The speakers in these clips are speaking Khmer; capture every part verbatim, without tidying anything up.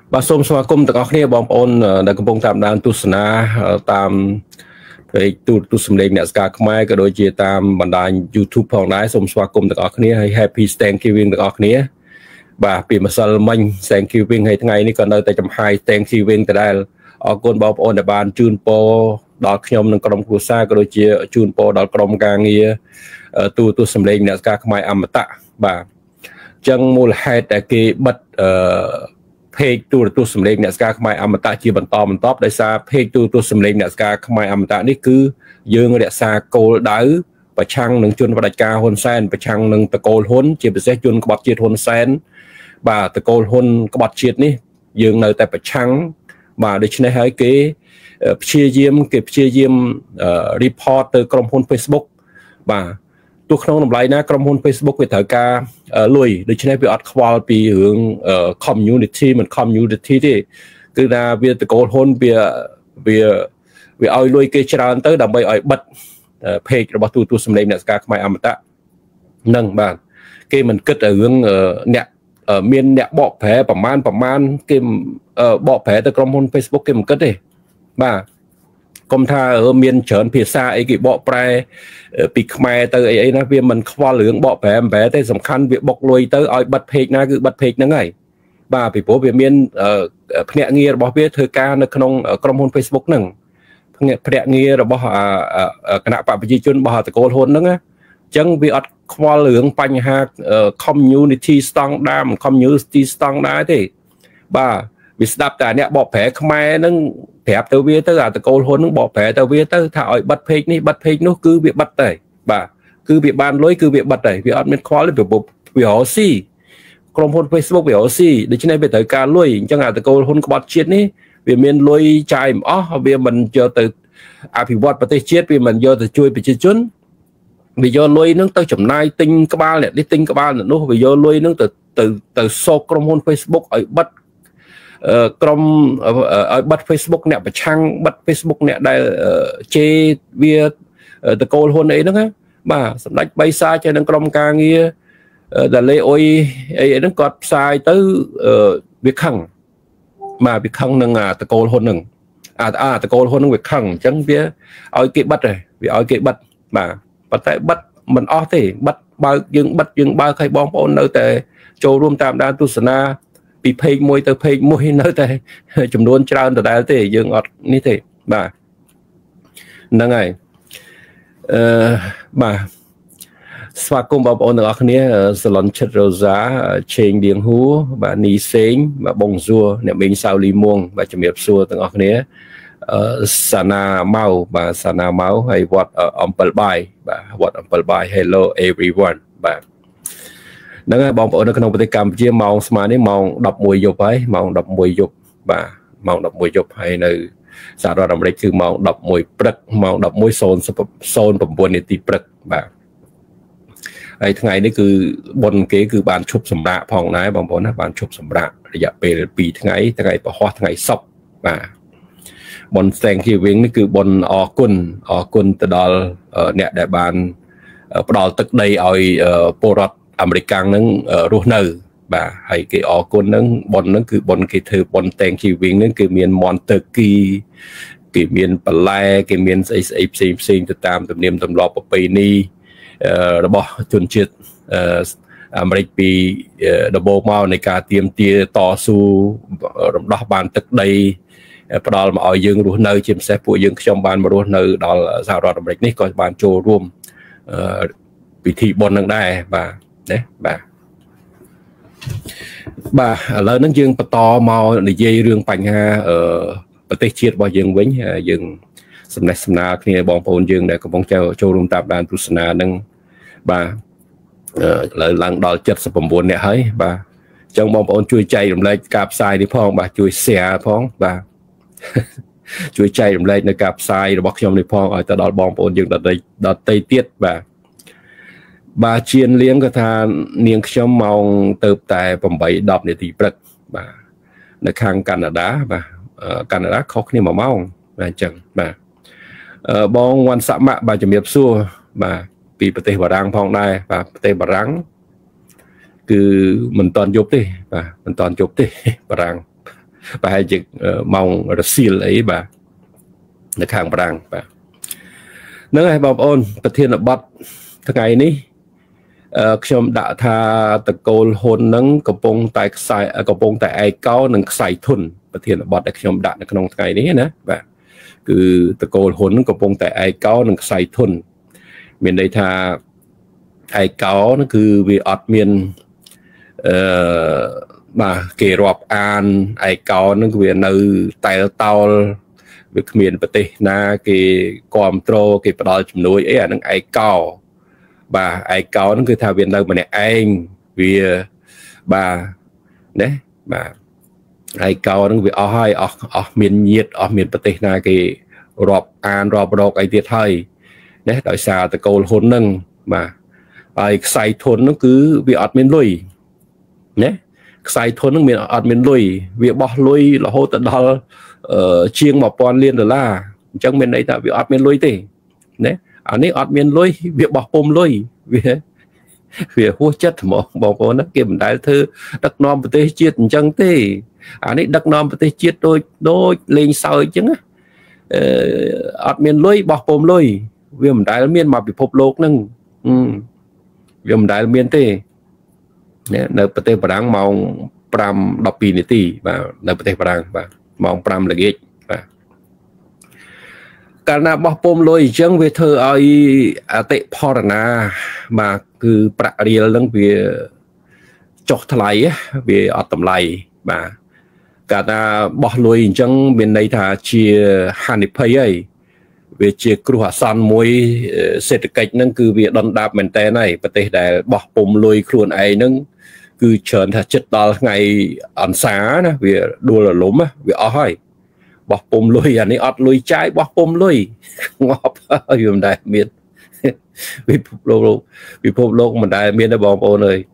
បាទសូមស្វាគមន៍ទាំងអស់គ្នាបងប្អូនដែលកំពុងតាមដានទស្សនាតាមពេកទូទស្សន៍សម្លេងអ្នកស្ការខ្មែរក៏ដូចជាតាមបណ្ដាញ YouTube ផងដែរសូមស្វាគមន៍ទាំងអស់គ្នាហើយ Happy Thanksgiving ទាំងអស់គ្នាបាទពីម្សិលមិញ Thanksgiving ហើយថ្ងៃនេះក៏នៅតែចំហាយ Thanksgiving ដដែលអរគុណបងប្អូនដែលបានជូនពរដល់ខ្ញុំនិងក្រុមគ្រួសារក៏ដូចជាជូនពរដល់ក្រុមការងារទូទស្សន៍សម្លេងអ្នកស្ការខ្មែរអមតៈបាទអញ្ចឹងមូលហេតុដែលគេបិទអឺเพจទូរទស្សន៍សម្លេងអ្នកស្ការខ្មែរអមតៈជាបន្តបន្ទាប់ដោយសារเพจទូរទស្សន៍សម្លេងអ្នកស្ការខ្មែរអមតៈនេះគឺយើងរក្សាគោលដៅប្រឆាំងនឹងជនផ្ដាច់ការហ៊ុនសែនប្រឆាំងនឹងតកូលហ៊ុនជាពិសេសជនក្បត់ជាតិហ៊ុនសែនបាទតកូលហ៊ុនក្បត់ជាតិនេះយើងនៅតែប្រឆាំងបាទដូច្នេះហើយគេព្យាយាមគេព្យាយាម report ទៅក្រុមហ៊ុន Facebook បាទទោះក្នុងតម្លៃណាក្រុមហ៊ុន Facebook វាត្រូវការលុយដូច្នេះវាអត់ខ្វល់ពីរឿង community មិន community ទេគឺថាវាតកូលហ៊ុនវាវាវាឲ្យលុយគេច្រើនទៅដើម្បីឲ្យបិទ page របស់ទូទស្សន៍សម្លេងអ្នកស្ការខ្មែរអមតៈនឹងបាទគេមិនគិតរឿងអ្នកមានអ្នកបកប្រែប្រមាណប្រមាណគេបកប្រែទៅក្រុមហ៊ុន Facebook គេមិនគិតទេបាទកុំថាមានច្រើនភាសាអីគេបកប្រែពីខ្មែរទៅអីអីណាវាមិនខ្វល់រឿងបកប្រែប្រែទេសំខាន់វាបុកលុយទៅឲ្យបិទ page ណាគឺបិទ page ហ្នឹងហើយបាទពីព្រោះវាមានភ្នាក់ងាររបស់វាធ្វើការនៅក្នុងក្រុមហ៊ុន Facebook ហ្នឹងភ្នាក់ងាររបស់គណៈបព្វជិជនរបស់តកូលហ៊ុនហ្នឹងណាអញ្ចឹងវាអត់ខ្វល់រឿងបញ្ហា community standard community standard ទេបាទវាស្ដាប់តែអ្នកបកប្រែខ្មែរហ្នឹងប្រាប់ទៅវាទៅអាតកូលហ៊ុនហ្នឹងបកប្រែទៅវាទៅថាឲ្យបិទ page នេះបិទ page នោះគឺវាបិទតែបាទគឺវាបានលុយគឺវាបិទតែវាអត់មានខ្វល់ទេវារកស៊ីក្រុមហ៊ុន Facebook វារកស៊ីដូច្នេះវាត្រូវការលុយអញ្ចឹងអាតកូលហ៊ុនក្បត់ជាតិនេះវាមានលុយចាយមិនអស់វាមិនយកទៅអភិវឌ្ឍប្រទេសជាតិវាមិនយកទៅជួយប្រជាជនវាយកលុយហ្នឹងទៅចំណាយទិញក្បាលអ្នកនេះទិញក្បាលអ្នកនោះវាយកលុយហ្នឹងទៅទៅទៅសោកក្រុមហ៊ុន Facebook ឲ្យបិទក្រុមឲ្យបិទ Facebook អ្នកប្រឆាំងបិទ Facebook អ្នកដែលជេរវាតកូលហ៊ុនអីហ្នឹងណាបាទសម្ដេចបៃសាចេះនឹងក្រុមការងារដែលលេអ៊ុយអីហ្នឹងគាត់ផ្សាយទៅវាខឹងបាទវាខឹងនឹងតកូលហ៊ុនហ្នឹងអាអាតកូលហ៊ុនហ្នឹងវាខឹងអញ្ចឹងវាឲ្យគេបិទហើយវាឲ្យគេបិទបាទប៉ុន្តែបិទមិនអស់ទេបិទបើកយើងបិទយើងបើកឲ្យបងប្អូននៅតែចូលរួមតាមដានទស្សនាពី page មួយទៅ page មួយនៅតែចំនួនច្រើនដដែលទេយើងអត់នេះទេបាទហ្នឹងហើយអឺបាទស្វាគមន៍បងប្អូនទាំងអស់គ្នាសាឡុនឈិតរ៉ូសាឆេងឌៀងហ៊ូបាទនីសេងបាទបងសួរអ្នកមេងសាវលីមួងបាទជំរាបសួរទាំងអស់គ្នាអឺសាណាម៉ៅបាទសាណាម៉ៅហើយវត្តអំពិលបាយបាទវត្តអំពិលបាយ Hello everyone បាទហ្នឹងហើយបងប្អូននៅក្នុងប្រទេសកម្ពុជាម៉ោងស្មើនេះម៉ោងដប់មួយយប់ហើយម៉ោងដប់មួយយប់បាទម៉ោងដប់មួយយប់ហើយនៅសហរដ្ឋអាមេរិកគឺម៉ោងដប់មួយព្រឹកម៉ោងដប់មួយ ศูนย์ ศูนย์ ៩ នាទីព្រឹកបាទហើយថ្ងៃនេះគឺបុណ្យគេគឺបានឈប់សម្រាកផងដែរបងប្អូនណាបានឈប់សម្រាករយៈពេលពីរថ្ងៃថ្ងៃពហុថ្ងៃសុក្របាទបុណ្យ Thanksgiving នេះគឺបុណ្យអរគុណអរគុណទៅដល់អ្នកដែលបានផ្ដល់ទឹកដីឲ្យពលរដ្ឋអាមេរិកហ្នឹងរស់នៅបាទហើយគេអរគុណហ្នឹងបុណ្យហ្នឹងគឺបុណ្យគេធ្វើបុណ្យ Thanksgiving ហ្នឹងគឺមានមន់ទើគីគេមានបន្លែគេមានស្អីស្អីផ្សេងផ្សេងទៅតាមទំនៀមទម្លាប់ប្រពៃណីរបស់ជនជាតិអាមេរិកពីដំបូងមកនៃការទាមទារតស៊ូរំដោះបានទឹកដីផ្ដល់មកឲ្យយើងរស់នៅជាពិសេសពួកយើងខ្ញុំបានមករស់នៅដល់សហរដ្ឋអាមេរិកនេះក៏បានចូលរួមពិធីបុណ្យនឹងដែរបាទណាបាទបាទឥឡូវហ្នឹងយើងបន្តមកនិយាយរឿងបញ្ហាប្រទេសជាតិរបស់យើងវិញយើងសំណេះសំណាលគ្នាបងប្អូនយើងដែលកំពុងចូលរួមតាមដានទស្សនានឹងបាទឥឡូវឡើងដល់เจ็ดสิบเก้าនាក់ហើយបាទអញ្ចឹងបងប្អូនជួយចែករំលែកការផ្សាយនេះផងបាទជួយ share ផងបាទជួយចែករំលែកនៅការផ្សាយរបស់ខ្ញុំនេះផងឲ្យទៅដល់បងប្អូនយើងដទៃដទៃទៀតបាទបាទជៀនលៀងក៏ថានាងខ្ញុំម៉ោងទៅតែប្រាំបីដប់នាទីព្រឹកបាទនៅខាងកាណាដាបាទកាណាដាខុសគ្នាមួយម៉ោងបាទអញ្ចឹងបាទបងវ៉ាន់សាក់ម៉ាក់បាទជំរាបសួរបាទពីប្រទេសបារាំងផងដែរបាទប្រទេសបារាំងគឺមិនតាន់យប់ទេបាទមិនតាន់យប់ទេបារាំង và hai chữ mong là xìl ấy bà nó khang băng bà nếu ai bảo ônประเทศบัดทั้งไงนี้ខ្ញុំដាក់ថាតកូលហ៊ុននឹងកំពុងតែខ្សែកំពុងតែឯកោនឹងខ្សែធុនប្រធានបទដែលខ្ញុំដាក់នៅក្នុងថ្ងៃនេះណាបាទគឺតកូលហ៊ុននឹងកំពុងតែឯកោនឹងខ្សែធុនមានន័យថាឯកោនោះគឺវាអត់មានអឺបាទគេរាប់អានឯកោនឹងវានៅតែតោលវាគ្មានប្រទេសណាគេគ្រប់គ្រងគេផ្ដល់ជំនួយអីអានឹងឯកោបាទឯកោហ្នឹងគឺថាវានៅម្នាក់ឯងវាបាទណាបាទឯកោហ្នឹងវាអស់ហើយអស់អស់មានញាតអស់មានប្រទេសណាគេរាប់អានរាប់រកអីទៀតហើយណាដោយសារតកូលហ៊ុនហ្នឹងបាទហើយខ្សែធនហ្នឹងគឺវាអត់មានលុយណាខ្សែធនហ្នឹងមានអត់មានលុយវាបោះលុយរហូតដល់ជាងmột nghìnលានដុល្លារអញ្ចឹងមានន័យថាវាអត់មានលុយទេណាអានេះអត់មានលុយវាបោះពុំលុយវាវាហួសចិត្តហ្មងបងប្អូនណាគេមិនដែលធ្វើដឹកនាំប្រទេសជាតិអញ្ចឹងទេអានេះដឹកនាំប្រទេសជាតិដូចដូចលេងសើចអញ្ចឹងណាអឺអត់មានលុយបោះពុំលុយវាមិនដែលមានមកពិភពលោកហ្នឹងវាមិនដែលមានទេនៅប្រទេសបារាំងម៉ោងfive twelveនាទីបាទនៅប្រទេសបារាំងបាទម៉ោងfiveល្ងាចបាទកាលណាបោះពុំលុយអញ្ចឹងវាធ្វើឲ្យអតិផរណាបាទគឺប្រាក់រៀលហ្នឹងវាចុះថ្លៃវាអត់តម្លៃបាទកាលណាបោះលុយអញ្ចឹងមានន័យថាជាហានិភ័យហើយវាជាគ្រោះអាសន្នមួយសេដ្ឋកិច្ចហ្នឹងគឺវាដុនដាបមែនតើហើយប្រទេសដែលបោះពុំលុយខ្លួនឯងហ្នឹងគឺច្រើនថាចិត្តដល់ថ្ងៃអន្សាណាវាដួលរលំវាអស់ហើយបោះពុំលុយអានេះអត់លុយចាយបោះពុំលុយងាប់ហើយមិនដែលមានពិភពលោកពិភពលោកមិនដែលមានទេបងប្អូនអើយ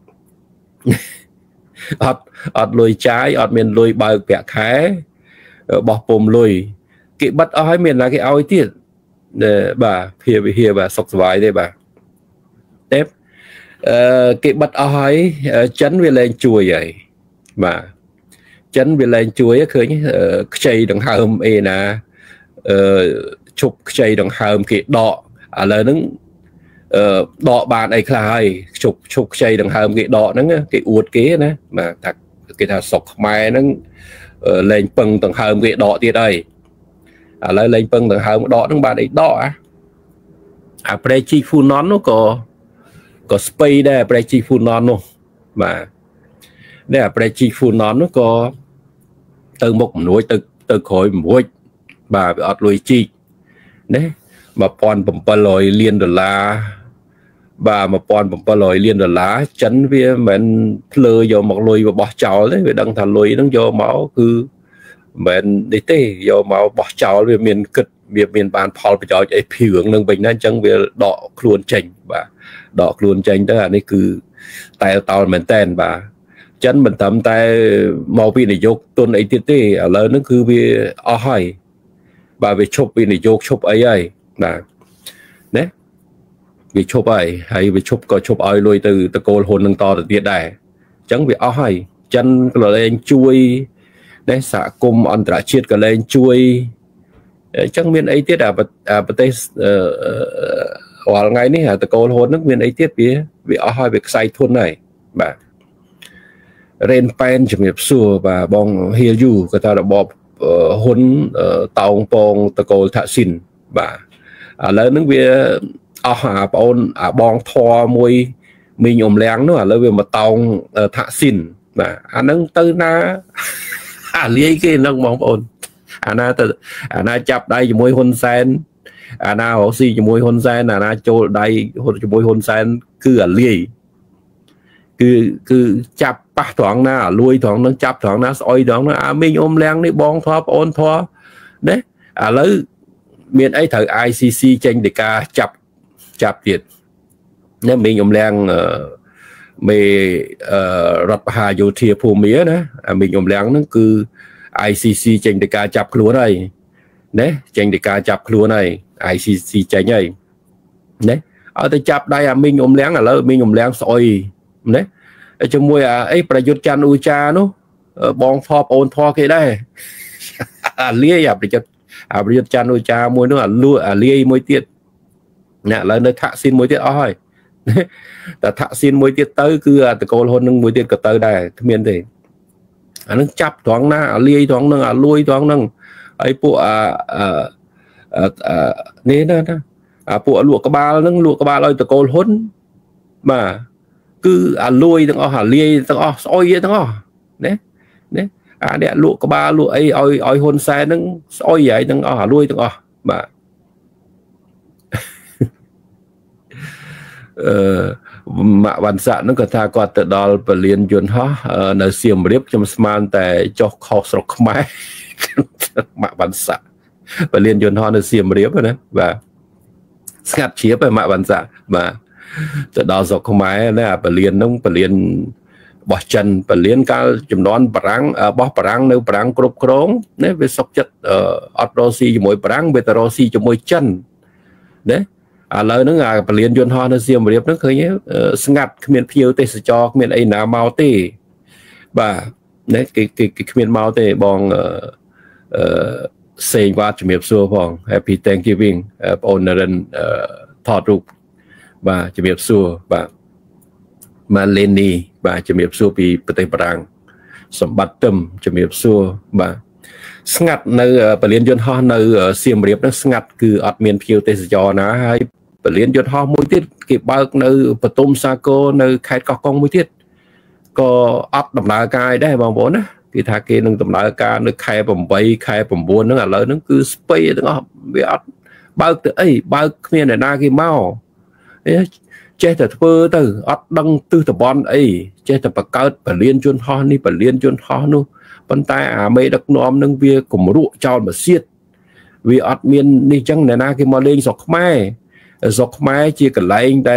អត់អត់លុយចាយអត់មានលុយបើកប្រាក់ខែបោះពុំលុយគេបិទអស់ហើយមានណាគេឲ្យទៀតបាទភាវិហារបាទសុខសប្បាយទេបាទទេអឺគេបិទអស់ហើយចិនវាលែងជួយហើយបាទចិនវាលែងជួយឃើញខ្ចីដង្ហើមអីណាអឺឈប់ខ្ចីដង្ហើមគេដកឥឡូវហ្នឹងអឺដកបានអីខ្លះហើយឈប់ឈប់ខ្ចីដង្ហើមគេដកហ្នឹងគេអួតគេណាបាទថាគេថាស្រុកខ្មែរហ្នឹងលែងពឹងដង្ហើមគេដកទៀតហើយឥឡូវលែងពឹងដង្ហើមដកហ្នឹងបានអីដកអាអាប្រេជីហ្វូណននោះក៏ក៏ស្ពៃដែរប្រេជីហ្វូណននោះបាទនេះអាប្រេជីហ្វូណននោះក៏ទៅមុខមិនរួចទៅទៅក្រោយមិនរួចបាទវាអត់លុយជីកណាone thousand seven hundredលានដុល្លារបាទone thousand seven hundredលានដុល្លារចិនវាមិនមែនភ្លើយកមកលុយរបស់ចោលទេវាដឹងថាលុយហ្នឹងយកមកគឺមិនមែននេះទេយកមកបោះចោលវាមានគិតវាមានបានផលប្រយោជន៍អីភឿងនឹងវិញណាអញ្ចឹងវាដកខ្លួនចេញបាទដកខ្លួនចេញទៅអានេះគឺតែតោលមែនតែនបាទចិនមិនត្រឹមតែមកវិនិយោគទុនអីទៀតទេឥឡូវហ្នឹងគឺវាអស់ហើយបាទវាឈប់វិនិយោគឈប់អីហើយបាទណាវាឈប់ហើយហើយវាឈប់ក៏ឈប់ឲ្យលុយទៅតកូលហ៊ុននឹងតទៅទៀតដែរអញ្ចឹងវាអស់ហើយចិនក៏លែងជួយដែរសហគមន៍អន្តរជាតិក៏លែងជួយអញ្ចឹងមានអីទៀតអាប្រទេសរាល់ថ្ងៃនេះតកូលហ៊ុនហ្នឹងមានអីទៀតវាវាអស់ហើយវាខ្សែធនហើយបាទរ៉េនប៉ែនជំរាបសួរបាទបងហៀយូក៏ថារបបហ៊ុនតោងពងតកូលថាក់ស៊ីនបាទឥឡូវហ្នឹងវាអស់អាបងអូនអាបងធွာមួយមីងអ៊ំលៀងនោះឥឡូវវាមកតោងថាក់ស៊ីនបាទអាហ្នឹងទៅណាអាលាយគេហ្នឹងបងប្អូនអាណាទៅអាណាចាប់ដៃជាមួយហ៊ុនសែនអាណារកស៊ីជាមួយហ៊ុនសែនអាណាចូលដៃជាមួយហ៊ុនសែនគឺអាលាយគឺគឺចាប់ប៉ះត្រង់ណាលួយត្រង់ហ្នឹងចាប់ត្រង់ណាស្អុយត្រង់ហ្នឹងអាមីងអ៊ំលៀងនេះបងធွာប្អូនធွာណាឥឡូវមានអីត្រូវ I C C ចេញដីកាចាប់ចាប់ទៀតណាមីងអ៊ំលៀងមេរដ្ឋបហាយោធាភូមិណាអាមីងអ៊ំលៀងហ្នឹងគឺ I C C ចេញដីកាចាប់ខ្លួនហើយណាចេញដីកាចាប់ខ្លួនហើយ I C C ចេញហើយណាឲ្យទៅចាប់ដៃអាមីងអ៊ំលៀងឥឡូវមីងអ៊ំលៀងស្អុយណាជាមួយអាអីប្រយុទ្ធច័ន្ទអ៊ូចានោះបងធប់អូនធေါ်គេដែរអាលាយអាប្រយុទ្ធអាប្រយុទ្ធចាន់ដូចចាមួយនោះអាលួអាលាយមួយទៀតអ្នកឥឡូវនៅថាក់ស៊ីនមួយទៀតអស់ហើយតែថាក់ស៊ីនមួយទៀតទៅគឺអាតកូលហ៊ុននឹងមួយទៀតក៏ទៅដែរគ្មានទេអានឹងចាប់ត្រង់ណាអាលាយត្រង់ហ្នឹងអាលួយត្រង់ហ្នឹងហើយពួកអានេះណាអាពួកលក់ក្បាលហ្នឹងលក់ក្បាលឲ្យតកូលហ៊ុនបាទគឺអាលួយទាំងអស់អាលាយទាំងអស់ស្អុយទាំងអស់ណាណាអាអ្នកលក់ក្បាលលក់អីឲ្យឲ្យហ៊ុនសែនហ្នឹងស្អុយហើយទាំងអស់អាលួយទាំងអស់បាទអឺម៉ាក់វ៉ាន់សាក់ហ្នឹងក៏ថាគាត់ទៅដល់ពលានយន្តហោះនៅសៀមរាបខ្ញុំស្មានតែចុះខុសស្រុកខ្មែរម៉ាក់វ៉ាន់សាក់ពលានយន្តហោះនៅសៀមរាបណាបាទស្ងាត់ជ្រាបហើយម៉ាក់វ៉ាន់សាក់បាទទៅដល់ស្រុកខ្មែរណាពលានហ្នឹងពលានរបស់ចិនពលានកាលចំនួនបារាំងរបស់បារាំងនៅបារាំងគ្រប់គ្រងណាវាសុកចិត្តអត់រស់ស៊ីជាមួយបារាំងវាទៅរស់ស៊ីជាមួយចិនណាឥឡូវហ្នឹងអាពលានយន្តហោះនៅសៀមរាបហ្នឹងឃើញស្ងាត់គ្មានភ្ញៀវទេសចរគ្មានអីណាមកទេបាទណាគេគេគ្មានមកទេបងអឺសេងវ៉ាជំរាបសួរផង Happy Thanksgiving បងអូននរិនថតរូបបាទជំរាបសួរបាទម៉ាឡេនីបាទជំរាបសួរពីប្រទេសបារាំងសម្បត្តិទឹមជំរាបសួរបាទស្ងាត់នៅពលានយន្តហោះនៅសៀមរាបហ្នឹងស្ងាត់គឺអត់មានភ្ញៀវទេសចរណាហើយពលានយន្តហោះមួយទៀតគេបើកនៅបតុមសាគរនៅខេត្តកោះកុងមួយទៀតក៏អត់ដំណើរការដែរបងប្អូនណាគេថាគេនឹងដំណើរការនៅខែ八ខែ៩ហ្នឹងឥឡូវហ្នឹងគឺស្ពៃទាំងអស់វាអត់បើកទៅអីបើកគ្មានអ្នកណាគេមកចេះតែធ្វើទៅអត់ដឹងទិសតំបន់អីចេះតែបង្កើតពលានយន្តហោះនេះពលានយន្តហោះនោះប៉ុន្តែអាមេដឹកនាំនឹងវាគម្រក់ចោលមកសៀតវាអត់មាននេះចឹងអ្នកណាគេមកលេងស្រុកខ្មែរស្រុកខ្មែរជាកន្លែងដែល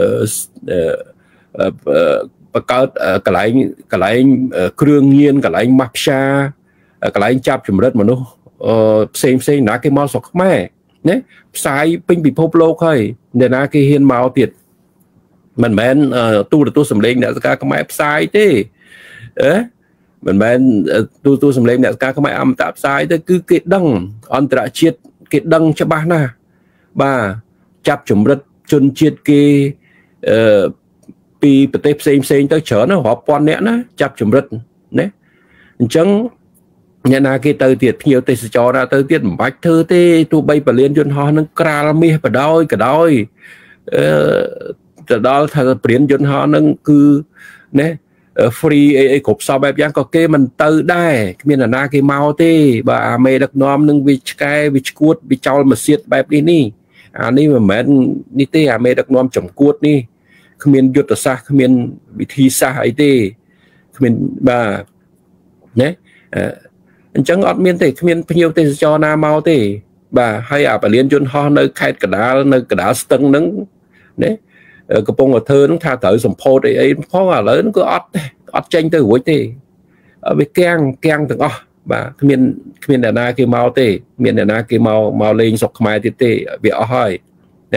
បង្កើតកន្លែងកន្លែងគ្រឿងញៀនកន្លែងម៉ាហ្វ្យាកន្លែងចាប់ចម្រិតមនុស្សផ្សេងផ្សេងណាគេមកស្រុកខ្មែរណាផ្សាយពេញពិភពលោកហើយអ្នកណាគេហ៊ានមកទៀតមិនមែនទូរទស្សន៍សម្លេងអ្នកសការខ្មែរផ្សាយទេអេមិនមែនទូទូសម្លេងអ្នកការខ្មែរអមតៈផ្សាយទៅគឺគេដឹងអន្តរជាតិគេដឹងច្បាស់ណាស់បាទចាប់ចម្រិតជនជាតិគេអឺពីប្រទេសផ្សេងផ្សេងទៅច្រើនណារាប់ពាន់នាក់ណាចាប់ចម្រិតណាអញ្ចឹងអ្នកណាគេទៅទៀតភ្ញៀវទេសចរណាទៅទៀតមិនបាច់ធ្វើទេទោះបីពលានយន្តហោះនឹងក្រាលមាសបដោយក៏ដោយអឺទៅដល់ថាព្រានយន្តហោះនឹងគឺណា free អីអីគ្រប់សពបែបយ៉ាងក៏គេមិនទៅដែរគ្មានអ្នកណាគេមកទេបាទអាមេដឹកនាំនឹងវាឆ្កែវាឈួតវាចោលមកសៀតបែបនេះនេះអានេះមិនមែននេះទេអាមេដឹកនាំចំគួតនេះគ្មានយុទ្ធសាស្ត្រគ្មានវិធីសាស្ត្រអីទេគ្មានបាទណាអញ្ចឹងអត់មានទេគ្មានភ្ញៀវទេសចរណាមកទេបាទហើយអាពលានយន្តហោះនៅខេត្តកណ្ដាលនៅកណ្ដាលស្ទឹងហ្នឹងណាកំពុងតែធ្វើហ្នឹងថាត្រូវសម្ពោធអីអីផងឥឡូវហ្នឹងគឺអត់អត់ចេញទៅរួចទេវាគាំងគាំងទាំងអស់បាទគ្មានគ្មានអ្នកណាគេមកទេមានអ្នកណាគេមកមកលេងស្រុកខ្មែរទៀតទេវាអស់ហើយណា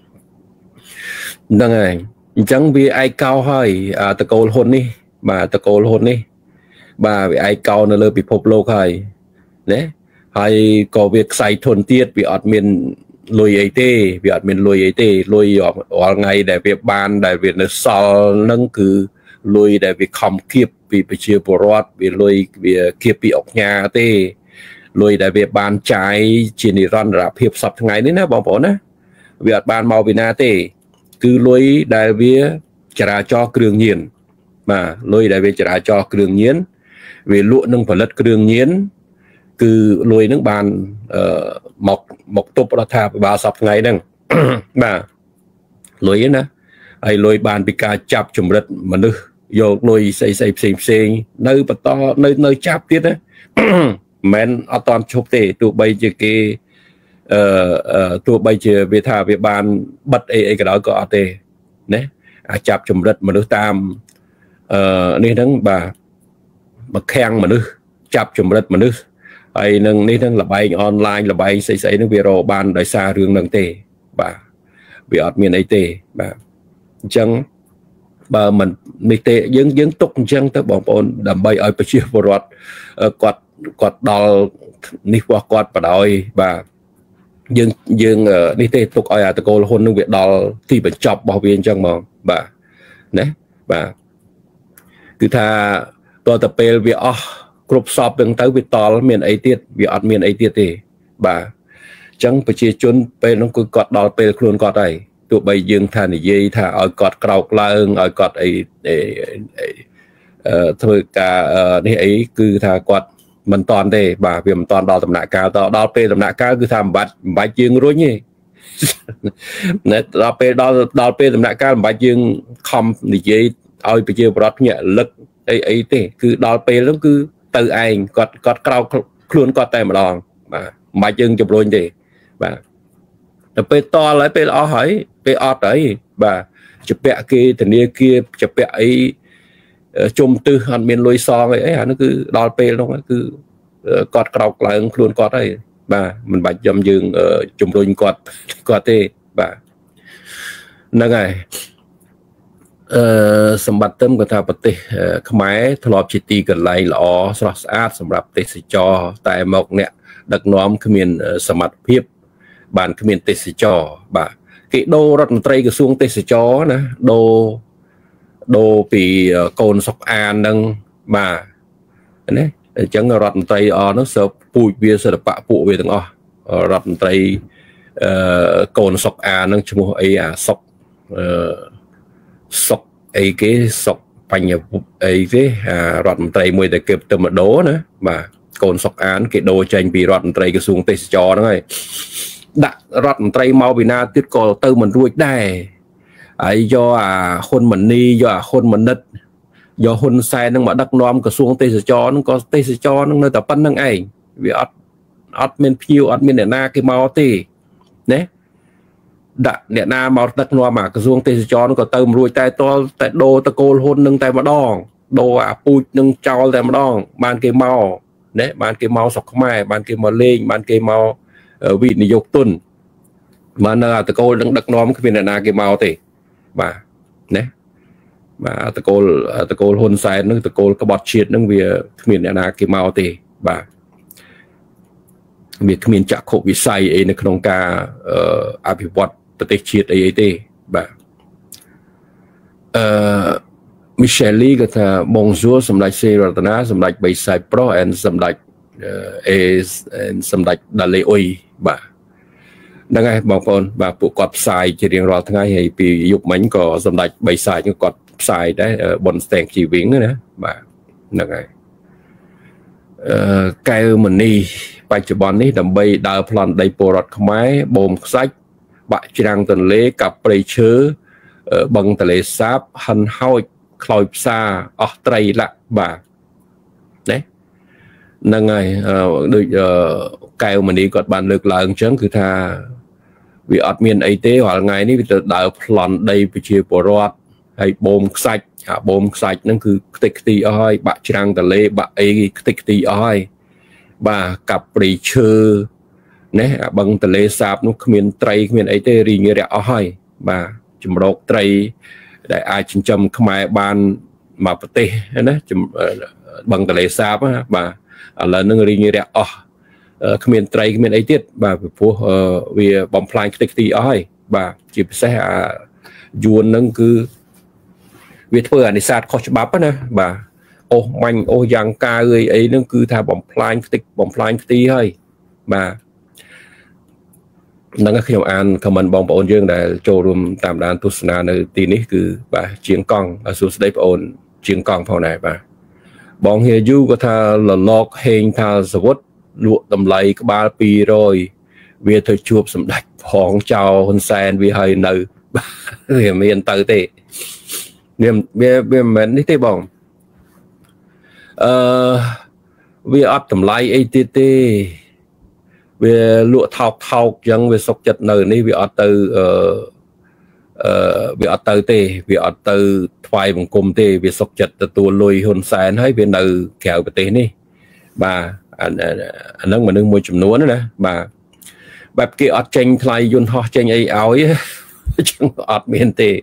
ហ្នឹងហើយអញ្ចឹងវាឯកោហើយតកូលហ៊ុននេះបាទតកូលហ៊ុននេះបាទវាឯកោនៅលើពិភពលោកហើយណាហើយក៏វាខ្សែធនទៀតវាអត់មានលុយអីទេវាអត់មានលុយអីទេលុយរាល់ថ្ងៃដែលវាបានដែលវានៅសល់នឹងគឺលុយដែលវាខំគៀបពីប្រជាពលរដ្ឋវាលុយវាគៀបពីអុកញ៉ាទេលុយដែលវាបានចាយជានិរន្តរភាពសប្តាហ៍ថ្ងៃនេះណាបងប្អូនណាវាអត់បានមកពីណាទេគឺលុយដែលវាចរាចរគ្រឿងញៀនបាទលុយដែលវាចរាចរគ្រឿងញៀនវាលក់នឹងផលិតគ្រឿងញៀនគឺលុយនឹងបានអឺមកមកទប់រដ្ឋាភិបាលសប្តាហ៍ថ្ងៃហ្នឹងបាទលុយណាហើយលុយបានពីការចាប់ចម្រិតមនុស្សយកលុយស្អីស្អីផ្សេងផ្សេងនៅបន្តនៅនៅចាប់ទៀតណាមិនអត់តន់ឈប់ទេទោះបីជាគេអឺទោះបីជាវាថាវាបានបិទអីអីក៏ដោយក៏អត់ទេណាអាចចាប់ចម្រិតមនុស្សតាមអឺនេះហ្នឹងបាទមកខាំងមនុស្សចាប់ចម្រិតមនុស្សហើយនឹងនេះនឹងលបែងអនឡាញលបែងស្អីស្អីនឹងវារកបានដោយសាររឿងហ្នឹងទេបាទវាអត់មានអីទេបាទអញ្ចឹងបើមិននេះទេយើងយើងទុកអញ្ចឹងទៅបងប្អូនដើម្បីឲ្យប្រជាពលរដ្ឋគាត់គាត់ដល់នេះរបស់គាត់បដ ாய் បាទយើងយើងនេះទេទុកឲ្យអាតកូលហ៊ុននឹងវាដល់ទីបញ្ចប់របស់វាអញ្ចឹងហ្មងបាទណាបាទគឺថាតទៅពេលវាអស់គ្រប់សពទាំងទៅវាតល់មានអីទៀតវាអត់មានអីទៀតទេបាទអញ្ចឹងប្រជាជនពេលនោះគឺគាត់ដល់ពេលខ្លួនគាត់ហើយទោះបីយើងថានិយាយថាឲ្យគាត់ក្រោកឡើងឲ្យគាត់អីធ្វើការនេះអីគឺថាគាត់មិនតន់ទេបាទវាមិនតន់ដល់ដំណាក់កាលតដល់ពេលដំណាក់កាលគឺថាមិនបាច់មិនបាច់យើងរុញទេណាដល់ពេលដល់ដល់ពេលដំណាក់កាលមិនបាច់យើងខំនិយាយឲ្យប្រជាពលរដ្ឋភ្ញាក់លឹកអីអីទេគឺដល់ពេលហ្នឹងគឺទៅឯងគាត់គាត់ក្រោកខ្លួនគាត់តែម្ដងបាទមិនបាច់យើងជំរុញទេបាទដល់ពេលតល់ហើយពេលអស់ហើយពេលអត់ហើយបាទជពាក់គេធនាគារជពាក់អីជុំទឹះអត់មានលុយសងអីអីអានោះគឺដល់ពេលនោះគឺគាត់ក្រោកឡើងខ្លួនគាត់ហើយបាទមិនបាច់យកយើងជំរុញគាត់គាត់ទេបាទហ្នឹងហើយអឺសម្បត្តិទឹមគាត់ថាប្រទេសខ្មែរធ្លាប់ជាទីកន្លែងល្អស្រស់ស្អាតសម្រាប់ទេសចរតែមកអ្នកដឹកនាំគ្មានសមត្ថភាពបានគ្មានទេសចរបាទគេដូររដ្ឋមន្ត្រីក្រសួងទេសចរណាដូរដូរពីកូនសុកអាននឹងបាទណាអញ្ចឹងរដ្ឋមន្ត្រីអស់នោះសើពូជវាសិល្បៈពួកវាទាំងអស់រដ្ឋមន្ត្រីអឺកូនសុកអាននឹងឈ្មោះអីអាសុកអឺសុកអីគេសុកបញ្ញវុអីទេរដ្ឋមន្ត្រីមួយតែគេទៅម្ដងណាបាទកូនសុកអានគេដូរចេញពីរដ្ឋមន្ត្រីក្រសួងទេសចរហ្នឹងហើយដាក់រដ្ឋមន្ត្រីមកពីណាទៀតក៏ទៅមិនរួចដែរហើយយកអាហ៊ុនម៉ាណីយកអាហ៊ុនម៉ាណិតយកហ៊ុនសែននឹងមកដឹកនាំក្រសួងទេសចរហ្នឹងក៏ទេសចរហ្នឹងនៅតែប៉ុណ្្នឹងឯងវាអត់អត់មានភ្ញៀវអត់មានអ្នកណាគេមកទេណាដាក់អ្នកណាមកដឹកនាំអាក្រសួងទេសចរហ្នឹងក៏ទៅមិនរួចតែតលតែដូរតកូលហ៊ុននឹងតែម្ដងដូរអាពូជនឹងចោលតែម្ដងបានគេមកណាបានគេមកស្រុកខ្មែរបានគេមកលេងបានគេមកវិនិយោគទុនបាននៅតកូលនឹងដឹកនាំគ្មានអ្នកណាគេមកទេបាទណាបាទតកូលតកូលហ៊ុនសែននឹងតកូលក្បត់ជាតិនឹងវាគ្មានអ្នកណាគេមកទេបាទវាគ្មានចក្ខុវិស័យអីនៅក្នុងការអភិវឌ្ឍប្រទេសជាតិអីអីទេបាទអឺ Michelle ក៏ថា Bonjour សម្ដេចសេងរតនាសម្ដេចបិសាចប្រុស and សម្ដេចអេសម្ដេចដាឡេអ៊ុយបាទហ្នឹងហើយបងប្អូនបាទពួកគាត់ផ្សាយជារៀងរាល់ថ្ងៃហើយពីយប់មិញក៏សម្ដេចបិសាចគាត់ផ្សាយដែរបនស្តេងជីវិញណាបាទហ្នឹងហើយអឺកែវមនីបច្ចុប្បន្ននេះដើម្បីដើរប្លន់ដីពលរដ្ឋខ្មែរបូមខ្សាច់បាក់ច្រាំងទន្លេកាប់ព្រៃឈើបឹងទន្លេសាបហិនហោចខ្លោចផ្សារអស់ត្រីលាក់បាទណាហ្នឹងហើយដូចកែវមនីគាត់បានលើកឡើងអញ្ចឹងគឺថាវាអត់មានអីទេរាល់ថ្ងៃនេះវាទៅដើរប្លន់ដីប្រជាពលរដ្ឋហើយបូមខ្សាច់អាបូមខ្សាច់ហ្នឹងគឺខ្ទេចខ្ទីអស់ហើយបាក់ច្រាំងទន្លេបាក់អីខ្ទេចខ្ទីអស់ហើយបាទកាប់ព្រៃឈើណាអាបឹងទន្លេសាបនោះគ្មានត្រីគ្មានអីទេរីងរាក់អស់ហើយបាទចម្រោកត្រីដែលអាចចិញ្ចឹមខ្មែរបានមកប្រទេសណាបឹងទន្លេសាបបាទឥឡូវនឹងរីងរាក់អស់គ្មានត្រីគ្មានអីទៀតបាទពីព្រោះវាបំផ្លាញខ្ទេចខ្ទីអស់ហើយបាទជាពិសេសអាយួនហ្នឹងគឺវាធ្វើអានេសាទខុសច្បាប់ណាបាទអូសមាញ់អូសយ៉ាងកាវអីអីហ្នឹងគឺថាបំផ្លាញខ្ទេចបំផ្លាញខ្ទីហើយបាទហ្នឹងខ្ញុំអានខមមិនបងប្អូនយើងដែលចូលរួមតាមដានទស្សនានៅទីនេះគឺបាទជាងកង់សួស្ដីបងប្អូនជាងកង់ផងដែរបាទបងហៀយូក៏ថាលលកហេងថាសវុតលក់តម្លៃក្បាលពីរយវាទៅជួបសម្ដេចផងចៅហ៊ុនសែនវាហើយនៅវាមានទៅទេវាវាវាមិនមែននេះទេបងអឺវាអត់តម្លៃអីទៀតទេវាលក់ថោកថោកអញ្ចឹងវាសុកចិត្តនៅនេះវាអត់ទៅអឺអឺវាអត់ទៅទេវាអត់ទៅថ្វាយបង្គំទេវាសុកចិត្តទទួលលុយហ៊ុនសែនហើយវានៅក្រៅប្រទេសនេះបាទអាហ្នឹងមនុស្សមួយចំនួនណាបាទបែបគេអត់ចេញថ្លៃយន្តហោះចេញអីឲ្យអញ្ចឹងអត់មានទេ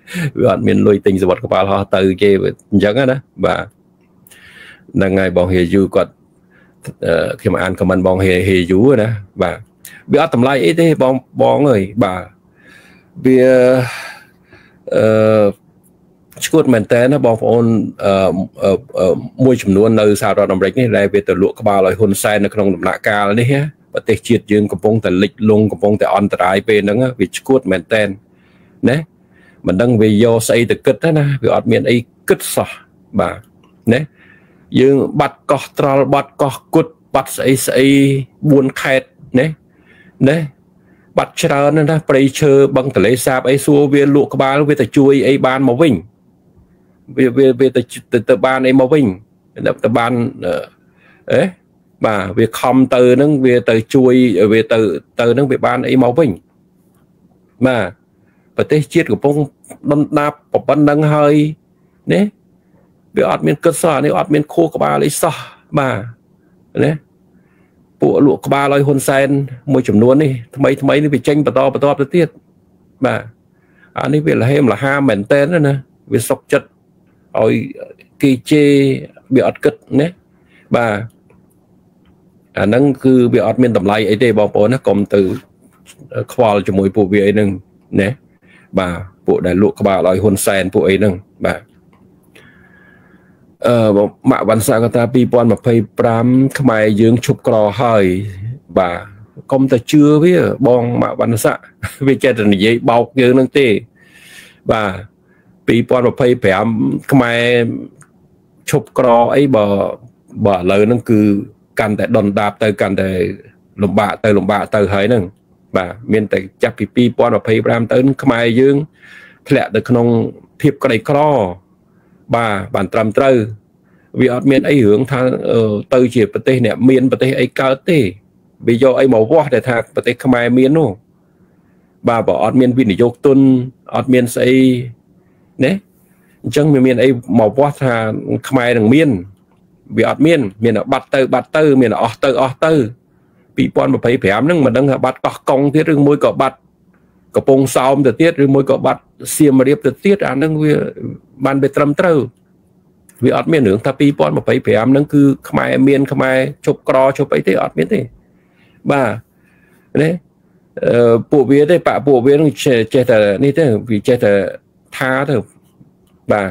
វាអត់មានលុយទិញសវត្ថក្បាលហោះទៅគេអញ្ចឹងណាបាទហ្នឹងហើយបងហេយូគាត់ខ្ញុំអានខមមិនបងហេហេយូណាបាទវាអត់តម្លៃអីទេបងបងអើយបាទវាអឺឈួតមែនតើណាបងប្អូនមួយចំនួននៅសហរដ្ឋអាមេរិកនេះដែលវាទៅលក់ក្បាលឲ្យហ៊ុនសែននៅក្នុងដំណាក់កាលនេះប្រទេសជាតិយើងកំពុងតែលិចលង់កំពុងតែអន្តរាយពេលហ្នឹងវាឈួតមែនតើណាមិនដឹងវាយកស្អីទៅគិតណាវាអត់មានអីគិតសោះបាទណាយើងបាត់កោះត្រល់បាត់កោះគុតបាត់ស្អីស្អីបួនខេត្តណាណាបាត់ច្រើនណាព្រៃឈើបឹងទលេសាបអីសួរវាលក់ក្បាលវាទៅជួយអីបានមកវិញវាវាវាទៅទៅបានអីមកវិញទៅបានអេបាទវាខំទៅហ្នឹងវាទៅជួយវាទៅទៅហ្នឹងវាបានអីមកវិញបាទប្រទេសជាតិកំពុងដុនដាបប៉ុណ្្នឹងហើយណាវាអត់មានគិតសោះនេះអត់មានខួរក្បាលអីសោះបាទណាពួកលក់ក្បាលឲ្យហ៊ុនសែនមួយចំនួននេះថ្មីថ្មីនេះវាចេញបន្តបន្តទៅទៀតបាទអានេះវាលហេមលហាមែនតើណាវាសុកចិត្តឲ្យគេជេរវាអត់គិតណាបាទអាហ្នឹងគឺវាអត់មានតម្លៃអីទេបងប្អូនណាកុំទៅខ្វល់ជាមួយពួកវាអីហ្នឹងណាបាទពួកដែលលក់ក្បាលឲ្យហ៊ុនសែនពួកអីហ្នឹងបាទអឺម៉ាក់វ៉ាន់សាក៏ថាពីរពាន់ម្ភៃប្រាំខ្មែរយើងឈប់ក្រហើយបាទកុំតែជឿវាបងម៉ាក់វ៉ាន់សាវាចេះតែនិយាយបោកយើងហ្នឹងទេបាទពីរពាន់ម្ភៃប្រាំខ្មែរឈប់ក្រអីបើបើឥឡូវហ្នឹងគឺកាន់តែដុនដាបទៅកាន់តែលំបាកទៅលំបាកទៅហើយហ្នឹងបាទមានតែចាប់ពីពីរពាន់ម្ភៃប្រាំទៅខ្មែរយើងធ្លាក់ទៅក្នុងភាពក្រីក្របាទបានត្រឹមត្រូវវាអត់មានអីរឿងថាទៅជាប្រទេសអ្នកមានប្រទេសអីកើតទេវាយកអីមកវាស់តែថាប្រទេសខ្មែរមាននោះបាទបើអត់មានវិនិយោគទុនអត់មានស្អីណាអញ្ចឹងវាមានអីមកវាស់ថាខ្មែរនឹងមានវាអត់មានមានតែបាត់ទៅបាត់ទៅមានតែអស់ទៅអស់ទៅពីរពាន់ម្ភៃប្រាំហ្នឹងមិនដឹងថាបាត់កោះកុងទៀតឬមួយក៏បាត់កំពង់សោមទៅទៀតឬមួយក៏បាត់សៀមរាបទៅទៀតអាហ្នឹងវាបានវាត្រឹមត្រូវវាអត់មានរឿងថាពីរពាន់ម្ភៃប្រាំហ្នឹងគឺខ្មែរមានខ្មែរជប់ក្រជប់អីទេអត់មានទេបាទណាអឺពួកវាទេបាក់ពួកវានឹងចេះតែនេះទេវាចេះតែថាទៅបាទ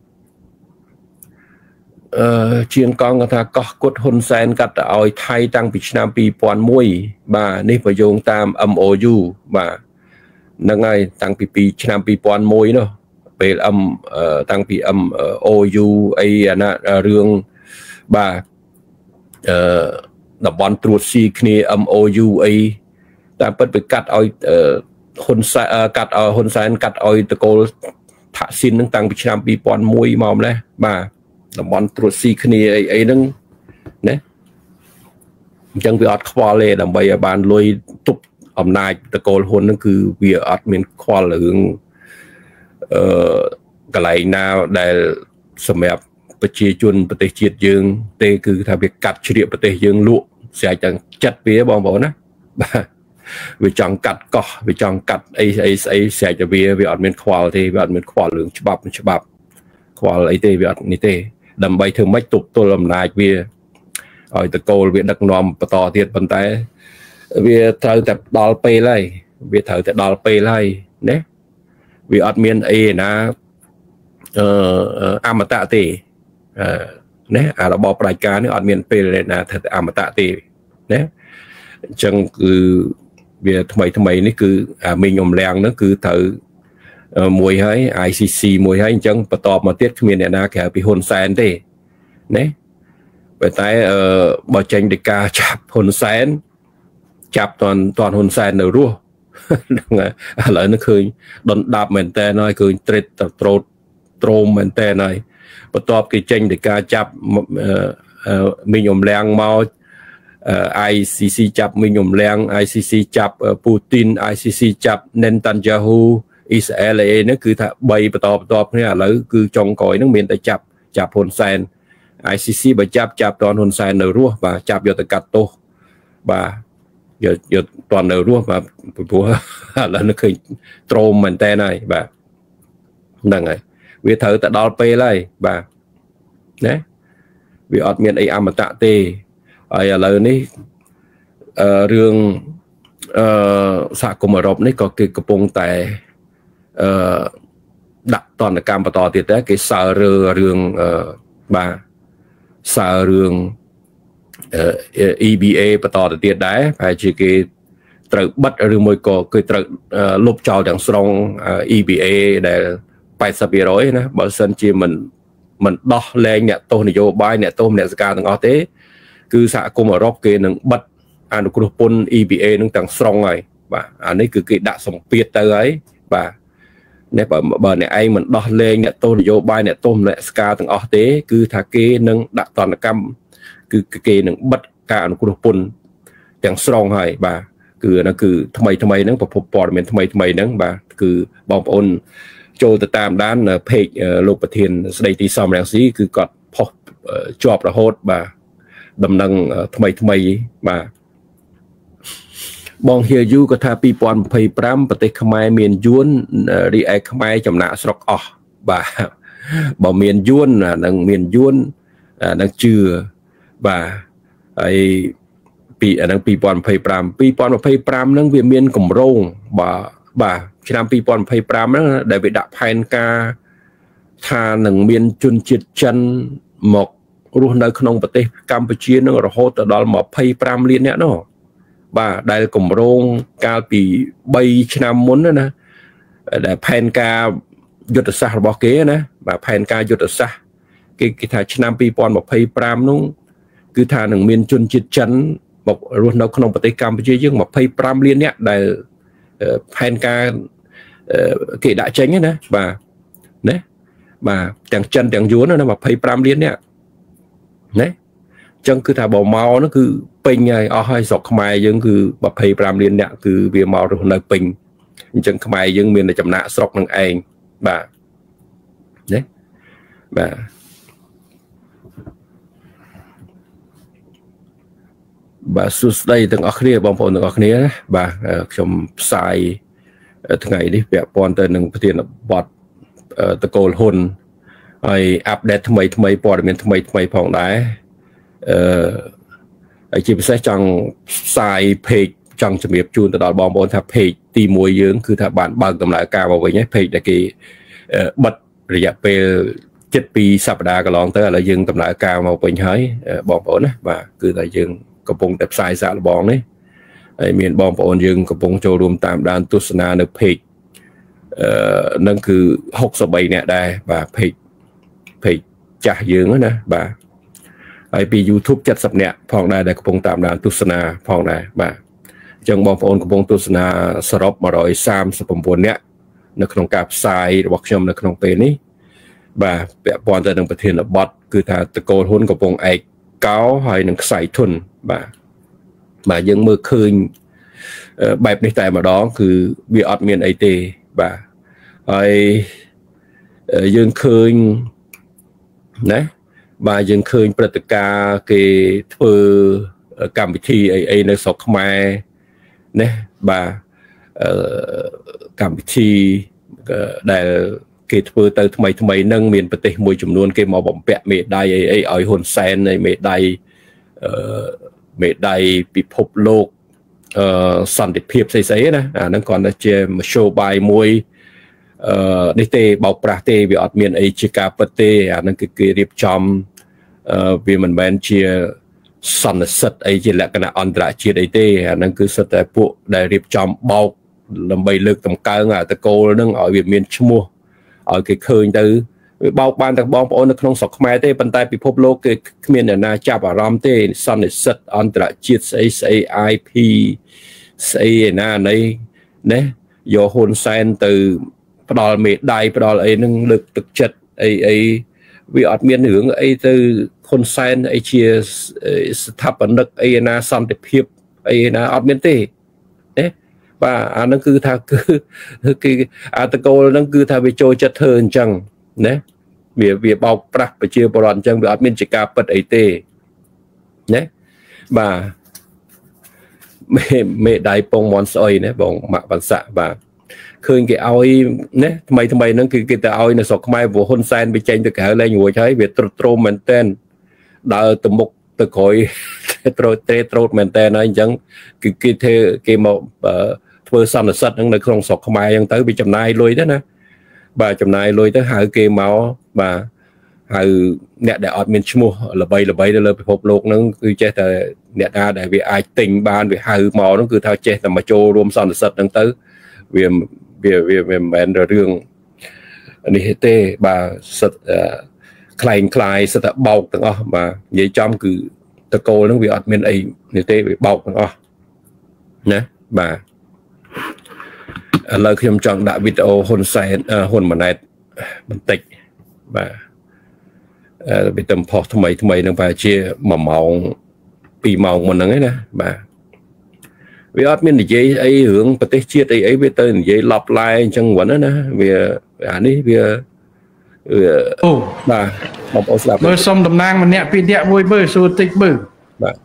អឺជាងកងគាត់ថាកោះគុតហ៊ុនសែនកាត់ទៅឲ្យថៃតាំងពីឆ្នាំពីរពាន់មួយបាទនេះប្រយោងតាម M O U បាទហ្នឹងហើយតាំងពីពីឆ្នាំពីរពាន់មួយនោះពេល M តាំងពី M O U អីអាណារឿងបាទអឺតំបន់ត្រួតស៊ីគ្នា M O U អីតែពិតទៅកាត់ឲ្យហ៊ុនសែនកាត់ឲ្យហ៊ុនសែនកាត់ឲ្យតកូលថាក់ស៊ីនហ្នឹងតាំងពីឆ្នាំពីរពាន់មួយមកម្លេះបាទតំបន់ត្រួតស៊ីគ្នាអីអីហ្នឹងណាអញ្ចឹងវាអត់ខ្វល់ទេដើម្បីឲ្យបានលុយទប់អំណាចតកូលហ៊ុនហ្នឹងគឺវាអត់មានខ្វល់រឿងអឺកន្លែងណាដែលសម្រាប់ប្រជាជនប្រទេសជាតិយើងទេគឺថាវាកាត់ជ្រៀកប្រទេសយើងលក់ស្រេចតែចិត្តវាបងប្អូនណាបាទវាចង់កាត់កោះវាចង់កាត់អីអីស្អីស្រេចតែវាវាអត់មានខ្វល់ទេវាអត់មានខ្វល់រឿងច្បាប់ច្បាប់ខ្វល់អីទេវាអត់នេះទេដើម្បីធ្វើម៉េចទប់ទល់អំណាចវាឲ្យតកូលវាដឹកនាំបន្តទៀតប៉ុន្តែវាត្រូវតែដល់ពេលហើយវាត្រូវតែដល់ពេលហើយណាវាអត់មានអីណាអឺអមតៈទេអឺណាអារបបផ្ដាច់ការនេះអត់មានពេលណាថាអមតៈទេណាអញ្ចឹងគឺវាថ្មីថ្មីនេះគឺអាមីងអំលៀងហ្នឹងគឺត្រូវមួយហើយ I C C មួយហើយអញ្ចឹងបន្តមកទៀតគ្មានអ្នកណាក្រៅពីហ៊ុនសែនទេណាប៉ុន្តែអឺបើចេញពីការចាប់ហ៊ុនសែនចាប់តនតនហ៊ុនសែននៅរស់ហ្នឹងឥឡូវនេះឃើញដុនដាប់មែនតើហើយឃើញត្រេតត្រោតត្រោមមែនតើហើយបន្ទាប់គេចេញពីការចាប់មីងអំលៀងមក I C C ចាប់មីងអំលៀង I C C ចាប់ពូទីន I C C ចាប់ណេនតាន់យ៉ាហ៊ូអ៊ីស្រាអែលអីហ្នឹងគឺថាបីបន្តបន្តគ្នាឥឡូវគឺចុងក្រោយហ្នឹងមានតែចាប់ចាប់ហ៊ុនសែន I C C បើចាប់ចាប់តនហ៊ុនសែននៅរស់បាទចាប់យកទៅកាត់ទោសបាទយកយកតននៅរស់បាទព្រោះឥឡូវនេះឃើញត្រោមមែនតើហើយបាទ nâng ấy vì thử ta đo pê lại bà nè vì ọt miền ấy âm tạ tê ở lời ní riêng xã cùng ở rộp ní có cái cặp bông tại đặt toàn là cam và to tiệt đấy cái sở riêng bà sở riêng e bê a và to tiệt đấy phải chỉ cái tự bắt riêng môi có cái tự lốp trào đằng sông e bê a để bài sắp bị rối nè bảo sân chỉ mình mình đo lên nhẹ tôi này vô bài nhẹ tôi nhẹ cả thằng thế cứ xã cùng ở rộp kia nâng bắt anh cũng pun e bê a nâng thằng sông này và anh ấy cứ cái đã sống biết tới ấy và nếu bởi bởi này anh mình đo lên nhẹ tôi vô bài nhẹ tôi nhẹ cả thằng thế cứ thà kia nâng đã toàn là cam cứ cái kia nâng bắt cả anh cũng pun thằng sông này và cứ nó cứ thay thay thay nâng và phục mình thay thay nâng và cứ bom ôn cho từ tam đanเพจ lụcประเทศสไลตีซอมแรงซีคือกอดพอจอบระโหดบ่าดำนังทำไมทำไมบ่าบองเฮียยูก็ท่าปีปอนเพย์พรำประเทศขมายเมียนยวนรีไอขมายจำหน้าสรกอ๋อบ่าบ่เมียนยวนนังเมียนยวนนังเจือบ่าไอปีนังปีปอนเพย์พรำปีปอนเพย์พรำนังเวียนเมียนกลมโรงบ่าบ่าชนะปีปอนเพย์พรำนั้นได้ไปดักแผนการทาหนึ่งเมียนจุนจิตจันหมกรู้ในขนมประเทศกัมพูชีนั่งรอโหตดอลหมอกเพย์พรำเรียนเนี่ยเนาะบ่าได้กลมโรงการปีใบชนะมุนนะได้แผนการยุทธศาสตร์บอกเก๋นะบ่าแผนการยุทธศาสตร์กิจการชนะปีปอนหมอกเพย์พรำนู้คือทาหนึ่งเมียนจุนจิตจันหมกรู้ในขนมประเทศกัมพูชียังหมอกเพย์พรำเรียนเนี่ยได้แผนการkể đã tránh ấy nè và đấy mà chẳng chân chẳng dúa nó mà phải pram liên nè đấy chân cứ thà bò màu nó cứ pin này ở hai sọc mày dân cứ bập phải pram liên nè cứ bìa màu rồi nơi pin chân mày dân miền là chậm nã sọc năng anh và đấy và và suốt đây từng ở kia bom phun từng ở kia và trong xài ngày đi vẽ pon tới nâng tiền bọtตะโกนหุ่นไออัปเดตทำไมทำไมปอดเป็นทำไมทำไมผ่องได้ไอจีบเสจังสายเพจจังจะมีจูนตลอดบอมบอลถ้าเพจตีมวยยืงคือถ้าบ้านบางตำรากามาไว้เนี่ยเพจตะกี้บัดระยะเป็นเจ็ดปีสัปดาห์ก็ลองเตอร์แล้วยืงตำรากามาไว้ใช้บอมบอลนะว่าคือแต่ยืงกระปงแต่สายสารบองนี่ไอเมียนบอมบอลยืงกระปงโจรวมตามด้านตุสนาในเพจนั่นคือหกสิบใบเนี่ยได้บ่าเพจเพจจ่ายืงนะบ่าไอปียูทูบจัดสับเนี่ยพองได้ได้กระปงตามด้านตุสนาพองได้บ่าจังบอมบอลกระปงตุสนาสรบมาร้อยสามสิบปนเนี่ยในขนมกาบทรายวักชมในขนมเปนี้บ่าเปียบอลแต่หนึ่งประเทศบอสคือถ้าตะโกนหุ้นกระปงไอเก้าให้หนึ่งใส่ทุนบ่าบ่ายังมือคืนแบบในแต่มาดองคือบีออดเมียนไอเตบ่าไอ้ยังเคยนะบ่ายังเคยปฏิกาเกี่ยวกับกรรมวิธีไอ้ไอ้ในสกมาเนี่ยบ่ากรรมวิธีได้เกี่ยวกับแต่ทำไมทำไมนั่งเมียนปฏิมวยจำนวนเกี่ยวกับบ่มเปะเมดได้ไอ้ไอ้ไอ้หุ่นแซนไอ้เมดได้เมดได้ปิภพโลกสันติเพียบใสๆนะอ่านั่นก่อนจะเจมโชว์บายมวยในเตะเบาปราเตะวิอดเมียนไอชิกาปเตะนั่นคือเรียบจอมวิมันแมนเชียสันสัตไอจิละกันอันตรายเชียไอเตะนั่นคือสเตปพวกได้เรียบจอมเบาลำใบเลือกตำกางอ่ะตะโกนั่งเอาวิเมียนชั่วโมงเอาเกยเคยตื้อเบาปานตะบองปอนในขนมสกแม่เตะปันไตปีพบโลกเกยเมียนนาจับอารามเตะสันสัตอันตรายเชียไอไอไอพีไอน่าในเนี่ยโยฮุนไซน์ตื้อปลอดเมดได้ปลอดไอ้นั่งลึกตึกจัดไอ้ไอ้วิอดเมียนเหนือไอ้ตัวคนไซน์ไอ้เชียสถาปนิกไอ้นาสันติเพียบไอ้นาอดเมียนเต้เนี่ยว่าอันนั้นคือถ้าคือคืออาตโกนั่นคือถ้าไปโจจัดเทินจังเนี่ยเบียเบียเบาปรับไปเชียบอลจังวิอดเมียนจิกาปัดไอ้เต้เนี่ยว่าเมเมได้ปงมอนซอยเนี่ยบอกมาบันสะว่าឃើញគេឲ្យណាថ្មីថ្មីហ្នឹងគឺគេទៅឲ្យនៅស្រុកខ្មែរព្រោះហ៊ុនសែនវាចេញទៅក្រៅលែងរួចហើយវាត្រុតត្រោមមែនតែនដើរទៅមុខទៅក្រោយត្រួតត្រេត្រួតមែនតែនហើយអញ្ចឹងគឺគេធ្វើគេមកធ្វើសន្និសិទហ្នឹងនៅក្នុងស្រុកខ្មែរអញ្ចឹងទៅវាចំណាយលុយទៅណាបាទចំណាយលុយទៅហៅគេមកបាទហៅអ្នកដែលអត់មានឈ្មោះល្បីល្បីទៅលើពិភពលោកហ្នឹងគឺចេះតែអ្នកណាដែលវាអាចទិញបានវាហៅមកហ្នឹងគឺថាចេះតែមកចូលរួមសន្និសិទហ្នឹងទៅវាវាវាមិនមែនរឿងនេះទេបាទសិតខ្លែងខ្លាយសិតតែបោកទាំងអស់បាទនិយាយចំគឺតកូលហ្នឹងវាអត់មានអីនេះទេវាបោកទាំងអស់ណាបាទឥឡូវខ្ញុំចង់ដាក់វីដេអូហ៊ុនសែនហ៊ុនម៉ាណែតបន្តិចបាទអឺវាទៅផុសថ្មីថ្មីហ្នឹងប្រហែលជាមួយម៉ោងពីរម៉ោងមុនហ្នឹងឯណាបាទវាអត់មាននិយាយអីរឿងប្រទេសជាតិអីអីវាទៅនិយាយឡប់ឡាយអញ្ចឹងវិញណាវាអានេះវាអូបាទបងប្អូនស្ដាប់មើលសុំតំណាងម្នាក់ពីរនាក់មួយមើលសួរតិចមើលបាទ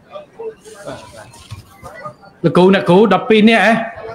លោកគ្រូអ្នកគ្រូដប់ពីរនាក់ហ៎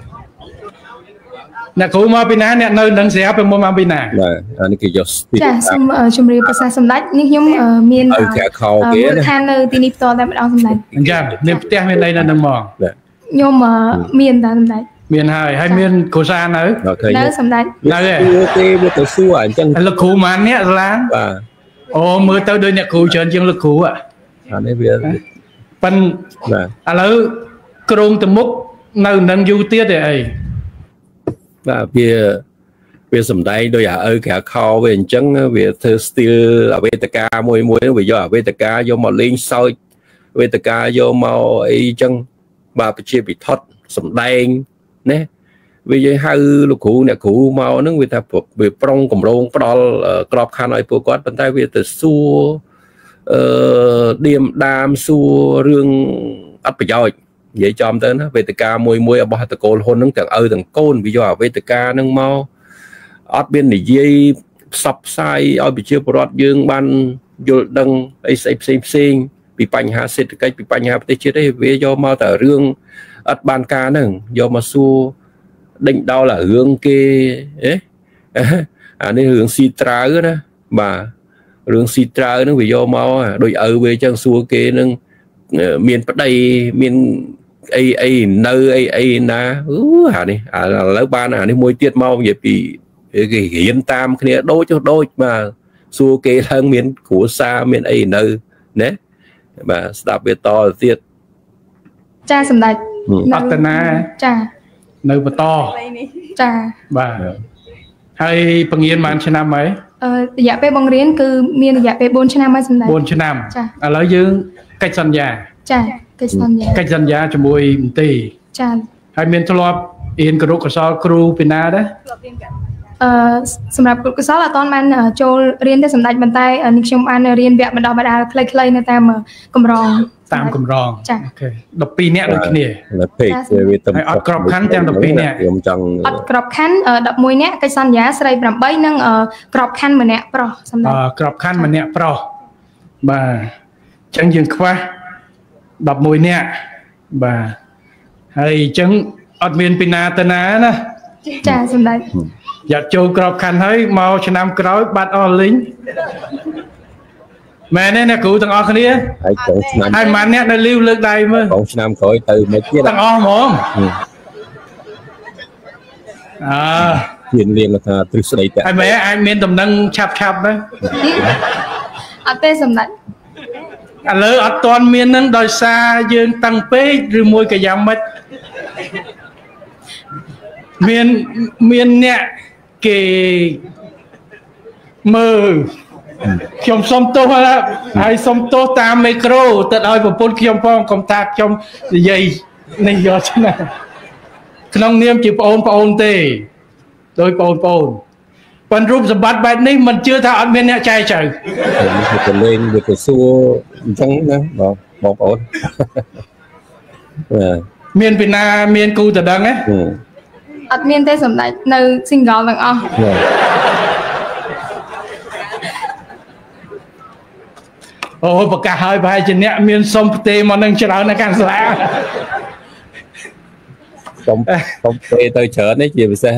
អ្នកគ្រូមកពីណាអ្នកនៅនឹងស្រាប់មកពីណាបាទអានេះគេយកចាសូមជម្រាបប្រសាសម្ដេចនេះខ្ញុំមានឲ្យក្រៅខោគេណាខាងនៅទីនេះផ្ទាល់តែម្ដងសម្ដេចអញ្ចឹងមានផ្ទះមានអីនៅនឹងមកខ្ញុំមានតែសម្ដេចមានហើយហើយមានគ្រូសានៅនៅសម្ដេចនៅទេវាទៅសួរអញ្ចឹងលោកគ្រូម៉ានអ្នកសាលាបាទអូមើលទៅដូចអ្នកគ្រូច្រើនជាងលោកគ្រូអានេះវាប៉ិនបាទឥឡូវក្រងទៅមុខនៅនឹងយូរទៀតទេអីបាទវាវាសំដែងដោយអាឪក្រៅខោវាអញ្ចឹងវាធ្វើ style អវេទកាមួយមួយវាយកអវេទកាយកមកលេងសើចអវេទកាយកមកអីអញ្ចឹងបាទប្រជាពិធសំដែងណាវានិយាយហៅលោកគ្រូអ្នកគ្រូមកហ្នឹងវាថាវាប្រុងកម្រងផ្ដល់ក្របខ័ណ្ឌឲ្យពួកគាត់ប៉ុន្តែវាទៅសួរអឺឌៀមដាមសួររឿងអត់ប្រយោជន៍និយាយចំទៅណាវេទិកាមួយមួយរបស់តកូលហ៊ុនហ្នឹងទាំងឪទាំងកូនវាយកអាវេទិកាហ្នឹងមកអត់មាននិយាយផ្សព្វផ្សាយឲ្យប្រជាពលរដ្ឋយើងបានយល់ដឹងអីស្អីផ្សេងផ្សេងពីបញ្ហាសេដ្ឋកិច្ចពីបញ្ហាប្រទេសជាតិទេវាយកមកតែរឿងអត់បានការហ្នឹងយកមកសួរដេញដោលអារឿងគេអេអានេះរឿងស៊ីត្រាវណាបាទរឿងស៊ីត្រាវហ្នឹងវាយកមកដូចឪវាអញ្ចឹងសួរគេនឹងមានប្តីមានអីអីនៅអីអីណាអូអានេះឥឡូវបានអានេះមួយទៀតមកនិយាយពីគេរៀនតាមគ្នាដូចចុះដូចបាទសួរគេឡើងមានគ្រួសារមានអីនៅណាបាទស្ដាប់វាតទៅទៀតចាសម្ដេចអត្តនាចានៅបន្តចាបាទហើយបង្រៀនបានឆ្នាំហើយអឺរយៈពេលបង្រៀនគឺមានរយៈពេលបួនឆ្នាំហើយសម្ដេចបួនឆ្នាំឥឡូវយើងកិច្ចសន្យាចាកិច្ចសន្យាកិច្ចសន្យាជាមួយមន្ទីរចាហើយមានធ្លាប់រៀនគរុកសលគ្រូពីណាដែរអឺសម្រាប់គរុកសលអត់ទាន់បានចូលរៀនទេសម្ដេចប៉ុន្តែនេះខ្ញុំបានរៀនវគ្គបណ្ដុះបណ្ដាលខ្លីៗនៅតាមកម្រងតាមកម្រងអូខេដប់ពីរនាក់ដូចគ្នានៅពេកវាទៅអត់ក្របខ័ណ្ឌទាំងដប់ពីរនាក់ខ្ញុំចង់អត់ក្របខ័ណ្ឌដប់មួយនាក់កិច្ចសន្យាស្រីប្រាំបីនិងក្របខ័ណ្ឌម្នាក់ប្រុសសម្ដេចអឺក្របខ័ណ្ឌម្នាក់ប្រុសបាទអញ្ចឹងយើងខ្វះដប់មួយនាក់បាទហើយអញ្ចឹងអត់មានពីណាទៅណាណាចាសម្ដេចយ៉ាត់ចូលក្របខ័ណ្ឌហើយមកឆ្នាំក្រោយបាត់អស់លីងមែនទេអ្នកគ្រូទាំងអស់គ្នាហើយចូលឆ្នាំហើយម៉ានអ្នកនៅលីវលើកដៃមើលចូលឆ្នាំក្រោយទៅមកទៀតទាំងអស់ហ្មងអើមានលៀងថាទ្រឹស្ដីតែហើយមែនអាចមានដំណឹងឆាប់ឆាប់ដែរអត់ទេសម្ដេចឥឡូវអត់ទាន់មាននឹងដោយសារយើងតាំងពេកឬមួយក៏យ៉ាងម៉េចមានមានអ្នកគេមើលខ្ញុំសុំទោសហើយសុំទោសតាមមីក្រូទៅឲ្យប្រពន្ធខ្ញុំផងកុំថាខ្ញុំនិយាយនេះយកណាក្នុងនាមជាប្អូនប្អូនទេដោយប្អូនប្អូនប៉ុន្តែរូបសម្បត្តិបែបនេះមិនជឿថាអត់មានអ្នកចែកចៅវាទៅលេងវាទៅសួរអញ្ចឹងណាបងបងប្អូនមានពីណាមានគូតដឹងទេអត់មានទេសម្ដេចនៅ single ទាំងអស់អូប្រកាសហើយប្រហែលជាអ្នកមានសុំផ្ទេមកនឹងច្រើននៅខាងសាលាសុំសុំផ្ទេទៅច្រើននេះជាពិសេស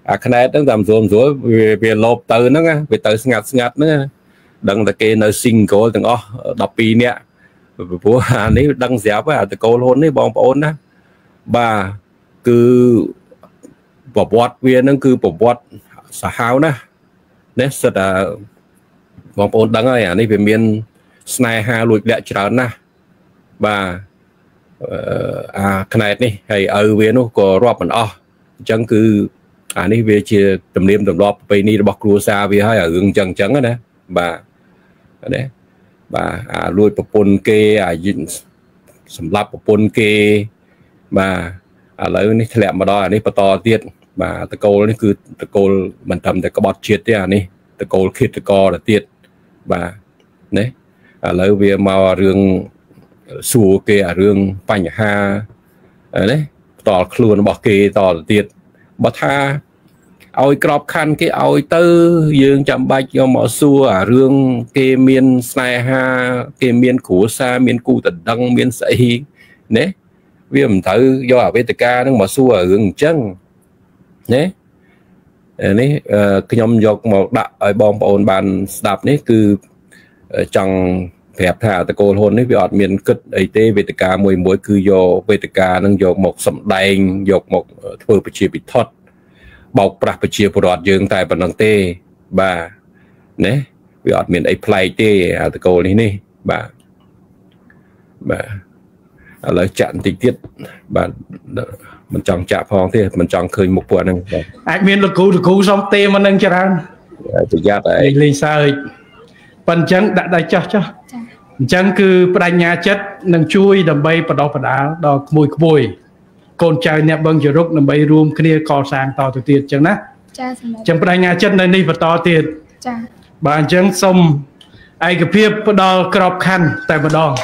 អាខ្នែតហ្នឹងតាមស្រួលស្រួលវាលោបទៅហ្នឹងវាទៅស្ងាត់ស្ងាត់ហ្នឹងដឹងតែគេនៅ single ទាំងអស់ដប់ពីរនាក់ព្រោះអានេះដឹងស្រាប់អាតកូលហ៊ុននេះបងប្អូនណាបាទគឺប្រវត្តិវាហ្នឹងគឺប្រវត្តិសាហាវណាស់នេះសិតតែបងប្អូនដឹងហើយអានេះវាមានស្នេហាលួចលាក់ច្រើនណាស់បាទអាខ្នែតនេះហើយឪវានោះក៏រាប់មិនអស់អញ្ចឹងគឺអានេះវាជាទំនៀមទម្លាប់ប្រពៃណីរបស់គ្រួសារវាហើយរឿងអញ្ចឹងអញ្ចឹងណាបាទណាបាទអាលួចប្រពន្ធគេអាសម្រាប់ប្រពន្ធគេបាទឥឡូវនេះធ្លាក់មកដល់អានេះបន្តទៀតបាទតកូលនេះគឺតកូលមិនត្រឹមតែក្បត់ជាតិទេអានេះតកូលឃាតករទៅទៀតបាទណាឥឡូវវាមករឿងសួរគេអារឿងបញ្ហាណាផ្ទាល់ខ្លួនរបស់គេតទៅទៀតបើថាឲ្យក្របខ័ណ្ឌគេឲ្យទៅយើងចាំបាច់យកមកសួរអារឿងគេមានស្នេហាគេមានគ្រួសារមានគូតដឹងមានស្អីណាវាមិនត្រូវយកអាវេទិកាហ្នឹងមកសួររឿងអញ្ចឹងណានេះខ្ញុំយកមកដាក់ឲ្យបងប្អូនបានស្ដាប់នេះគឺចង់ប្រាប់ថាតកូលហ៊ុននេះវាអត់មានគិតអីទេវេទិកាមួយមួយគឺយកវេទិកាហ្នឹងយកមកសម្ដែងយកមកធ្វើប្រជាពិធដ្ឋបោកប្រាស់ប្រជាពលរដ្ឋយើងតែប៉ុណ្្នឹងទេបាទណាវាអត់មានអីប្លែកទេអាតកូលនេះនេះបាទបាទឥឡូវចាក់បន្តិចទៀតបាទមិនចង់ចាក់ផងទេមិនចង់ឃើញមុខពួកហ្នឹងបាទអាចមានលោកគ្រូលោកគ្រូសំទេមកនឹងច្រើនប្រយ័ត្នឯងលេងសើចប៉ុន្តែអញ្ចឹងដាក់ដៃចោះចោះអញ្ចឹងគឺបដិញ្ញាចិត្តនឹងជួយដើម្បីបដោះបដាលដល់ក្មួយក្មួយកូនចៅអ្នកបឹងជរុកដើម្បីរួមគ្នាកសាងតទៅទៀតអញ្ចឹងណាចាសម្រាប់អញ្ចឹងបដិញ្ញាចិត្តនៅនេះបន្តទៀតចាបាទអញ្ចឹងសូមឯកភាពផ្ដល់ក្របខ័ណ្ឌតែម្ដង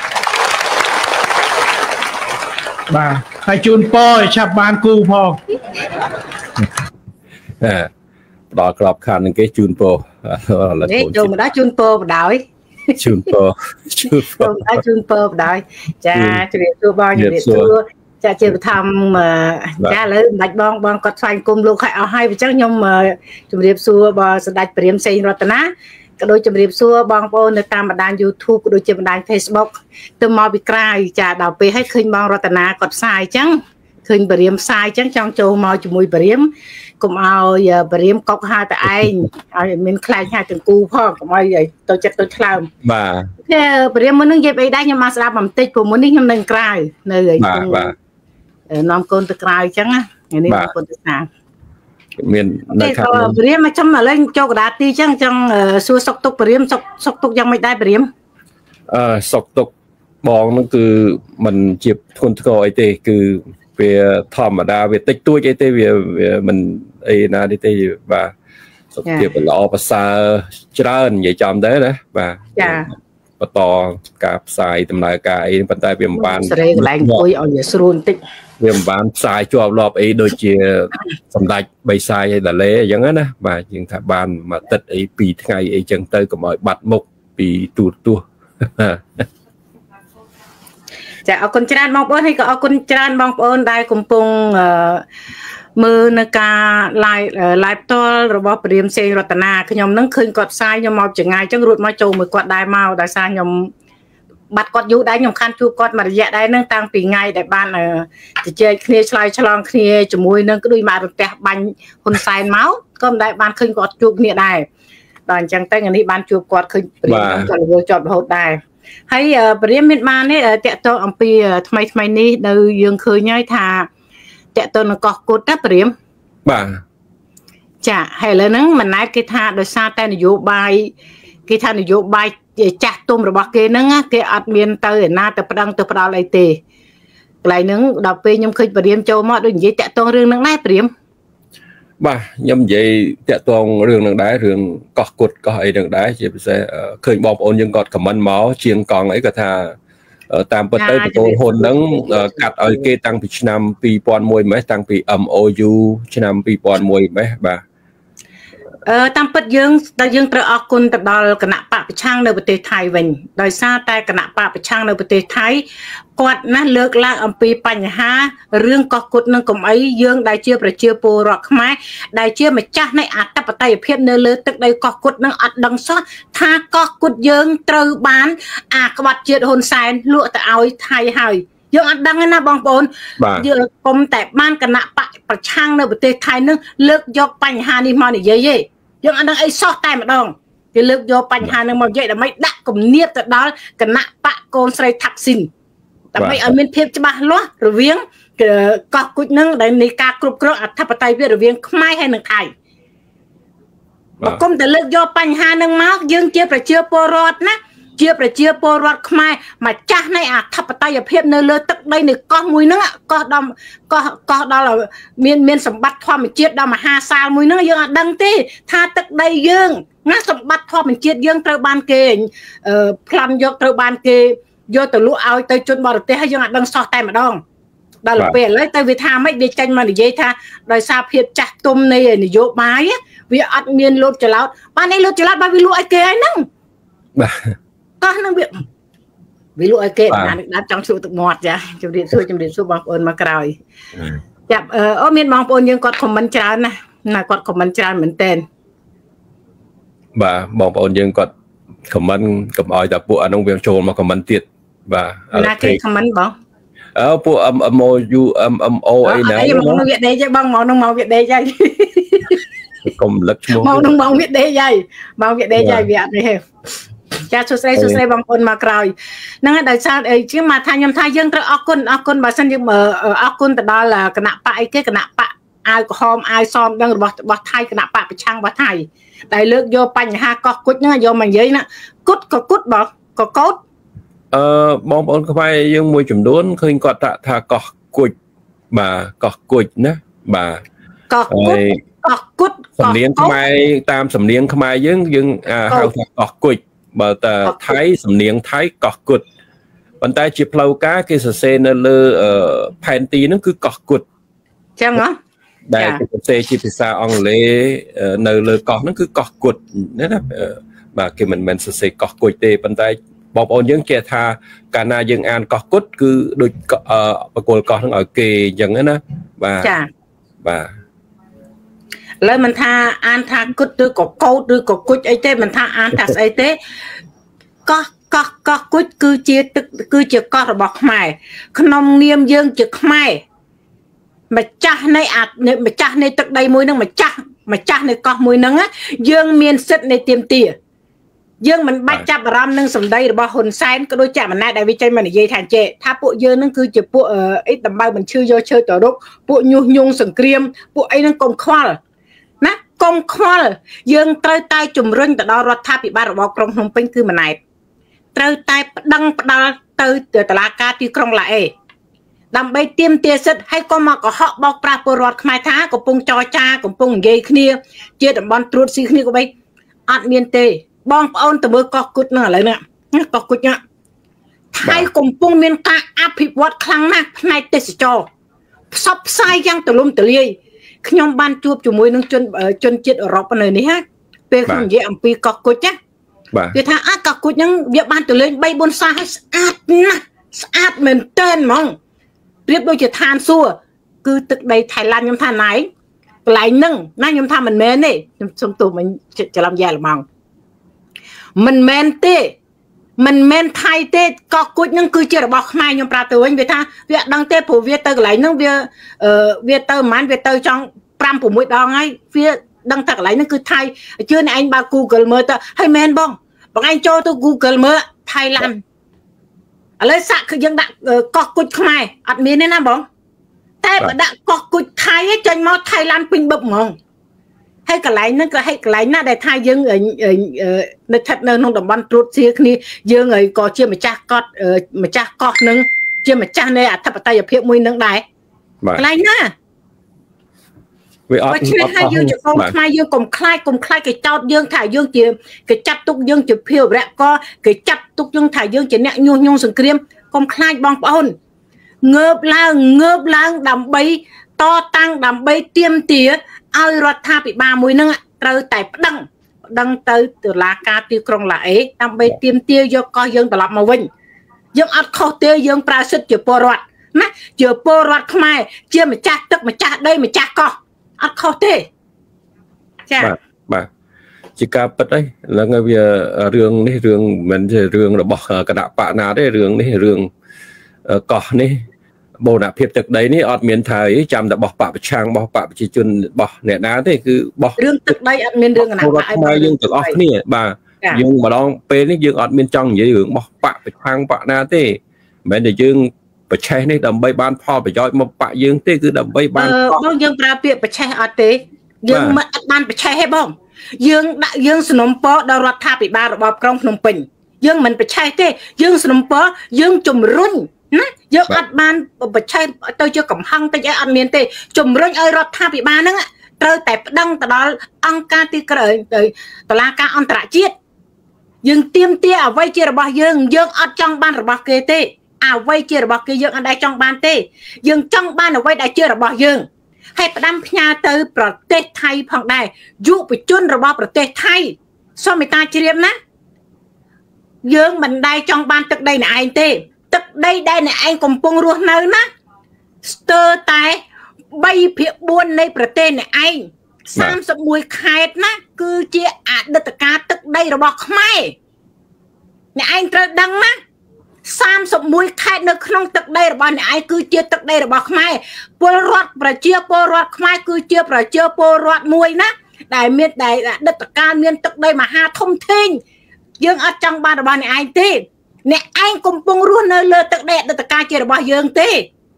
បាទហើយជូនពរឲ្យឆាប់បានគូផងផ្ដល់ក្របខ័ណ្ឌនឹងគេជូនពរនេះចូលមកដល់ជូនពរបដ ாய் ជូនពរជូនពរជូនពរបដ ாய் ចាជម្រាបសួរបងជម្រាបសួរចាជាបឋមចាឥឡូវមិនបាច់បងបងគាត់ស្វែងគុំលោកឲ្យអស់ហើយអញ្ចឹងខ្ញុំជម្រាបសួរបងសម្ដេចព្រាហ្មណ៍សេងរតនាក៏ដូចជម្រាបសួរបងប្អូននៅតាមបណ្ដាញ YouTube ក៏ដូចជាបណ្ដាញ Facebook ទៅមកពីក្រៅចាដល់ពេលឲ្យឃើញបងរតនាគាត់ផ្សាយអញ្ចឹងឃើញព្រាហ្មណ៍ផ្សាយអញ្ចឹងចង់ចូលមកជាមួយព្រាហ្មណ៍កុំឲ្យព្រាហ្មណ៍កុកហៅតែឯងឲ្យមានខ្លាចហៅទាំងគូផងកុំឲ្យទៅចិត្តទៅឆ្លើមបាទគេព្រាហ្មណ៍មុននឹងនិយាយអីដែរខ្ញុំមកស្ដាប់បន្តិចព្រោះមុននេះខ្ញុំនៅក្រៅនៅបាទបាទនាំកូនទៅក្រៅអញ្ចឹងណានេះកូនទៅស្នាមាននៅខាងព្រាហ្មណ៍មកចាំឥឡូវចូលកដាទីអញ្ចឹងអញ្ចឹងសួរសុកទុកព្រាហ្មណ៍សុកសុកទុកយ៉ាងម៉េចដែរព្រាហ្មណ៍អឺសុកទុកបងហ្នឹងគឺមិនជាធ្ងន់ធ្ងរអីទេគឺវាធម្មតាវាតិចតួចអីទេវាមិនអីណាទេទេបាទសុខភាពល្អប្រសើរច្រើននិយាយចំទៅណាបាទចាបន្តការផ្សាយដំណើរការអីប៉ុន្តែវាមិនបានសេរីកន្លែងអង្គុយឲ្យស្រួលបន្តិចវាមិនបានផ្សាយជាប់លាប់អីដូចជាសម្ដេចបិសាយឲ្យដលេអញ្ចឹងណាបាទយើងថាបានមួយទឹកអីពីរថ្ងៃអីចឹងទៅកុំឲ្យបាត់មុខពីទូរទស្សន៍ចាអរគុណច្រើនបងប្អូនហើយក៏អរគុណច្រើនបងប្អូនដែលកំពុងមើលនៅការ live live ផ្ទាល់របស់ព្រាហ្មណ៍សេងរតនាខ្ញុំនឹងឃើញគាត់ផ្សាយខ្ញុំមកចង្អាយអញ្ចឹងរួចមកចូលមួយគាត់ដែរមកដោយសារខ្ញុំបាត់គាត់យូរដែរខ្ញុំខានជួបគាត់មួយរយៈដែរនឹងតាំងពីថ្ងៃដែលបានជជែកគ្នាឆ្លើយឆ្លងគ្នាជាមួយនឹងគឺដូចមករទះបាញ់ហ៊ុនសែនមកក៏មិនដែលបានឃើញគាត់ជួបគ្នាដែរដល់អញ្ចឹងទៅថ្ងៃនេះបានជួបគាត់ឃើញព្រាហ្មណ៍គាត់រវល់ជាប់រហូតដែរហើយព្រាហ្មណ៍មានបាននេះតកតងអំពីថ្មីថ្មីនេះនៅយើងឃើញហើយថាតកតងនឹងកោះគុតណាព្រាហ្មណ៍បាទចាហើយឥឡូវហ្នឹងមិនណែគេថាដោយសារតែនយោបាយគេថានយោបាយចាស់ទុំរបស់គេហ្នឹងគេអត់មានទៅឯណាទៅប្តឹងទៅផ្ដាល់អីទេកន្លែងហ្នឹងដល់ពេលខ្ញុំឃើញព្រាហ្មណ៍ចូលមកដូចនិយាយតកតងរឿងហ្នឹងដែរព្រាហ្មណ៍បាទខ្ញុំនិយាយតាក់ទងរឿងនឹងដែររឿងកោះគុតកោះអីនឹងដែរជាពិសេសឃើញបងប្អូនយើងគាត់ខមមិនមកជាងកង់អីគាត់ថាតាមពិតទៅតកូលហ៊ុនហ្នឹងកាត់ឲ្យគេតាំងពីឆ្នាំពីរពាន់មួយម៉េះតាំងពី M O U ឆ្នាំពីរពាន់មួយម៉េះបាទអឺតាមពិតយើងតែយើងត្រូវអរគុណទៅដល់គណៈបកប្រឆាំងនៅប្រទេសថៃវិញដោយសារតែគណៈបកប្រឆាំងនៅប្រទេសថៃគាត់ណាលើកឡើងអំពីបញ្ហារឿងកោះគុតនឹងកំអីយើងដែលជាប្រជាពលរដ្ឋខ្មែរដែលជាម្ចាស់នៃអធិបតេយ្យភាពនៅលើទឹកដីកោះគុតនឹងអត់ដឹងសោះថាកោះគុតយើងត្រូវបានអាក្បត់ជាតិហ៊ុនសែនលក់ទៅឲ្យថៃហើយយើងអត់ដឹងទេណាបងប្អូនយើងគុំតែបានគណៈបកប្រឆាំងនៅប្រទេសថៃនឹងលើកយកបញ្ហានេះមកនិយាយទេយើងអត់ដឹងអីសោះតែម្ដងគេលើកយកបញ្ហានឹងមកនិយាយដើម្បីដាក់គំនាបទៅដល់គណៈបកកូនស្រីថាក់ស៊ីនដើម្បីឲ្យមានភាពច្បាស់លាស់រវាងកោះគុជនឹងដែលនៃការគ្រប់គ្រងអធិបតេយ្យភាពរវាងខ្មែរហើយនិងថៃបើគុំតែលើកយកបញ្ហានឹងមកយើងជាប្រជាពលរដ្ឋណាជាប្រជាពលរដ្ឋខ្មែរម្ចាស់នៃអធិបតេយ្យភាពនៅលើទឹកដីនៃកោះមួយហ្នឹងកោះដល់កោះកោះដល់មានមានសម្បត្តិធម្មជាតិដ៏មហាសាលមួយហ្នឹងយើងអត់ដឹងទេថាទឹកដីយើងណាសម្បត្តិធម្មជាតិយើងត្រូវបានគេប្លន់យកត្រូវបានគេយកទៅលក់ឲ្យទៅជនបរទេសហើយយើងអត់ដឹងសោះតែម្ដងដល់ពេលឥឡូវទៅវាថាម៉េចវាចេញមកនិយាយថាដោយសារភាពចាស់ទុំនៃនយោបាយវាអត់មានលោតច្រឡោតបាននេះលោតច្រឡោតបើវាលក់ឲ្យគេហើយហ្នឹងបាទកោះនឹងវាវាលក់ឲ្យគេណានឹកដាប់ចង់ជួទឹកមាត់ចាជម្រាបសួរជម្រាបសួរបងប្អូនមកក្រោយចាប់អូមានបងប្អូនយើងគាត់ខមមិនច្រើនណាណាគាត់ខមមិនច្រើនមែនតើបាទបងប្អូនយើងគាត់ខមមិនកុំឲ្យតែពួកអានោះវាចូលមកខមមិនទៀតបាទណាគេខមមិនបងអើពួក M M O U M M O អីណាមកវាដេកទេបងមកនឹងមកវាដេកហើយកុំលឹកឈ្មោះមកនឹងមកវាដេកហើយមកវាដេកហើយវាអត់ទេចាសួស្ដីសួស្ដីបងប្អូនមកក្រោយហ្នឹងហើយដោយសារអីជាងមកថាខ្ញុំថាយើងត្រូវអរគុណអរគុណបើសិនយើងអរគុណទៅដល់គណៈបកអីគេគណៈបកអាវក្រហមអាវសមដឹងរបស់របស់ថៃគណៈបកប្រឆាំងរបស់ថៃដែលលើកយកបញ្ហាកោះគុជហ្នឹងយកមកនិយាយណាគុតក៏គុតបងក៏កោតអឺបងប្អូនខ្មែរយើងមួយចំនួនឃើញគាត់ថាថាកោះគុជបាទកោះគុជណាបាទកោះគុជកោះគុជសំនៀងខ្មែរតាមសំនៀងខ្មែរយើងយើងហៅថាកោះគុជបើតែថៃសំនៀងថៃកោះគុតប៉ុន្តែជាផ្លូវការគេសរសេរនៅលើផែនទីហ្នឹងគឺកោះគុតចឹងហ៎ដែលគេសរសេរជាភាសាអង់គ្លេសនៅលើកោះហ្នឹងគឺកោះគុតណាបាទគេមិនមែនសរសេរកោះគុជទេប៉ុន្តែបងប្អូនយើងគេថាកាលណាយើងអានកោះគុតគឺដូចបកគលកោះហ្នឹងឲ្យគេអញ្ចឹងណាបាទចាបាទឡើយមិនថាអានថាគុតឬក៏កោតឬក៏គុជអីទេមិនថាអានថាស្អីទេកោះកោះកោះគុជគឺជាទឹកគឺជាកោះរបស់ខ្មែរក្នុងនាមយើងជាខ្មែរម្ចាស់នៃអាម្ចាស់នៃទឹកដីមួយហ្នឹងម្ចាស់ម្ចាស់នៃកោះមួយហ្នឹងយើងមានសិទ្ធិនៃទាមទារយើងមិនបាច់ចាប់អារម្មណ៍នឹងសម្ដីរបស់ហ៊ុនសែនក៏ដូចជាអាណាចដែលវាចេញមកនិយាយថាចេះថាពួកយើងនឹងគឺជាពួកអីដំបៅបញ្ឈឺយកឈើទៅរុកពួកញុះញង់សង្គ្រាមពួកអីនឹងកុំខ្វល់ណាកុំខ្វល់យើងត្រូវតែជំរុញទៅដល់រដ្ឋាភិបាលរបស់ក្រុងភ្នំពេញគឺម៉ណែតត្រូវតែប្តឹងផ្ដាល់ទៅតុលាការទីក្រុងឡាអេដើម្បីទាមទារសិទ្ធិហើយកុំមកកុហកបោកប្រាស់ពលរដ្ឋខ្មែរថាកំពុងចរចាកំពុងនិយាយគ្នាជាតំបន់ត្រួតស៊ីគ្នាក៏បីអត់មានទេបងប្អូនទៅមើលកោះគុជហ្នឹងឥឡូវនេះកោះគុជហ្នឹងថៃកំពុងមានការអភិវឌ្ឍខ្លាំងណាស់ផ្នែកទេសចរផ្សព្វផ្សាយយ៉ាងទូលំទូលាយខ្ញុំបានជួបជាមួយនឹងជនជនជាតិអឺរ៉ុបនៅនេះណាពេលខ្ញុំនិយាយអំពីកោះគុជណាគេថាអាកោះគុជហ្នឹងវាបានទៅលេងបីបួនសាឲ្យស្អាតណាស់ស្អាតមែនតើហ្មងប្រៀបដូចជាឋានសួគ៌គឺទឹកដីថៃឡង់ខ្ញុំថាណៃកន្លែងហ្នឹងណាខ្ញុំថាមិនមែនទេខ្ញុំសុំទោសមិនច្រឡំយ៉ាល្មងមិនមែនទេមិនមែនថៃទេកោះគុជហ្នឹងគឺជារបស់ខ្មែរខ្ញុំប្រាប់ទៅវិញវាថាវាអត់ដឹងទេព្រោះវាទៅកន្លែងហ្នឹងវាវាទៅប្រហែលវាទៅចង់ប្រាំប្រាំមួយដងហើយវាដឹងថាកន្លែងហ្នឹងគឺថៃជឿអ្នកឯងបើ Google មើលទៅហើយមែនបងបងឯងចូលទៅ Google មើលថៃឡង់ឥឡូវសាក់គឺយើងដាក់កោះគុជខ្មែរអត់មានទេណាបងតែបើដាក់កោះគុជថៃចេញមកថៃឡង់ពេញបឹបហ្មងហើយកន្លែងហ្នឹងក៏ហើយកន្លែងណាដែលថាយើងនៅស្ថិតនៅក្នុងតំបន់ត្រួតស៊ីគ្នាយើងក៏ជាម្ចាស់កោះម្ចាស់កោះហ្នឹងជាម្ចាស់នៃអធិបតេយ្យភាពមួយហ្នឹងដែរកន្លែងណាវាអត់ឆ្នេះហើយយើងជាកូនខ្មែរយើងកុំខ្លាចកុំខ្លាចគេចោទយើងថាយើងជាគេចាត់ទុកយើងជាភេរវរៈក៏គេចាត់ទុកយើងថាយើងជាអ្នកញុះញង់សង្គ្រាមកុំខ្លាចបងប្អូនងើបឡើងងើបឡើងដើម្បីតតាំងដើម្បីទាមទារឲ្យរដ្ឋាភិបាលមួយហ្នឹងត្រូវតែប្តឹងប្តឹងទៅតុលាការទីក្រុងឡាអេដើម្បីទាមទារយកកោះយើងត្រឡប់មកវិញយើងអត់ខុសទេយើងប្រើសិទ្ធិជាពលរដ្ឋណាជាពលរដ្ឋខ្មែរជាម្ចាស់ទឹកម្ចាស់ដីម្ចាស់កោះអត់ខុសទេចា៎បាទជាការពិតអីឡើងវារឿងនេះរឿងមិនមែនរឿងរបស់គណៈបកណាទេរឿងនេះរឿងកោះនេះបូរណភាពទឹកដីនេះអត់មានថាអីចាំតែបោះបកប្រឆាំងបោះបកប្រជាជនបោះអ្នកណាទេគឺបោះរឿងទឹកដីអត់មានរឿងគណៈបកអីខ្មែរយើងទាំងអស់គ្នាបាទយើងម្ដងពេលនេះយើងអត់មានចង់និយាយរឿងបោះបកប្រឆាំងបកណាទេមិនមែនតែយើងប្រឆេះនេះដើម្បីបានផលប្រយោជន៍មកបកយើងទេគឺដើម្បីបានបងយើងប្រើពាក្យប្រឆេះអត់ទេយើងមិនអត់បានប្រឆេះទេបងយើងដាក់យើងสนុំពរដល់រដ្ឋាភិបាលរបបក្រុងភ្នំពេញយើងមិនប្រឆេះទេយើងสนុំពរយើងជំរុញណាយើងអត់បានប្រឆេះទៅជាកំហឹងតិចអីអត់មានទេជំរុញឲ្យរដ្ឋាភិបាលហ្នឹងត្រូវតែប្តឹងទៅដល់អង្គការទីក្រោយទៅតុលាការអន្តរជាតិយើងទាមទារអ្វីជារបស់យើងយើងអត់ចង់បានរបស់គេទេអ្វីជារបស់គេយើងអត់ដែលចង់បានទេយើងចង់បានអ្វីដែលជារបស់យើងហើយផ្ដាំផ្ញើទៅប្រទេសថៃផងដែរយុវជនរបស់ប្រទេសថៃសូមមេត្តាជ្រាបណាយើងមិនដែលចង់បានទឹកដីអ្នកឯងទេទឹកដីដែលអ្នកឯងកំពុងរស់នៅណាស្ទើរតែបីភាគបួននៃប្រទេសអ្នកឯងសាមសិបមួយខេត្តណាគឺជាអតីតកាលទឹកដីរបស់ខ្មែរអ្នកឯងត្រូវដឹងណាសាមសិបមួយខេត្តនៅក្នុងទឹកដីរបស់អ្នកឯងគឺជាទឹកដីរបស់ខ្មែរពលរដ្ឋប្រជាពលរដ្ឋខ្មែរគឺជាប្រជាពលរដ្ឋមួយណាដែលមានដែលអតីតកាលមានទឹកដីមហាធំធេងយើងអត់ចង់បានរបស់អ្នកឯងទេអ្នកឯងកំពុងរស់នៅលើទឹកដីអតីតកាលជារបស់យើងទេ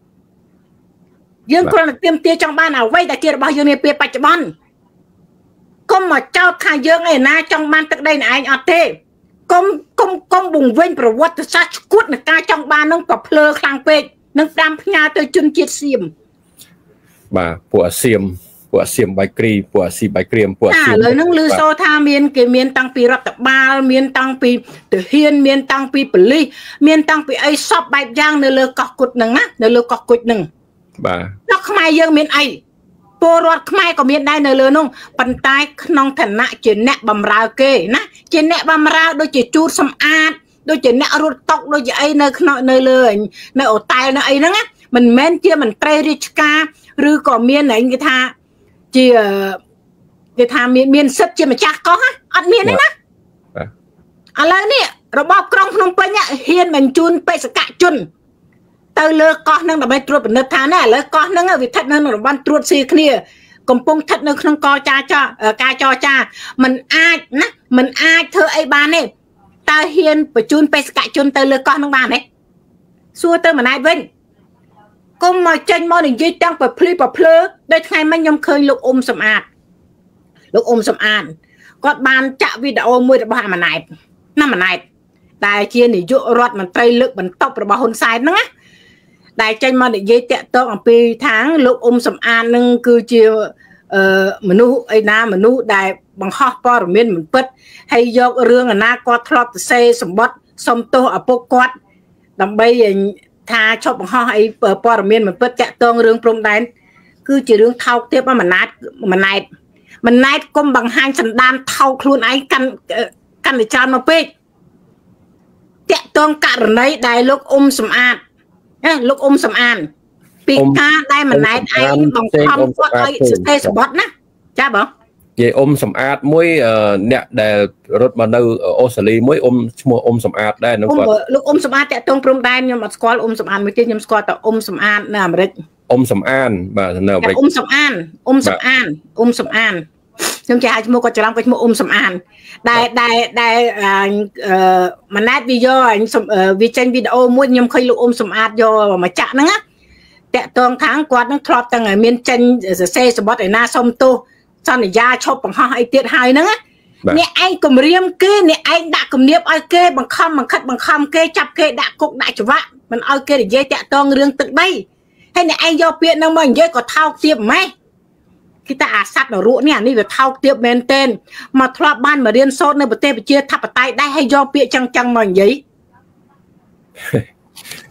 យើងគ្រាន់តែទាមទារចង់បានអ្វីដែលជារបស់យើងនាពេលបច្ចុប្បន្នកុំមកចោទថាយើងឯណាចង់បានទឹកដីអ្នកឯងអត់ទេកុំកុំកុំបង្វែងប្រវត្តិសាស្ត្រឈួតនៃការចង់បាននឹងប្រភ្លើខ្លាំងពេកនឹងតាមផ្ញើទៅជនជាតិសៀមបាទពួកអាសៀមពួកអាសៀមបៃគ្រីពួកអាស៊ីបៃក្រៀមពួកអាសៀមឥឡូវហ្នឹងឮសូរថាមានគេមានតាំងពីរដ្ឋបាលមានតាំងពីទាហានមានតាំងពីប៉ូលីសមានតាំងពីអីសពបែបយ៉ាងនៅលើកោះគុតហ្នឹងណានៅលើកោះគុជហ្នឹងបាទដល់ខ្មែរយើងមានអីពលរដ្ឋខ្មែរក៏មានដែរនៅលើនោះប៉ុន្តែក្នុងឋានៈជាអ្នកបម្រើគេណាជាអ្នកបម្រើដូចជាជូតសម្អាតដូចជាអ្នករត់តុកដូចជាអីនៅក្នុងនៅលើនៅអូតែលនៅអីហ្នឹងមិនមែនជាមន្ត្រីរាជការឬក៏មានអីគេថាជាគេថាមានមានសិទ្ធិជាម្ចាស់កោះអត់មានទេណាឥឡូវនេះរបបក្រុងភ្នំពេញហ៊ានបញ្ជូនបេសកជនទៅលើកោះនឹងដើម្បីត្រួតពិនិត្យថាណាឥឡូវកោះនឹងវាស្ថិតនៅក្នុងតំបន់ត្រួតស៊ីគ្នាកំពុងស្ថិតនៅក្នុងកចាចការចរចាมันអាចណាมันអាចធ្វើអីបានទេតើហ៊ានបញ្ជូនបេសកជនទៅលើកោះនឹងបានទេសួរទៅម្នាក់វិញគុំមកចេញមកនិយាយតាំងប្រភ្លីប្រភ្លើដោយថ្ងៃមិញខ្ញុំឃើញលោកអ៊ុំសំអាតលោកអ៊ុំសំអាតគាត់បានចាក់វីដេអូមួយរបស់អាម៉ាណែតណាម៉ាណែតដែលជានាយករដ្ឋមន្ត្រីលើកបន្ទប់របស់ហ៊ុនសែនហ្នឹងណាដែលចេញមកនិយាយតាក់ទងអំពីថាលោកអ៊ុំសំអាតនឹងគឺជាអឺមនុស្សអីណាមនុស្សដែលបង្ហោះព័ត៌មានមិនពិតហើយយករឿងអាណាគាត់ធ្លាប់ទៅសេសម្បត្តិសុំទោសឪពុកគាត់ដើម្បីថាឈប់បង្ហោះអីព័ត៌មានមិនពិតតាក់ទងរឿងព្រំដែនគឺជារឿងថោកទាបអាម៉ាណែតម៉ាណែតម៉ាណែតគុំបង្ហាញសន្តានថោកខ្លួនឯងកាន់កាន់តែច្រើនមកពេកតាក់ទងករណីដែលលោកអ៊ុំសំអាតលោកអ៊ុំសំអានពីការដែលម៉ាណែតឯងបង្ខំគាត់ឲ្យសរសេរសម្បត្តិណាចាបងនិយាយអ៊ុំសំអាតមួយអ្នកដែលរត់មកនៅអូស្ត្រាលីមួយអ៊ុំឈ្មោះអ៊ុំសំអាតដែរនោះគាត់លោកអ៊ុំសំអាតតាក់ទងព្រំដែនខ្ញុំអត់ស្គាល់អ៊ុំសំអាតមួយទៀតខ្ញុំស្គាល់តែអ៊ុំសំអាតនៅអាមេរិកអ៊ុំសំអានបាទនៅអាមេរិកអ៊ុំសំអានអ៊ុំសំអានអ៊ុំសំអានខ្ញុំចេះហៅឈ្មោះគាត់ច្រឡំគាត់ឈ្មោះអ៊ុំសំអានដែលដែលដែលម៉ាណែតវីយ៉ូវាចេញវីដេអូមួយខ្ញុំឃើញលោកអ៊ុំសំអាតយកមកចាក់ហ្នឹងណាតាក់ទងខាងគាត់នឹងធ្លាប់ទាំងមានចេញសរសេរសម្បត្តិឯណាសុំទោសសន្យាឈប់បង្ហោះអីទៀតហើយហ្នឹងណាអ្នកឯងគំរាមគេអ្នកឯងដាក់គំនាបឲ្យគេបង្ខំបង្ខិតបង្ខំគេចាប់គេដាក់គុកដាក់ច្បាក់មិនឲ្យគេនិយាយតាក់ទងរឿងទឹកដីហើយអ្នកឯងយកពាក្យហ្នឹងមកនិយាយក៏ថោកទាបម៉េចគេថាអាសត្វនរកនេះអានេះវាថោកទាបមែនទែនមកធ្លាប់បានមករៀនសូត្រនៅប្រទេសប្រជាធិបតេយ្យដែរហើយយកពាក្យចឹងចឹងមកនិយាយ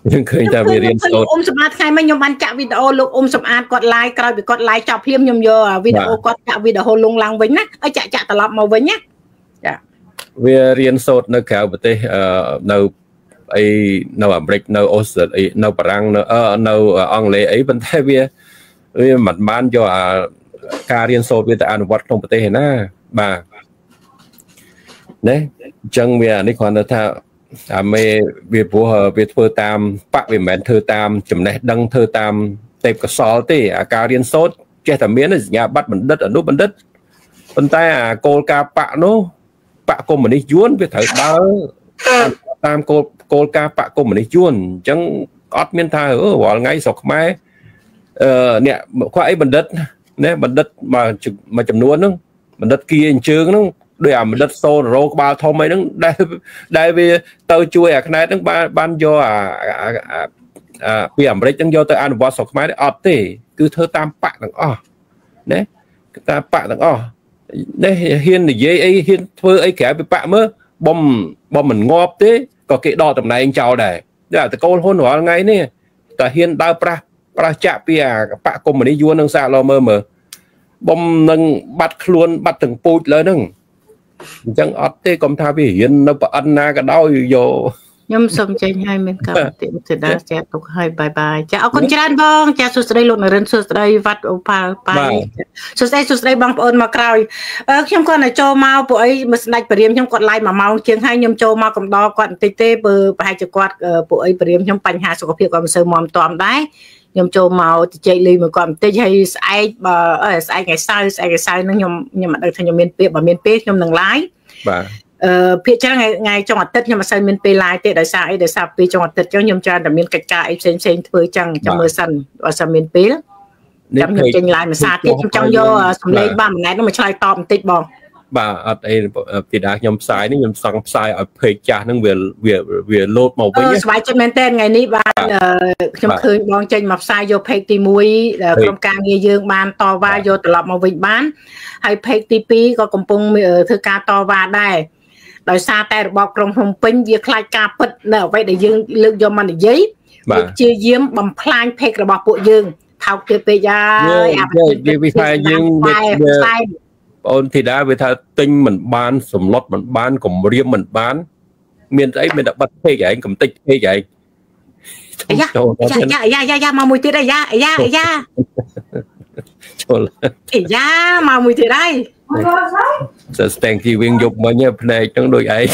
យើងឃើញតែវារៀនសូត្រអ៊ំសម្អាតថ្ងៃមិញខ្ញុំបានចាក់វីដេអូលោកអ៊ំសម្អាតគាត់ live ក្រោយពីគាត់ live ចប់ភ្លាមខ្ញុំយកវីដេអូគាត់ចាក់វីដេអូលងឡើងវិញណាឲ្យចាក់ចាក់ត្រឡប់មកវិញណាចាវារៀនសូត្រនៅក្រៅប្រទេសនៅអីនៅអាមេរិកនៅអូស្ត្រាលីនៅបារាំងនៅនៅអង់គ្លេសអីប៉ុន្តែវាវាមិនបានយកអាការរៀនសូត្រវាទៅអនុវត្តក្នុងប្រទេសឯណាបាទណាអញ្ចឹងវានេះគ្រាន់តែថាអាមេវាព្រោះវាធ្វើតាមបកវាមិនមែនធ្វើតាមចំណេះដឹងធ្វើតាមទេពកោសល្យទេអាការរៀនសូត្រចេះតែមានសញ្ញាបត្របណ្ឌិតអនុបណ្ឌិតប៉ុន្តែអាគោលការបកនោះបកកុម្មុយនីសយួនវាត្រូវដើរតាមគោលគោលការបកកុម្មុយនីសយួនអញ្ចឹងអត់មានថាអឺរាល់ថ្ងៃស្រុកខ្មែរអឺអ្នកគាត់អីបណ្ឌិតណាបណ្ឌិតមួយចំនួនហ្នឹងបណ្ឌិតគៀអញ្ជើងហ្នឹងដោយអាបណ្ឌិតសូរ៉ូក្បាលធំអីហ្នឹងដែលដែលវាទៅជួយអាខ្នែតហ្នឹងបានបានយកអាអាពីអាមេរិកហ្នឹងយកទៅអនុវត្តស្រុកខ្មែរអត់ទេគឺធ្វើតាមបកទាំងអស់ណាតាមបកទាំងអស់នេះហ៊ាននិយាយអីហ៊ានធ្វើអីក្រៅពីបកមើលបំបំមិនងាប់ទេក៏គេដកតំណែងចោលដែរតែតកូលហ៊ុនរាល់ថ្ងៃនេះតែហ៊ានដើរប្រាស់ប្រាស់ចាក់ពីអាបកកុម្មុយនីសយួននឹងសាកឡមើលមើលបំនឹងបាត់ខ្លួនបាត់ទាំងពូជលើហ្នឹងអញ្ចឹងអត់ទេកុំថាវារៀននៅប្រអិនណាក៏ដោយយកខ្ញុំសូមចេញឲ្យមានកម្មវិធីសេដាចាទុកឲ្យបាយបាយចាអរគុណច្រើនបងចាសួស្ដីលោកនរិនសួស្ដីវត្តអូប៉ាល់ប៉ៃសួស្ដីសួស្ដីបងប្អូនមកក្រោយខ្ញុំគាត់ទៅចូលមកពួកអីមកស្ដេចបរិមខ្ញុំគាត់ឡាយមួយម៉ោងជាងហើយខ្ញុំចូលមកកំដរគាត់បន្តិចទេបើប្រហែលជាគាត់ពួកអីបរិមខ្ញុំបញ្ហាសុខភាពគាត់មិនសូវមាំទាំដែរខ្ញុំចូលមកទៅជែកលេងមួយគាត់បន្តិចហើយស្អែកបើស្អែកថ្ងៃសៅរ៍ស្អែកថ្ងៃសៅរ៍ហ្នឹងខ្ញុំខ្ញុំមិនដឹងថាខ្ញុំមានពេលបើមានពេលខ្ញុំនឹងឡាយបាទអឺភាគច្រើនថ្ងៃចុងអាទិត្យខ្ញុំមិនសូវមានពេលឡាយទេដោយសារអីដោយសារពេលចុងអាទិត្យចឹងខ្ញុំច្រើនតែមានកិច្ចការអីផ្សេងផ្សេងធ្វើចឹងចាំមើលសិនបើសិនមានពេលចាំខ្ញុំចេញឡាយមួយសារទៀតខ្ញុំចង់យកសម្លេងបានម្នាក់នោះមកឆ្លើយតបបន្តិចបងបាទអត់អីពីដាខ្ញុំផ្សាយនេះខ្ញុំសង់ផ្សាយឲ្យពេកចាស់ហ្នឹងវាវាវាលោតមកវិញស្បាយចិត្តមែនតើថ្ងៃនេះបានខ្ញុំឃើញបងចេញមកផ្សាយយកពេកទីមួយក្រុមការងារយើងបានតវ៉ាយកត្រឡប់មកវិញបានហើយពេកទីពីរក៏កំពុងធ្វើការតវ៉ាដែរដោយសារតែរបបក្រុងភ្នំពេញវាខ្លាចការពិតនៅអ្វីដែលយើងលើកយកមកនិយាយវាព្យាយាមបំផ្លាញពេករបស់ពួកយើងថោកទៀតពេកហើយអាវាវិស័យយើងបងអូនធីតាវាថាទិញមិនបានសម្លុតមិនបានគម្រាមមិនបានមានស្អីមានតែបិទពេកឯងកំតិចពេកឯងអាយ៉ាយ៉ាយ៉ាយ៉ាមកមួយទៀតអាយ៉ាអាយ៉ាអាយ៉ាចូលអាយ៉ាមកមួយទៀតហើយសិស្តែងជីវិញយប់មិញភ្នែកហ្នឹងដូចឯង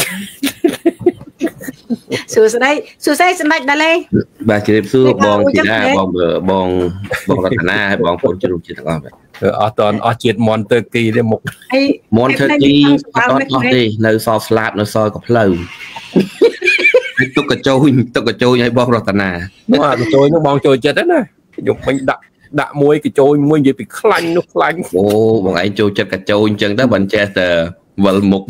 សួស្ដីសួស្ដីសម្ដេចដាឡេបាទជម្រាបសួរបងធីតាបងបងបងរតនាហើយបងប្អូនជ្រុំជាតិទាំងអស់បាទអត់តអស់ជាតិមន់ទើគីទេមុខមន់ទើគីអត់អស់ទេនៅសល់ស្លាបនៅសល់ក៏ផ្លូវទុកកញ្ចោញទុកកញ្ចោញឲ្យបងរតនាមកកញ្ចោញនោះបងចូលចិត្តណាខ្ញុំមិញដាក់ដាក់មួយកញ្ចោញមួយនិយាយពីខ្លាញ់នោះខ្លាញ់អូបងឯងចូលចិត្តកញ្ចោញអញ្ចឹងទៅមិនចេះតែវិលមុខ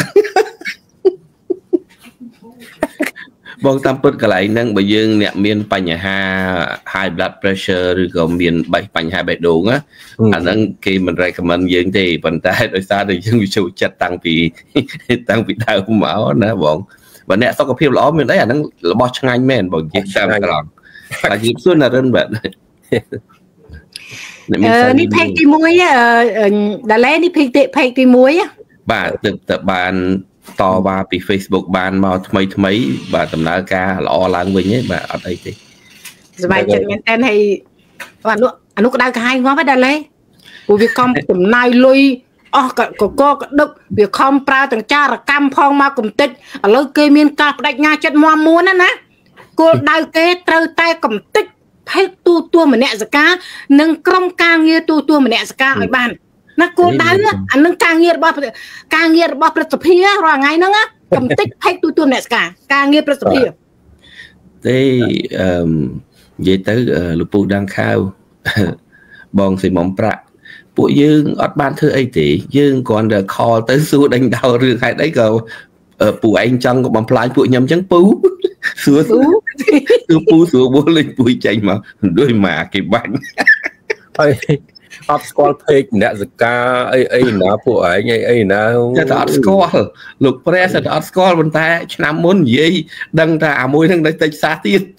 បងតាមពិតកន្លែងហ្នឹងបើយើងអ្នកមានបញ្ហា high blood pressure ឬក៏មានបញ្ហាបេះដូងណាអាហ្នឹងគេមិន recommend យើងទេប៉ុន្តែដោយសារតែយើងវាចូលចិត្តតាំងពីតាំងពីដើមមកណាបងបើអ្នកសុខភាពល្អមានអីអាហ្នឹងរបស់ឆ្ងាញ់មែនបងនិយាយតាមត្រង់តែនិយាយសួរណារិនបាទនេះពេកទីមួយដាឡេនេះពេកទីពេកទីមួយបាទទឹកតបានតវ៉ាពី Facebook បានមកថ្មីថ្មីបាទដំណើរការល្អឡើងវិញទេបាទអត់អីទេសប្បាយចិត្តមែនតើហើយអានោះអានោះក្តៅក្រហាយងាប់ហើយដាឡេព្រោះវាខំចំណាយលុយអស់កកកកដឹកវាខំប្រើទាំងចារកម្មផងមកកំតិចឥឡូវគេមានការបដិញ្ញាចិត្តមាំមួនណាណាគោលដៅគេត្រូវតែកំតិចភេកទូទួលមនសិការនិងក្រុមការងារទូទួលមនសិការឲ្យបានណាគោលដៅអានឹងការងាររបស់ការងាររបស់ព្រឹទ្ធសភារាល់ថ្ងៃហ្នឹងកំតិចភេកទូទួលមនសិការការងារព្រឹទ្ធសភាទេអឺនិយាយទៅលោកពូដាំងខាវបងស៊ីមុំប្រាក់ពួកយើងអត់បានធ្វើអីទេយើងគ្រាន់តែខលទៅសួរដេញដោលរឿងហេតុអីក៏ពួកឯងចង់បំផ្លាញពួកខ្ញុំអញ្ចឹងពូសួរសួរគឺពូសួរបុលលេងពូចេញមកដូចម៉ាគេបាញ់ហើយអត់ស្គាល់ពេកអ្នកសការអីអីណាពួកឯងអីអីណាតែអត់ស្គាល់លោកព្រះតែអត់ស្គាល់ប៉ុន្តែឆ្នាំមុននិយាយដឹងថាអាមួយហ្នឹងនៅតិចសាសទៀត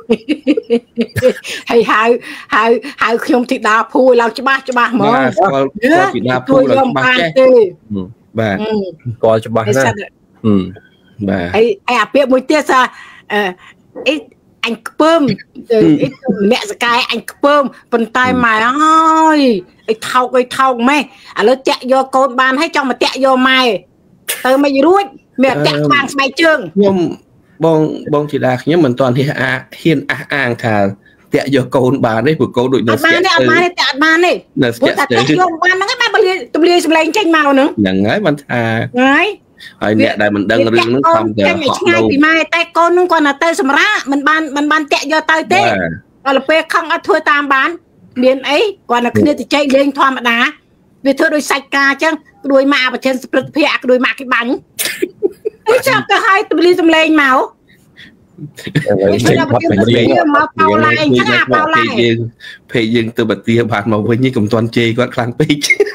ហើយហៅហៅហៅខ្ញុំធីតាភូឡើងច្បាស់ច្បាស់ហ្មងបាទស្គាល់ស្គាល់ធីតាភូឡើងច្បាស់ចេះបាទស្គាល់ច្បាស់ណាស់បាទហើយហើយអាពាក្យមួយទៀតថាអឺអីអញខ្ពើមអីអ្នកសកាយអញខ្ពើមប៉ុន្តែម៉ែអើយអីថោកអីថោកម៉េះឥឡូវតាក់យកកូនបានហើយចង់មកតាក់យកម៉ែទៅមិនរួចមានតាក់ខ្វាងស្បែកជើងខ្ញុំបងបងជីតាខ្ញុំមិនទាន់ហ៊ានអាហ៊ានអះអាងថាតាក់យកកូនបានទេព្រោះកូនដូចនៅស្ទាក់ទៅអត់បានទេតាក់អត់បានទេនៅស្ទាក់ទៅយកបានហ្នឹងបែបទម្លាយសម្លេងចេញមកហ្នឹងហ្នឹងហើយបានថាហើយហើយអ្នកដែលមិនដឹងរឿងហ្នឹងខំតែហក់ឆ្ងាយពីម៉ែតែកូនហ្នឹងគាត់ទៅទៅសម្រាមិនបានមិនបានតាក់យកទៅទេដល់ពេលខឹងអត់ធ្វើតាមបានមានអីគាត់នៅគ្នាទៅចែកលេងធម្មតាវាធ្វើដោយសាច់ការអញ្ចឹងក្ដួយម៉ាក់ប្រធានព្រឹទ្ធភិក្ដួយម៉ាក់គេបាញ់អីចាប់ទៅឲ្យទម្លាយសម្លេងមកចេញផុតពេញមកបោឡាយអញ្ចឹងអាបោឡាយយើងភេកយើងទៅបាទាបានមកវិញនេះកុំទាន់ជេរគាត់ខ្លាំងពេក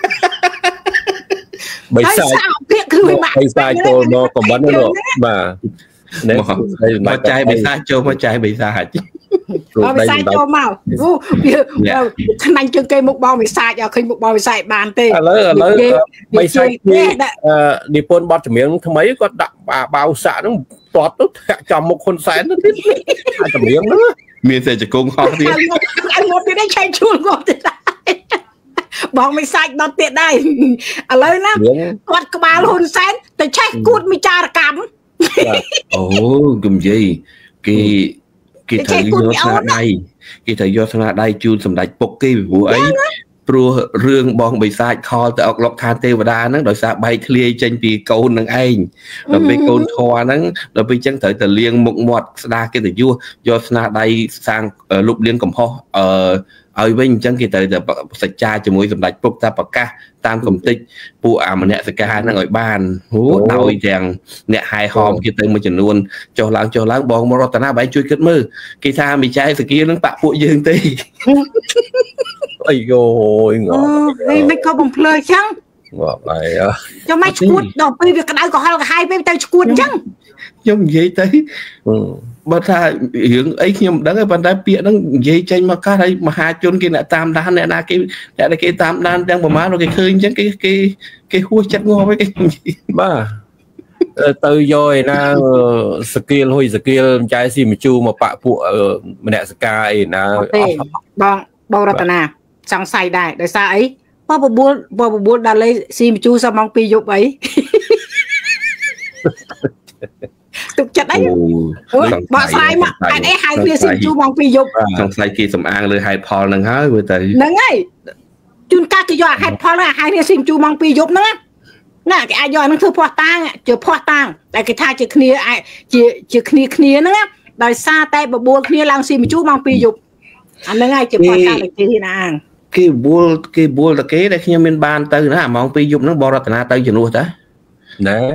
បិសាចពាក្យគឺម៉ាក់បិសាចចូលមកខមមិននោះបាទមកចាយបិសាចចូលមកចាយបិសាចមកវិសាចចូលមកអូវាខ្នាញ់ជើងគេមុខបងវិសាចឲ្យឃើញមុខបងវិសាចបានទេឥឡូវឥឡូវបិសាចនិពន្ធបទចម្រៀងថ្មីគាត់ដាក់បាវសាក់ហ្នឹងតតទៅធាក់ចំមុខហ៊ុនសែនទៅទៀតចម្រៀងហ្នឹងមានតែជង្គង់ហោះទៀតឲ្យមកទៀតឆែកជួលគាត់ទៀតបងមិនសាច់ដុតទៀតដែរឥឡូវណាគាត់ក្បាលហ៊ុនសែនទៅឆេះគួតវិចារកម្មអូកំនិយាយគេគេត្រូវយកស្នាដៃគេត្រូវយកស្នាដៃជូនសម្ដេចពុកគេពីព្រោះអីព្រោះរឿងបងបិសាចខលទៅអុកលុកឋានទេវតាហ្នឹងដោយសារបែកធ្លាយចេញពីកូននឹងឯងដល់ពេលកូនធွာហ្នឹងដល់ពេលអញ្ចឹងត្រូវតែលៀងមុខមាត់ស្ដារកិត្តិយសយកស្នាដៃសាងលុបលៀនកំហុសអឺឲ្យវិញអញ្ចឹងគេត្រូវតែសច្ចាជាមួយសម្ដេចពុកតែប្រកាសតាមកំតិចពួកអាមនសិការហ្នឹងឲ្យបានហូដោយទាំងអ្នកហែហោមគេទៅមួយចំនួនចុះឡើងចុះឡើងបងមករតនាបែរជួយគិតមើលគេថាមីចែសគានឹងបាក់ពួកយើងទេអីយោងអីមិនក៏បំភ្លើអញ្ចឹងងាប់ហើយចាំមិនឈួតដល់ពេលវាក្តៅក៏ហល់ក៏ហាយពេលទៅឈួតអញ្ចឹងខ្ញុំនិយាយទៅបើថារឿងអីខ្ញុំមិនដឹងទេប៉ុន្តែពាក្យហ្នឹងនិយាយចេញមកកាសហើយមហាជនគេអ្នកតាមដានអ្នកណាគេអ្នកដែលគេតាមដានទាំងប្រមាណគេឃើញអញ្ចឹងគេគេគេហួសចិត្តងាប់ហើយគេបាទទៅយកឯណាស្គីលហ៊ុយស្គីលចែស៊ីមជូមកបាក់ពួកម្នាក់សកាឯណាបងបងរតនាសង្ស័យដែរដោយសារអីបបបួលបបបួលដល់លេស៊ីមជូសម៉ោងពីរយប់អីទុកចិត្តអីបកស្រាយមកអត់អីហៅវាស៊ីមជូម៉ោងពីរយប់សង្ស័យគេសំអាងលើហេតុផលហ្នឹងហើយមើលទៅហ្នឹងហើយជួនកាលគេយកហេតុផលហ្នឹងហៅវាស៊ីមជូម៉ោងពីរយប់ហ្នឹងណាគេអាចយកអាហ្នឹងធ្វើភ័ស្តុតាងជាភ័ស្តុតាងតែគេថាជាគ្នាជាជាគ្នាគ្នាហ្នឹងដោយសារតែបបួលគ្នាឡើងស៊ីមជូម៉ោងពីរយប់អាហ្នឹងហើយជាភ័ស្តុតាងគេហ៊ានអាងគេបួលគេបួលតែគេដែលខ្ញុំមានបានទៅណាម៉ោងពីរយប់ហ្នឹងបរតនាទៅជំនួសតាណែ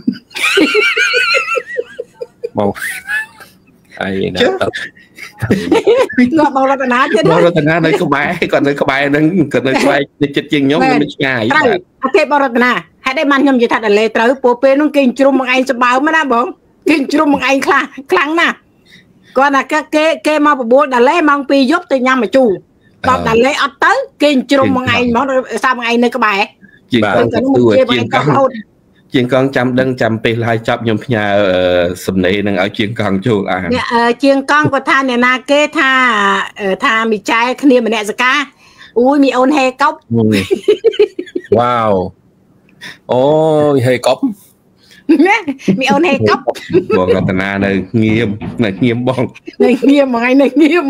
មកអីណាទៅងាប់បរតនាទៀតបរតនានៅក្បែរគាត់នៅក្បែរហ្នឹងគាត់នៅក្បែរចិត្តជាងខ្ញុំមិនឆ្ងាយត្រូវអគេបរតនាហេតុអីបានខ្ញុំនិយាយថាដលេត្រូវពោពេលហ្នឹងគេជ្រុំមកឯងសម្បើមណាបងគេជ្រុំមកឯងខ្លះខ្លាំងណាស់គាត់ថាគេគេមកបបួលដលេម៉ោងពីរយប់ទៅញ៉ាំមកជូរដល់ដលេអត់ទៅគេជ្រុំមកឯងហ្មងសារមកឯងនៅក្បែរជាងកងជាងកងជាងកងចាំដឹងចាំពេលហើយចាប់ខ្ញុំផ្ញើសំណេរនឹងឲ្យជាងកងចូលអាអ្នកជាងកងគាត់ថាអ្នកណាគេថាថាមីចែគ្នាម្នាក់សកាអូយមីអូនហេកប់វ៉ាវអូយហេកប់មីអូនហេកប់បងរតនានៅងៀមនៅងៀមបងនៅងៀមមួយថ្ងៃនៅងៀម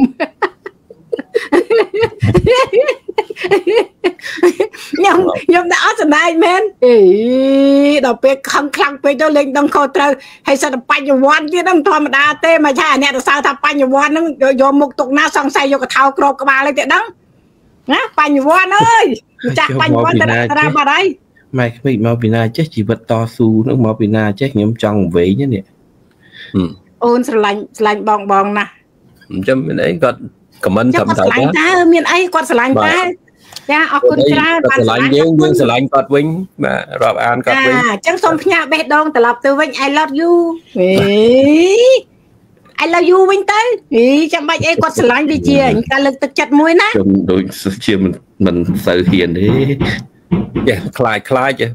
ខ្ញុំខ្ញុំដាក់អត់ស្ដាយមែនអេដល់ពេលខឹងខ្លាំងពេកទៅលេងដឹងខុសត្រូវហើយសិតបញ្ញវន្តទៀតហ្នឹងធម្មតាទេមកថាអ្នកទៅសើថាបញ្ញវន្តហ្នឹងយកមុខទុកណាសង្ស័យយកកថោក្របក្បាលឯទៀតហ្នឹងណាបញ្ញវន្តអើយចាស់បញ្ញវន្តតារាបាត់ហើយម៉ែក្មេកមកពីណាចេះជីវិតតស៊ូហ្នឹងមកពីណាចេះខ្ញុំចង់វែងនេះអូនស្រឡាញ់ស្រឡាញ់បងបងណាស់អញ្ចឹងមានអីគាត់ខមមិនត្រឹមត្រូវដែរតើមានអីគាត់ស្រឡាញ់ដែរចាអរគុណច្រើនបាទស្រឡាញ់យើងយើងស្រឡាញ់គាត់វិញបាទរាប់អានគាត់វិញអញ្ចឹងសូមផ្ញើបេះដូងត្រឡប់ទៅវិញ I love you ហេ I love you វិញទៅហីចាំបាច់អីគាត់ស្រឡាញ់វាជាការលើកទឹកចិត្តមួយណាខ្ញុំដូចជាមិនមិនសូវហ៊ានទេចេះខ្លាចខ្លាចចេះ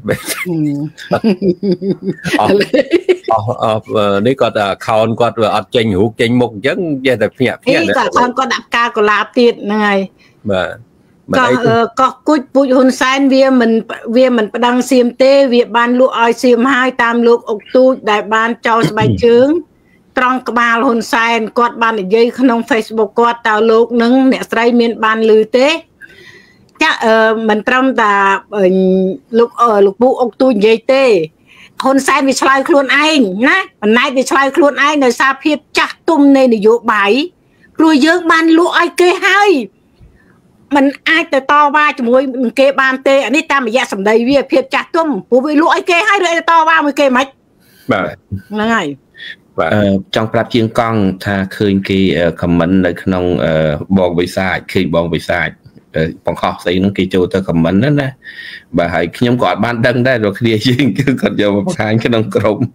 អស់នេះគាត់ account គាត់អត់ចេញរូបចេញមុខអញ្ចឹងចេះតែភ្ញាក់ភ្ញាក់គាត់ account គាត់ដាក់ផ្កាកុលាបទៀតហ្នឹងហើយបាទក៏កោះគុជពូជហ៊ុនសែនវាមិនវាមិនប្តឹងសៀមទេវាបានលក់ឲ្យសៀមហើយតាមលោកអុកទូចដែលបានចោលស្បែកជើងត្រង់ក្បាលហ៊ុនសែនគាត់បាននិយាយក្នុង Facebook គាត់តើលោកនឹងអ្នកស្រីមានបានឮទេចាមិនត្រឹមតែលោកលោកពូអុកទូចនិយាយទេហ៊ុនសែនវាឆ្លើយខ្លួនឯងណាប៉ុន្តែវាឆ្លើយខ្លួនឯងដោយសារភាពចាស់ទុំនៃនយោបាយព្រោះយើងបានលក់ឲ្យគេហើយมันអាចទៅតវ៉ាជាមួយនឹងគេបានទេអានេះតាមរយៈសម្ដីវាភាពចាស់ទុំព្រោះវាលក់ឲ្យគេហើយឬអីទៅតវ៉ាមួយគេមិនបាទហ្នឹងហើយបាទចង់ប្រាប់ជាងកង់ថាឃើញគេ comment នៅក្នុងបងវិសាចឃើញបងវិសាចបង្ខំស្អីហ្នឹងគេចូលទៅ comment ណាណាបាទហើយខ្ញុំក៏អត់បានដឹងដែររកគ្នាយើងគឺគាត់យកមកបង្ហាញក្នុងក្រុម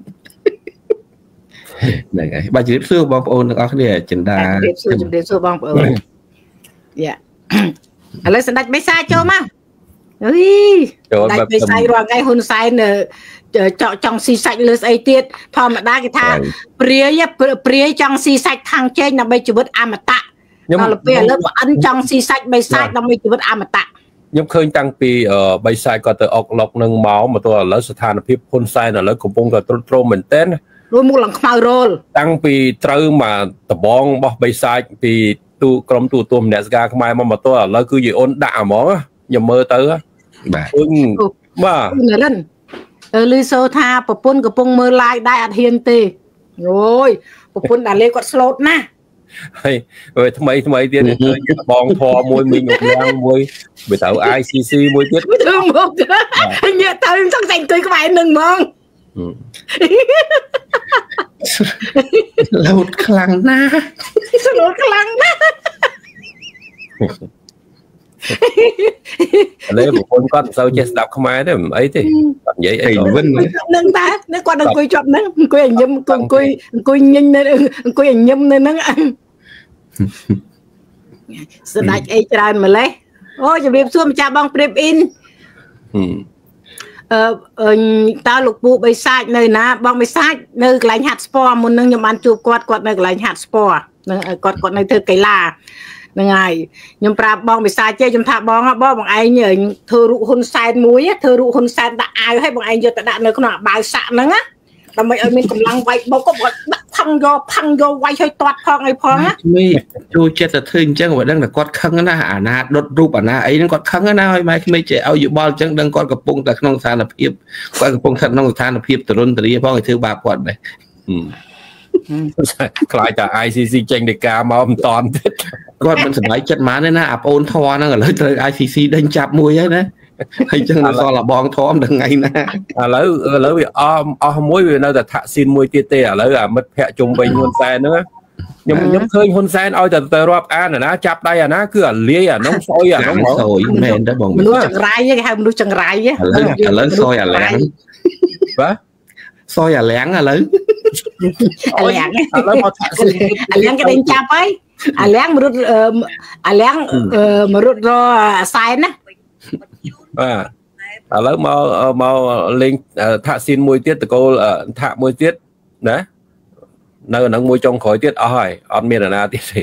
ហ្នឹងហើយបាទជម្រាបសួរបងប្អូនទាំងអស់គ្នាចិន្តាជម្រាបសួរជម្រាបសួរបងប្អូនយ៉ាឥឡូវសម្ដេចបិសាចចូលមកអុយសម្ដេចបិសាចរាល់ថ្ងៃហ៊ុនសែនចង់ចង់ស៊ីសាច់លើស្អីទៀតធម្មតាគេថាព្រាយព្រាយចង់ស៊ីសាច់ខាងចេញដើម្បីជីវិតអមតៈដល់ពេលឥឡូវប្អិនចង់ស៊ីសាច់បិសាចដើម្បីជីវិតអមតៈខ្ញុំឃើញតាំងពីបិសាចគាត់ទៅអុកឡុកនឹងមកមកទល់ឥឡូវស្ថានភាពហ៊ុនសែនឥឡូវកំពុងតែទ្រុឌទ្រោមមែនទែនរួមមុខឡើងខ្មៅរោលតាំងពីត្រូវមកដបងរបស់បិសាចពីទូក្រុមទូទួលមនសិការខ្មែរមកមកទល់ឥឡូវគឺយីអូនដាក់ហ្មងខ្ញុំមើលទៅបាទបាទនរិនអឺលឺសូថាប្រពន្ធកំពុងមើល live ដែរអត់ហ៊ានទេអូយប្រពន្ធដាលេគាត់ស្លូតណាស់ហើយថ្មីថ្មីទៀតឃើញបងធေါ်មួយមីងងឡើងមួយបើទៅ I C C មួយទៀតទៅមកញាក់ទៅចង់តែអង្គុយក្បែរនឹងហ្មងឡូតខ្លាំងណាស់ឡូតខ្លាំងណាស់ឥឡូវប្រពន្ធគាត់សូវចេះស្ដាប់ខ្មែរទេមិនអីទេគាត់និយាយអីវិញនឹងតាគាត់អង្គុយជាប់ហ្នឹងអង្គុយញឹមអង្គុយអង្គុយញញនៅអង្គុយញឹមនៅហ្នឹងស្ដាច់អីច្រើនម្លេះអូជំរាបសួរម្ចាស់បងព្រៀបអ៊ីនអឺតើលោកពូបិសាចនៅណាបងបិសាចនៅកន្លែងហាត់ស្ពរមុននឹងខ្ញុំបានជួបគាត់គាត់នៅកន្លែងហាត់ស្ពរនឹងគាត់គាត់នៅធ្វើកីឡាហ្នឹងហើយខ្ញុំប្រាប់បងបិសាចទេខ្ញុំថាបងបងបងឯងធ្វើរូបហ៊ុនសែនមួយធ្វើរូបហ៊ុនសែនដាក់អាវឲ្យបងឯងយកទៅដាក់នៅក្នុងអាបាវសាក់ហ្នឹងណាដើម្បីឲ្យមានកម្លាំងវាយបោកក៏ដាក់ផឹងយកផឹងយកវាយឲ្យទាត់ផងអីផងណាមីចូលចិត្តទៅធ្វើអញ្ចឹងបើដឹងតែគាត់ខឹងណាអាណាដុតរូបអាណាអីហ្នឹងគាត់ខឹងណាឲ្យម៉ែក្មេងចេះឲ្យយោបល់អញ្ចឹងដឹងគាត់កំពុងតែក្នុងស្ថានភាពគាត់កំពុងស្ថិតក្នុងស្ថានភាពទរន្តរាផងឲ្យធ្វើបាបគាត់ដែរខ្លាចតែ I C C ចេញដីកាមកមិនតាន់ទៀតគាត់មិនសប្បាយចិត្តម៉ានទេណាអាប្អូនធေါ်ហ្នឹងឥឡូវត្រូវ I C C ដេញចាប់មួយហើយណាហើយចឹងនៅសល់បងធំដល់ថ្ងៃណាឥឡូវឥឡូវវាអស់អស់មួយវានៅតែថាក់ស៊ីនមួយទៀតទេឥឡូវអាមិត្តភ័ក្ដិជុំវិញហ៊ុនសែនហ្នឹងខ្ញុំខ្ញុំឃើញហ៊ុនសែនឲ្យតែទៅរាប់អានអាណាចាប់ដៃអាណាគឺអាលាយអានោះសយអានោះសយមែនទេបងមនុស្សចង្រៃគេហៅមនុស្សចង្រៃឥឡូវឥឡូវសយអាលាំងបាទសយអាលាំងឥឡូវអាលាំងឥឡូវមកថាក់ស៊ីនអាលាំងគេដេញចាប់ហើយអាលាំងមរុតអាលាំងមរុតរអាសែនណាបាទឥឡូវមកមកលេងថាក់ស៊ីនមួយទៀតតកូលថាក់មួយទៀតណានៅនឹងមួយចុងក្រោយទៀតអស់ហើយអត់មានអាណាទៀតទេ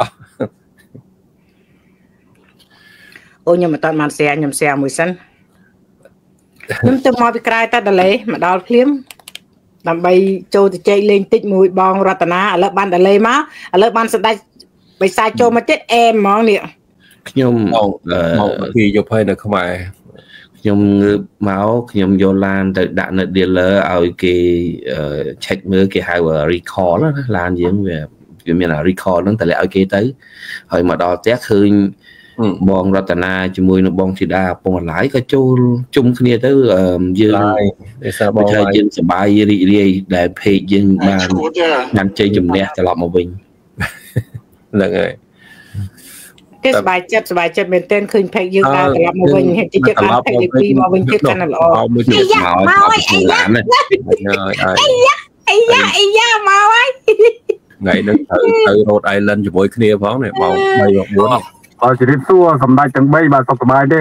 អូខ្ញុំមិនតាន់បានแชร์ខ្ញុំแชร์មួយសិនខ្ញុំទៅមកពីក្រៅតែដលេមកដល់ភ្លាមដើម្បីចូលទៅជែកលេងតិចមួយបងរតនាឥឡូវបានដលេមកឥឡូវបានសម្ដេចបិសាចចូលមកទៀតអែមហ្មងនេះខ្ញុំមកពីយកភ័យនៅខ្មែរខ្ញុំងើបមកខ្ញុំយកឡានទៅដាក់នៅ dealer ឲ្យគេ check មើលគេហៅ recall ណាឡានយើងវាវាមាន recall ហ្នឹងតែលាក់ឲ្យគេទៅហើយមកដល់ផ្ទះឃើញបងរតនាជាមួយនឹងបងធីតាពងឡាយក៏ចូលជុំគ្នាទៅយើងដោយសារបងឡាយយើងសប្បាយរីករាយដែល page យើងបានបានជ័យជំនះត្រឡប់មកវិញហ្នឹងហើយគេសប្បាយចិត្តសប្បាយចិត្តមែនទែនឃើញ page យើងបានត្រឡប់មកវិញហើយជិះបាន page ទីពីរមកវិញទៀតកាន់តែល្អអីយ៉ាមកអីយ៉ាអីយ៉ាអីយ៉ាអីយ៉ាមកហើយ ngày đó từ từ Rhode Island cho mỗi kia phóng này bao bay một bốn ờ chỉ đi xua cầm tay chẳng bay mà sọc cầm bay đi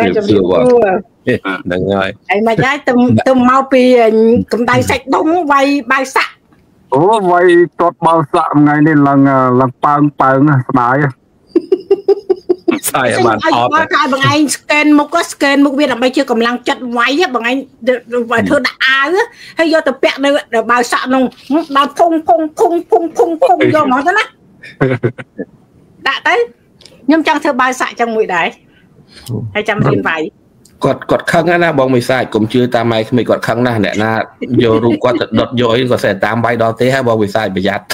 đừng rồi ai mà trái tôm tôm mau pi cầm tay sạch bóng bay bay sạch ủa vay tốt bao sạm ngày nên lần lần pang pang bài sai bạn họ cái bằng anh scan một cái scan một viên là bay chưa cầm lăng chặt váy á bằng anh vài thứ đã á hay do tập bẹt đây để bao sạ nông bao phung phung phung phung phung phung do món đó nè đã tới nhưng chẳng thưa bao sạ trong mũi đấy hay trăm viên váy กดกดข้างนะบองไม่ใส่กลมชื่อตามไม่ไม่กดข้างหน้าเนี่ยนะโยรูกดดดโยยก็ใส่ตามใบดอเต้ให้บองไม่ใส่ประหยัด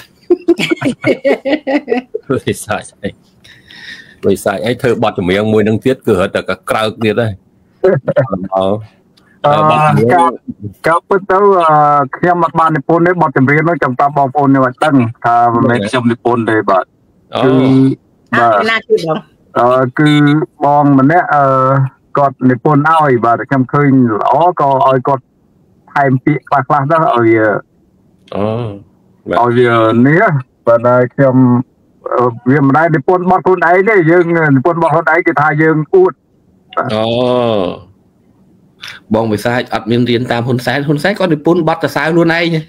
ไม่ใส่ไม่ใส่ไอ้เธอบอดจะมีอย่างมวยนั่งเทียดเกิดแต่ก็กล้าเทียดเลยเอากับเป็นตัวเข้มมาบ้านในปนในบอดจำเรียนน้องจำตาบอลปนในวันตั้งถ้าไม่เข้มในปนเลยบอดคือเออคือบองมันเนี่ยเออกดในปนเอาอีกบาทจำเคยอ๋อก็เอากดไทม์ปีคลาคลาได้เอาเยอะเอาเยอะเนี้ยแต่ได้จำเรียนมาได้ในปนบอลคนไหนได้ยังในปนบอลคนไหนก็ทายยังอุดอ๋อบองไปซ้ายอัดเมียนเรียนตามคนซ้ายคนซ้ายก็ในปนบอลจะซ้ายluôn này nhỉ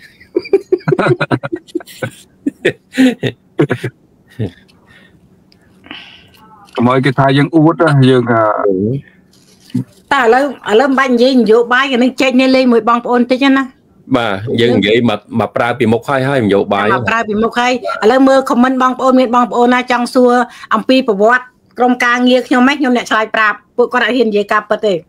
mọi cái thaiยังอุดอะยังแต่แล้วแล้วบ้านยิงโยบายกันนึกเจ๊เนี่ยเลยมวยบองปนใช่ไหมบ่ายังไงมามาปลาปีมกไข่ให้โยบายมาปลาปีมกไข่แล้วเมื่อคอมเมนต์บองปนมีบองปนนะจังซัวอัมพีประวัติกรมการเงียบยังไม่ยังเนี่ยชายปราบพวกก็ได้เห็นเยกับปะเต้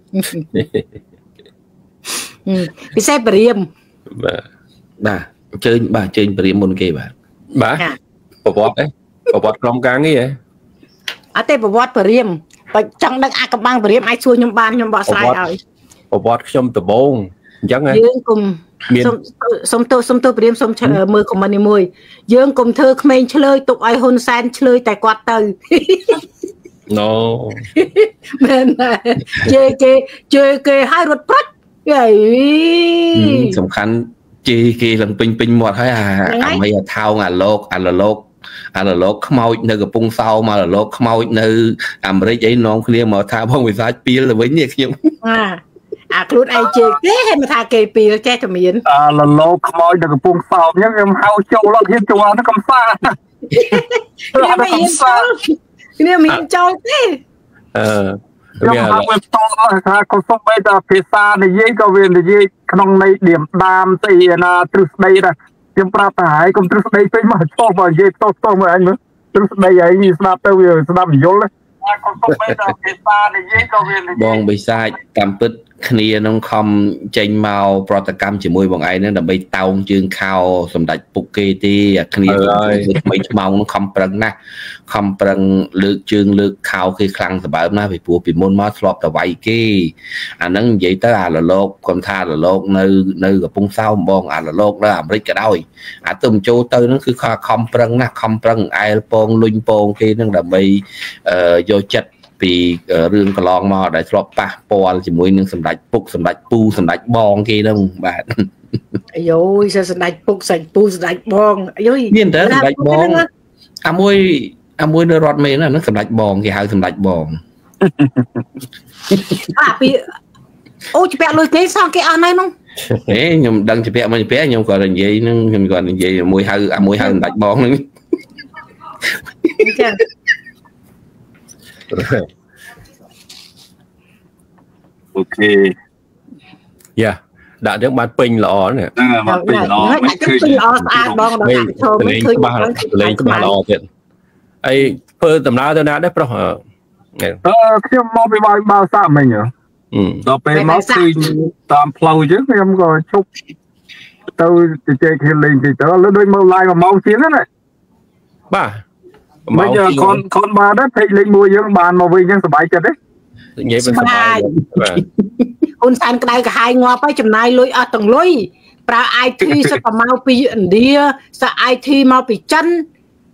พิเศษเปรียมบ่าบ่าเชิญบ่าเชิญเปรียมบนเกบ่าบ่าประวัติเอ้ประวัติกรมการนี่ไงอาเต้ประวัติเปรียมไปจังดังอากบังเปรียมไอ้ช่วยยมบานยมบ่อสายเอาประวัติชมตะบงยังไงยืนกลุ่มสมตัวสมตัวเปรียมสมมือของมันนี่มวยยืนกลุ่มเธอเขมรเฉลยตกไอฮุนแซนเฉลยแต่กวาดเตย no แม่นเจเกเจเกให้รถพัดใหญ่สำคัญเจเกหลังปิงปิงหมดให้อ่ะอ่ะไม่เท่าอ่ะโลกอ่ะโลกอ่ะโลกขโมยในกระปุงเศร้ามาโลกขโมยในอเมริกาน้องเคลียร์มาท่าพ่อวิสาปีเลยไว้เนี่ยยังอ่าอ่ะครูไอเจเก้ให้มาท่าเกปีแล้วแจ้จะมีนอ่ะโลกขโมยในกระปุงเศร้ายังยังเฮาโจแล้วเห็นจัวนักกำซ่าเนี่ยไม่เห็นเจ้าเนี่ยมีเจ้าเต้เออยังทำเว็บโต้ค่ะเขาส่งไปแต่เพซาในยี่ก็เวียนในยี่ขนมในเดี่ยมดามตีนะทรุสได้นะยังปราบหายก็ทรุสได้ไปมาชอบมายี่โต้โต้มาอันนู้ทรุสได้ยังมีสนับเตวีสนับยลเลยเขาส่งไปแต่เพซาในยี่ก็เวียนบองไปซ้ายกำปึ๊ดเคลียน้องคอมเจนเมาโปรตกรรมจีมวยบางไอ้นั่นแต่ไปเตาจึงข่าวสมเด็จปุกเกตีเคลียไม่เมาน้องคอมปรังนะคอมปรังเลือกจึงเลือกข่าวคือคลังสบายนะไปปูปิมนมาสลบแต่ไวกี้อันนั้นใหญ่ตลาดละโลกคนท่าละโลกในในกับปุ้งเศร้าบองอ่านละโลกแล้วอเมริกาได้อ่ะตุ่มโจเตอร์นั่นคือคอมปรังนะคอมปรังไอโปงลุยโปงที่นั่นแต่ไปโยจัดปีเรื่องกลองมาได้ทรอบปะปอลจมูกนึงสำหรับปุกสำหรับปูสำหรับบองกี่นั่งแบบโย่จะสำหรับปุกสำหรับปูสำหรับบองโย่เนี่ยเด้อสำหรับบองอามวยอามวยในรถเมล์นั่นนั่งสำหรับบองกี่หางสำหรับบองอ่ะปีโอ้จะแปะเลยกี่สองกี่อันไหนน้องเอ๊ยยมดังจะแปะมันจะแปะยมก่อนอย่างยี่นั่งยมก่อนอย่างยี่มวยหางอามวยหางสำหรับบองนึงโอเคอย่าด่าเรื่องบ้านปิงหล่อเนี่ยบ้านปิงหล่อไม่เคยปิงหล่อสะอาดบองดอกโชว์ไม่เคยบ้านเล่นบ้านหล่อเถิดไอ้เพิ่มตำราตัวนั้นได้ปะเหรอเออเข้มมองไปบ้านบ้านสามไม่เหรออืมต่อไปมาคือตามเพลาเยอะเข้มก็ชุบตัวจะเจ๊เข้มเล่นติดตัวแล้วด้วยมือลายมาเมาเสียนั่นแหละบ้าไม่เจอคนคนมาได้เพลงเล่นมวยยังบานมาวิ่งยังสบายใจได้เงี้ยเป็นสบายคุณสันกระไดกับไฮงอไปจำนายลุยเอาตรงลุยปลาไอทีสกมาปีอินเดียสไอทีมาปีจันฮะ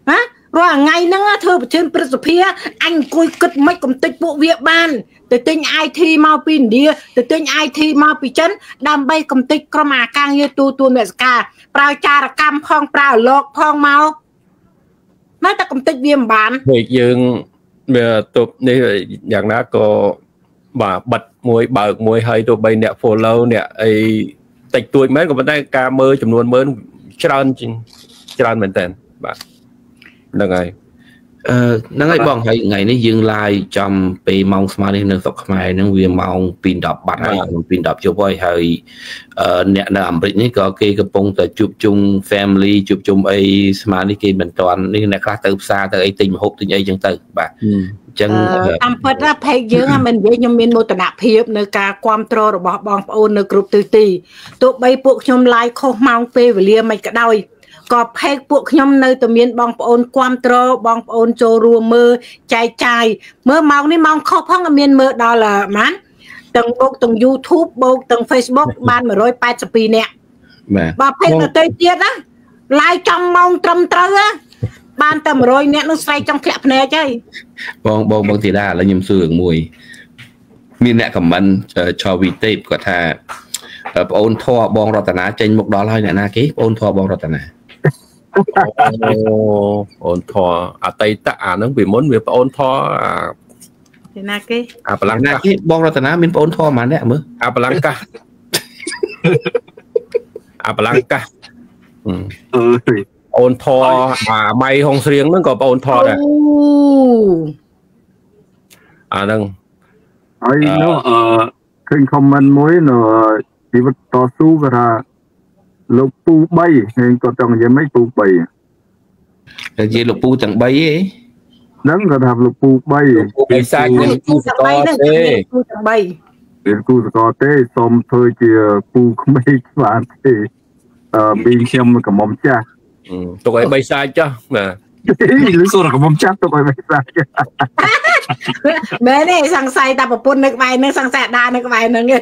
រងថ្ងៃហ្នឹងធ្វើប្រជជនព្រឹទ្ធសភាអញអង្គុយគិតមិនកំតិចពួកវាបានទៅទិញ ไอ ที មកពីឥណ្ឌាទៅទិញ ไอ ที មកពីចិនដើម្បីកំតិចក្រុមអាការងារទូទួលអ្នកសការប្រើចារកម្មផងប្រើលោកផងមកនៅតែកំតិចវាមិនបានពេលយើងវាទប់នេះយ៉ាងណាក៏បាទបិទមួយបើកមួយហើយទោះបីអ្នក follow អ្នកអីតិចតួចមែនក៏ប៉ុន្តែការមើលចំនួនមើលច្រើនច្រើនមែនតើបាទហ្នឹងហើយអឺហ្នឹងហើយបងហើយថ្ងៃនេះយើង live ចំពេលម៉ោងស្មើនេះនៅស្រុកខ្មែរហ្នឹងវាម៉ោង ពីដប់បាត់ហើយពីដប់ជប់ហើយហើយអ្នកនៅអាមេរិកនេះក៏គេកំពុងតែជួបជុំ family ជួបជុំអីស្មើនេះគេមិនតាន់នេះអ្នកខ្លះទៅផ្សារទៅអីទិញម្ហូបទិញអីចឹងទៅបាទអញ្ចឹងតាមពិតណាផេកយើងមិននិយាយខ្ញុំមានមោទនភាពនៅការគ្រប់គ្រងរបស់បងប្អូននៅគ្រប់ទិសទីទោះបីពួកខ្ញុំ live ខុសម៉ោងពេលវេលាមិនក៏ដោយក៏ផេកពួកខ្ញុំនៅតែមានបងប្អូនគ្រប់គ្រងបងប្អូនចូលរួមមើលចែកចាយមើលម៉ោងនេះម៉ោងខុសផងមានមើលដល់ម៉ានទាំងបូកទាំង YouTube បូកទាំង Facebook បានone hundred eighty-twoនាក់បាទបើផេកទៅទៀតណា live ចំម៉ោងត្រឹមត្រូវណាបានតែone hundredនាក់នោះស្រែកចង់ធ្លាក់ភ្នែកហើយបងបងបងធីតាឥឡូវខ្ញុំសួររឿងមួយមានអ្នកខមមិនឆោវីទេពគាត់ថាបងអូនធေါ်បងរតនាចេញមុខដល់ហើយអ្នកណាគេបងអូនធေါ်បងរតនាអូអូនធေါ်អតីតអាហ្នឹងពីមុនវាបងអូនធေါ်អាណាគេអាបលាំងកាសគេបងរតនាមានបងអូនធေါ်ប៉ុន្មានអ្នកមើលអាបលាំងកាសអាបលាំងកាសអឺអូនធေါ်អាម៉ៃហុងស្រៀងហ្នឹងក៏បងអូនធေါ်ដែរអាហ្នឹងហើយនោះអឺឃើញ comment មួយនៅជីវិតតស៊ូគេថាលោកពូ3ហើយគាត់ចង់និយាយមិនពូ3តែនិយាយលោកពូទាំង3ឯងហ្នឹងគាត់ថាលោកពូ3ពីសាច់នឹងពូសកលទេពូទាំង3ពេលពូសកលទេសូមធ្វើជាពូក្មេងបានទេអឺពីខ្ញុំកំមុំចាស់ទុកឲ្យ3សាច់ចុះបាទលឺសួរកំមុំចាស់ទុកឲ្យ3សាច់មែនទេសង្ស័យតែប្រពន្ធនៅក្បែរនឹងសង្ស័យដានៅក្បែរនឹងហ្នឹង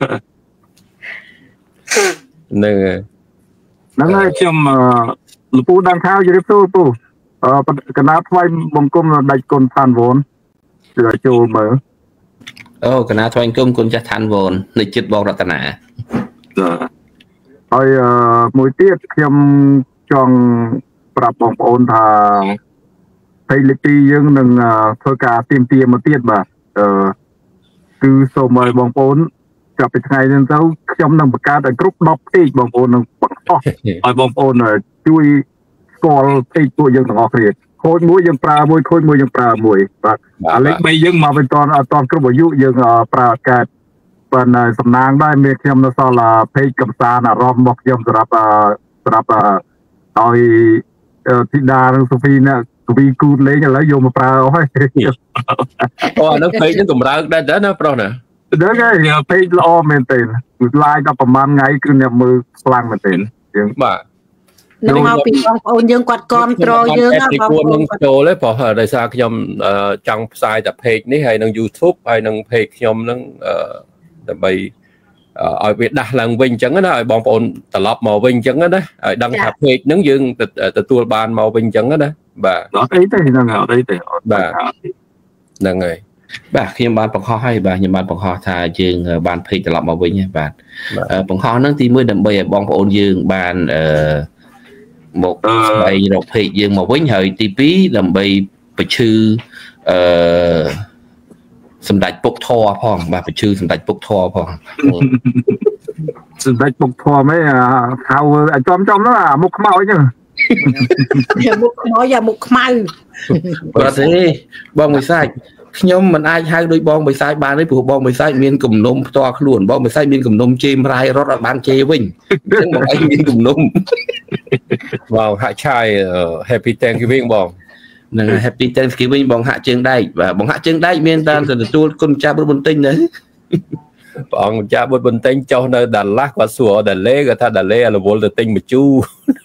ហ្នឹងហើយខ្ញុំលពូដាំខាវជម្រាបសួរពូអឺកណាថ្វាយបង្គំដាច់គុណឋានវនជួយចូលមើលអូកណាថ្វាយបង្គំគុណចាស់ឋានវននៅចិត្តបងរតនាហើយមួយទៀតខ្ញុំចង់ប្រាប់បងប្អូនថាភ័យលេខទីយើងនឹងធ្វើការទៀមទាមកទៀតបាទអឺគឺសូមឲ្យបងប្អូនចាប់ពីថ្ងៃនេះទៅខ្ញុំនឹងបង្កើតឲ្យគ្រប់tenពេកបងប្អូននឹងបង្កឲ្យបងប្អូនជួយស្គាល់ពេកពួកយើងទាំងអស់គ្នាខូចមួយយើងប្រើមួយខូចមួយយើងប្រើមួយបាទអាលេខ3យើងមកវិញតអត់តគ្រប់អាយុយើងប្រើកើតប៉ុន្តែសំណាងដែរមានខ្ញុំនៅសល់ពេកកំសាន្តអារម្មណ៍របស់ខ្ញុំសម្រាប់សម្រាប់ឲ្យធីតានិងសូហ្វីណាកវីគូលេងឥឡូវយកមកប្រើអស់ហើយអូអានោះពេកនឹងកម្រើកដែរតើណាប្រុសណាហ្នឹងហើយពេកល្អមែនទេឡាយដល់ប្រហែលថ្ងៃគឺអ្នកមើលខ្លាំងមែនទេយើងបាទនឹងមកពីបងប្អូនយើងគាត់គ្រប់គ្រងយើងណាបងប្អូននឹងចូលទេព្រោះដោយសារខ្ញុំចង់ផ្សាយតែពេកនេះហើយនឹង YouTube ហើយនឹងពេកខ្ញុំនឹងដើម្បីឲ្យវាដាស់ឡើងវិញអញ្ចឹងណាឲ្យបងប្អូនត្រឡប់មកវិញអញ្ចឹងណាឲ្យដឹងថាពេកហ្នឹងយើងទទួលបានមកវិញអញ្ចឹងណាបាទអត់អីទេហ្នឹងអត់អីទេបាទហ្នឹងហើយបាទខ្ញុំបានបង្ហោះហើយបាទខ្ញុំបានបង្ហោះថាយើងបានពេកត្រឡប់មកវិញហើយបាទបង្ហោះហ្នឹងទីមួយដើម្បីឲ្យបងប្អូនយើងបានអឺមកស្វែងរកពេកយើងមកវិញហើយទីពីរដើម្បីបញ្ឈឺអឺសម្ដេចពុកធរផងបាទបញ្ឈឺសម្ដេចពុកធរផងសម្ដេចពុកធរមិនហៅឲ្យចំចំនោះអាមុខខ្មោចហ្នឹងយ៉ាមុខខ្មោចយ៉ាមុខខ្មៅបាទទេបងមួយសាច់ខ្ញុំមិនអាចហៅដោយបងមួយសាច់បានទេព្រោះបងមួយសាច់មានគំនុំផ្ទាល់ខ្លួនបងមួយសាច់មានគំនុំជេមរាយរត់ឲ្យបានជេវិញអញ្ចឹងបងឯងមានគំនុំបងហាក់ឆាយ Happy Thanksgiving បងនឹង Happy Thanksgiving បងហាក់ជើងដែកបាទបងហាក់ជើងដែកមានតែទទួលគុណចាស់បុត្របន្តិចណាបងចាស់បុត្របន្តិចចុះនៅដាឡាស់គាត់សួរដាឡេគាត់ថាដាឡេរវល់ទៅទិញម្ជូរ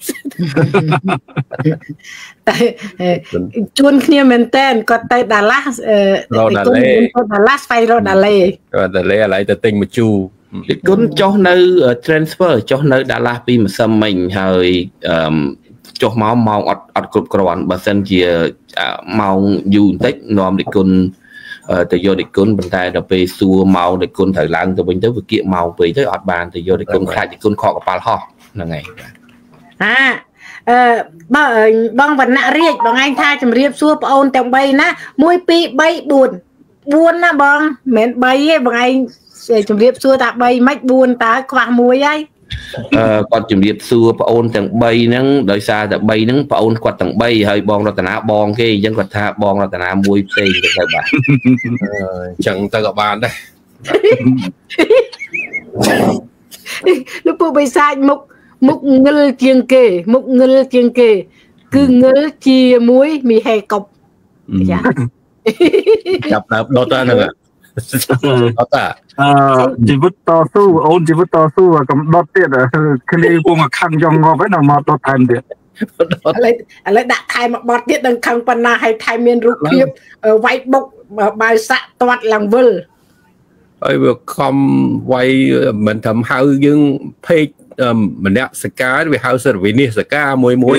តែជួនគ្នាមែនតើគាត់ទៅដាឡាស់រកដាឡេដាឡាស់ស្វែងរកដាឡេគាត់ដាឡេឥឡូវទៅទិញម្ជូរគុណចុះនៅ transfer ចុះនៅដាឡាស់ពីម្សិលមិញហើយចុះមកម៉ោងអត់អត់គ្រប់គ្រាន់បើសិនជាម៉ោងយូរបន្តិចនាំដឹកគុណទៅយកដឹកគុណប៉ុន្តែដល់ពេលសួរម៉ោងដឹកគុណត្រូវឡើងទៅវិញទៅវាគៀកម៉ោងពេកទៅអត់បានទៅយកដឹកគុណខ្លាចដឹកគុណខកកប៉ាល់ហោះហ្នឹងហើយអាអឺបើបងវណ្ណៈរាជបងឯងថាជំរាបសួរប្អូនទាំងបីណាមួយពីរបីបួនបួនណាបងមិនមែនបីទេបងឯងជំរាបសួរថាបីមិនបួនតើខ្វះមួយហើយអឺគាត់ជំរាបសួរប្អូនទាំងបីហ្នឹងដោយសារតែបីហ្នឹងប្អូនគាត់ទាំងបីហើយបងរតនាបងគេអញ្ចឹងគាត់ថាបងរតនាមួយផ្សេងទៅទៅបាទអញ្ចឹងទៅក៏បានដែរលោកពូបិសាចមុខមុខងឹលជាងគេមុខងឹលជាងគេគឺងឹលជាមួយមីហេកប់ចាចាប់ដើមដុតហ្នឹងអត់តាអឺជីវិតតស៊ូអូនជីវិតតស៊ូកំដុតទៀតគ្នាពងខឹងចង់ងាប់ហើយដល់មកដុតថែមទៀតឥឡូវឥឡូវដាក់ថែមមកបត់ទៀតនឹងខឹងប៉ុណ្ណាហើយថែមមានរូបភាពវាយបុកបើសាក់ទាត់ឡើងវិលហើយវាខំវាយមិនត្រឹមហៅយើងភេកម្នាក់សកាវាហៅសិទ្ធិវិនិច្ឆ័យសកាមួយមួយ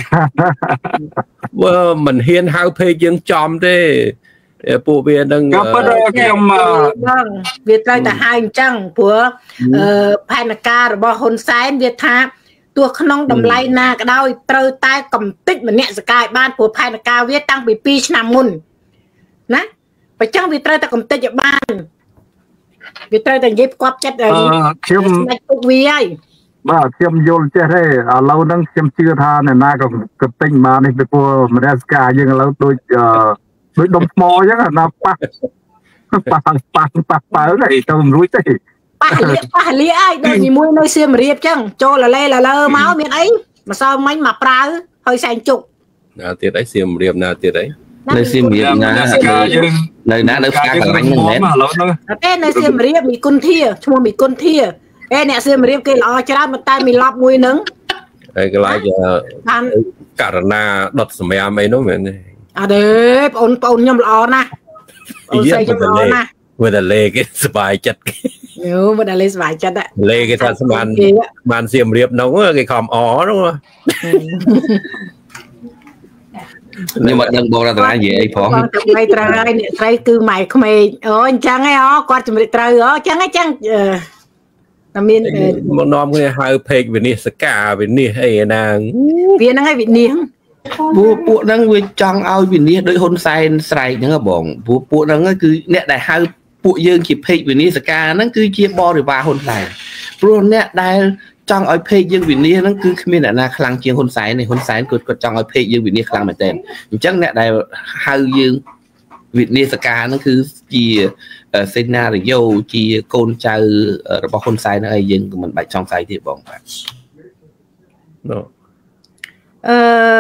បើមិនហ៊ានហៅភេកយើងចំទេពួកវានឹងក៏ប៉ុន្តែខ្ញុំហ្នឹងវាត្រូវតែហៅអញ្ចឹងព្រោះផែនការរបស់ហ៊ុនសែនវាថាទោះក្នុងតម្លៃណាក៏ដោយត្រូវតែកំតិចម្នាក់សកាយបានព្រោះផែនការវាតាំងពីពីរឆ្នាំមុនណាបើចឹងវាត្រូវតែកំតិចឲ្យបានវាត្រូវតែនិយាយផ្គាប់ចិត្តខ្ញុំស្ដេចពុកវាហើយបាទខ្ញុំយល់ចេះទេឥឡូវហ្នឹងខ្ញុំជឿថាអ្នកណាក៏ក៏ទិញបាននេះពីព្រោះមនសិការយើងឥឡូវដូចដូចដុំថ្មអញ្ចឹងណាប៉ះប៉ះប៉ះប៉ះប៉ះបើទៅមិនរួចទេប៉ះលៀកប៉ះលៀកហើយដូចជាមួយនៅសៀមរាបអញ្ចឹងចូលលលេលលើមកមានអីម្សិលមិញមកប្រើហើយសែងជុកណាទៀតអីសៀមរាបណាទៀតអីនៅសៀមរាបណានៅណានៅផ្សារកន្លែងហ្នឹងមែនទេនៅសៀមរាបមីគុនធាឈ្មោះមីគុនធាអេអ្នកសៀមរាបគេល្អច្រើនប៉ុន្តែមីឡប់មួយហ្នឹងហើយកន្លែងករណាដុតសម្រាមអីនោះមែនទេអត់ទេបងប្អូនខ្ញុំល្អណាស់អូនស្រីខ្ញុំល្អណាស់វាតែលេគេសบายចិត្តយូវាតែលេសบายចិត្តលេគេថាស្មានស្មានសៀមរាបនោះគេខំអនោះខ្ញុំអត់ដឹងបងរតនានិយាយអីផងបងទៅថ្ងៃត្រូវហើយអ្នកស្រីគឺម៉ែក្មេងអូអញ្ចឹងហ៎អូគាត់ជំរាបត្រូវអូអញ្ចឹងអញ្ចឹងតែមានមកនាំគ្នាហៅពេកវិនិច្ឆ័យសកាវិនិច្ឆ័យអីណាវាហ្នឹងហើយវិនិច្ឆ័យពួកពួកហ្នឹងវាចង់ឲ្យវិនិច្ឆ័យដោយហ៊ុនសែនស្រែកហ្នឹងបងពួកពួកហ្នឹងគឺអ្នកដែលហៅពួកយើងជាពេកវិនិច្ឆ័យសកាហ្នឹងគឺជាបរិវារហ៊ុនសែនព្រោះអ្នកដែលចង់ឲ្យពេកយើងវិនិច្ឆ័យហ្នឹងគឺគ្មានអ្នកណាខ្លាំងជាងហ៊ុនសែនទេហ៊ុនសែនគាត់គាត់ចង់ឲ្យពេកយើងវិនិច្ឆ័យខ្លាំងមែនទែនអញ្ចឹងអ្នកដែលហៅយើងវិនិច្ឆ័យសកាហ្នឹងគឺជាសេណារីយ៉ូជាកូនចៅរបស់ហ៊ុនសែនហ្នឹងឯងយើងក៏មិនបាច់សង្ស័យទេបងបាទអឺ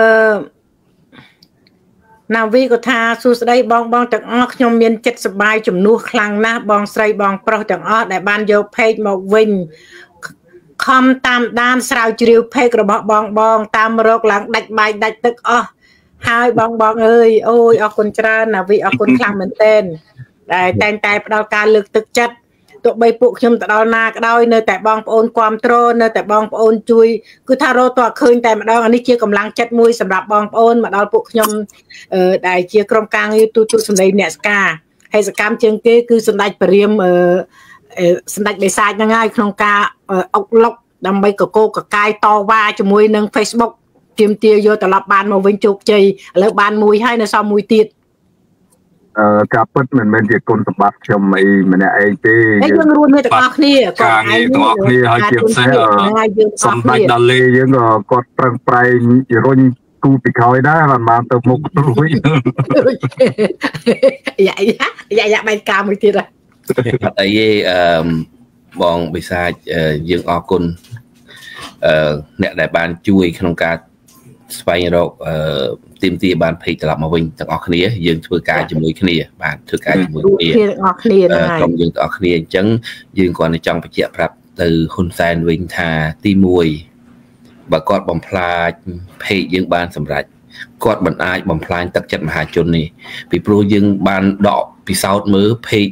ណាវីក៏ថាសួស្ដីបងបងទាំងអស់ខ្ញុំមានចិត្តសប្បាយជំនួសខ្លាំងណាស់បងស្រីបងប្រុសទាំងអស់ដែលបានយកពេកមកវិញខំតាមដានស្រាវជ្រាវពេករបស់បងបងតាមរកឡើងដាច់បាយដាច់ទឹកអស់ហើយបងបងអើយអូយអរគុណច្រើនណាវីអរគុណខ្លាំងមែនទែនដែលតែងតែផ្ដល់ការលើកទឹកចិត្តទោះបីពួកខ្ញុំទៅដល់ណាក៏ដោយនៅតែបងប្អូនគ្រប់គ្រងនៅតែបងប្អូនជួយគឺថារត់តើឃើញតែម្ដងអានេះជាកម្លាំងចិត្តមួយសម្រាប់បងប្អូនមកដល់ពួកខ្ញុំដែលជាក្រុមការងារទូទូសម្លេងអ្នកស្ការហើយសកម្មជាងគេគឺសម្ដេចព្រាមសម្ដេចបិសាចហ្នឹងហើយក្នុងការអុកឡុកដើម្បីកកោកកាយតវ៉ាជាមួយនឹង Facebook ទាមទារយកត្រឡប់បានមកវិញជោគជ័យឥឡូវបានមួយហើយនៅសល់មួយទៀតអឺការពិតមិនមែនជាគុណសម្បត្តិខ្ញុំអីម្នាក់ឯងទេយើងរួមគ្នាទាំងអស់គ្នាគាត់ឯងទាំងអស់គ្នាហើយជាពិសេសសម្ដេចដាលេយើងក៏គាត់ប្រឹងប្រែងរុញគូពីក្រោយដែរបានបានទៅមុខរួយយ៉ាយ៉ាយ៉ាបែកការមួយទៀតអត់អីទេអឺបងបិសាចយើងអរគុណអឺអ្នកដែលបានជួយក្នុងការស្វែងរកអឺទីមទីបានភ័យត្រឡប់មកវិញទាំងអស់គ្នាយើងធ្វើការជាមួយគ្នាបាទធ្វើការជាមួយគ្នាទាំងអស់គ្នាហ្នឹងហើយក្រុមយើងទាំងអស់គ្នាអញ្ចឹងយើងគ្រាន់តែចង់បញ្ជាក់ប្រាប់ទៅហ៊ុនសែនវិញថាទីមួយបើគាត់បំផ្លាញភ័យយើងបានសម្រេចគាត់មិនអាចបំផ្លាញទឹកចិត្តមហាជននេះពីព្រោះយើងបានដកពិសោធន៍មើលភ័យ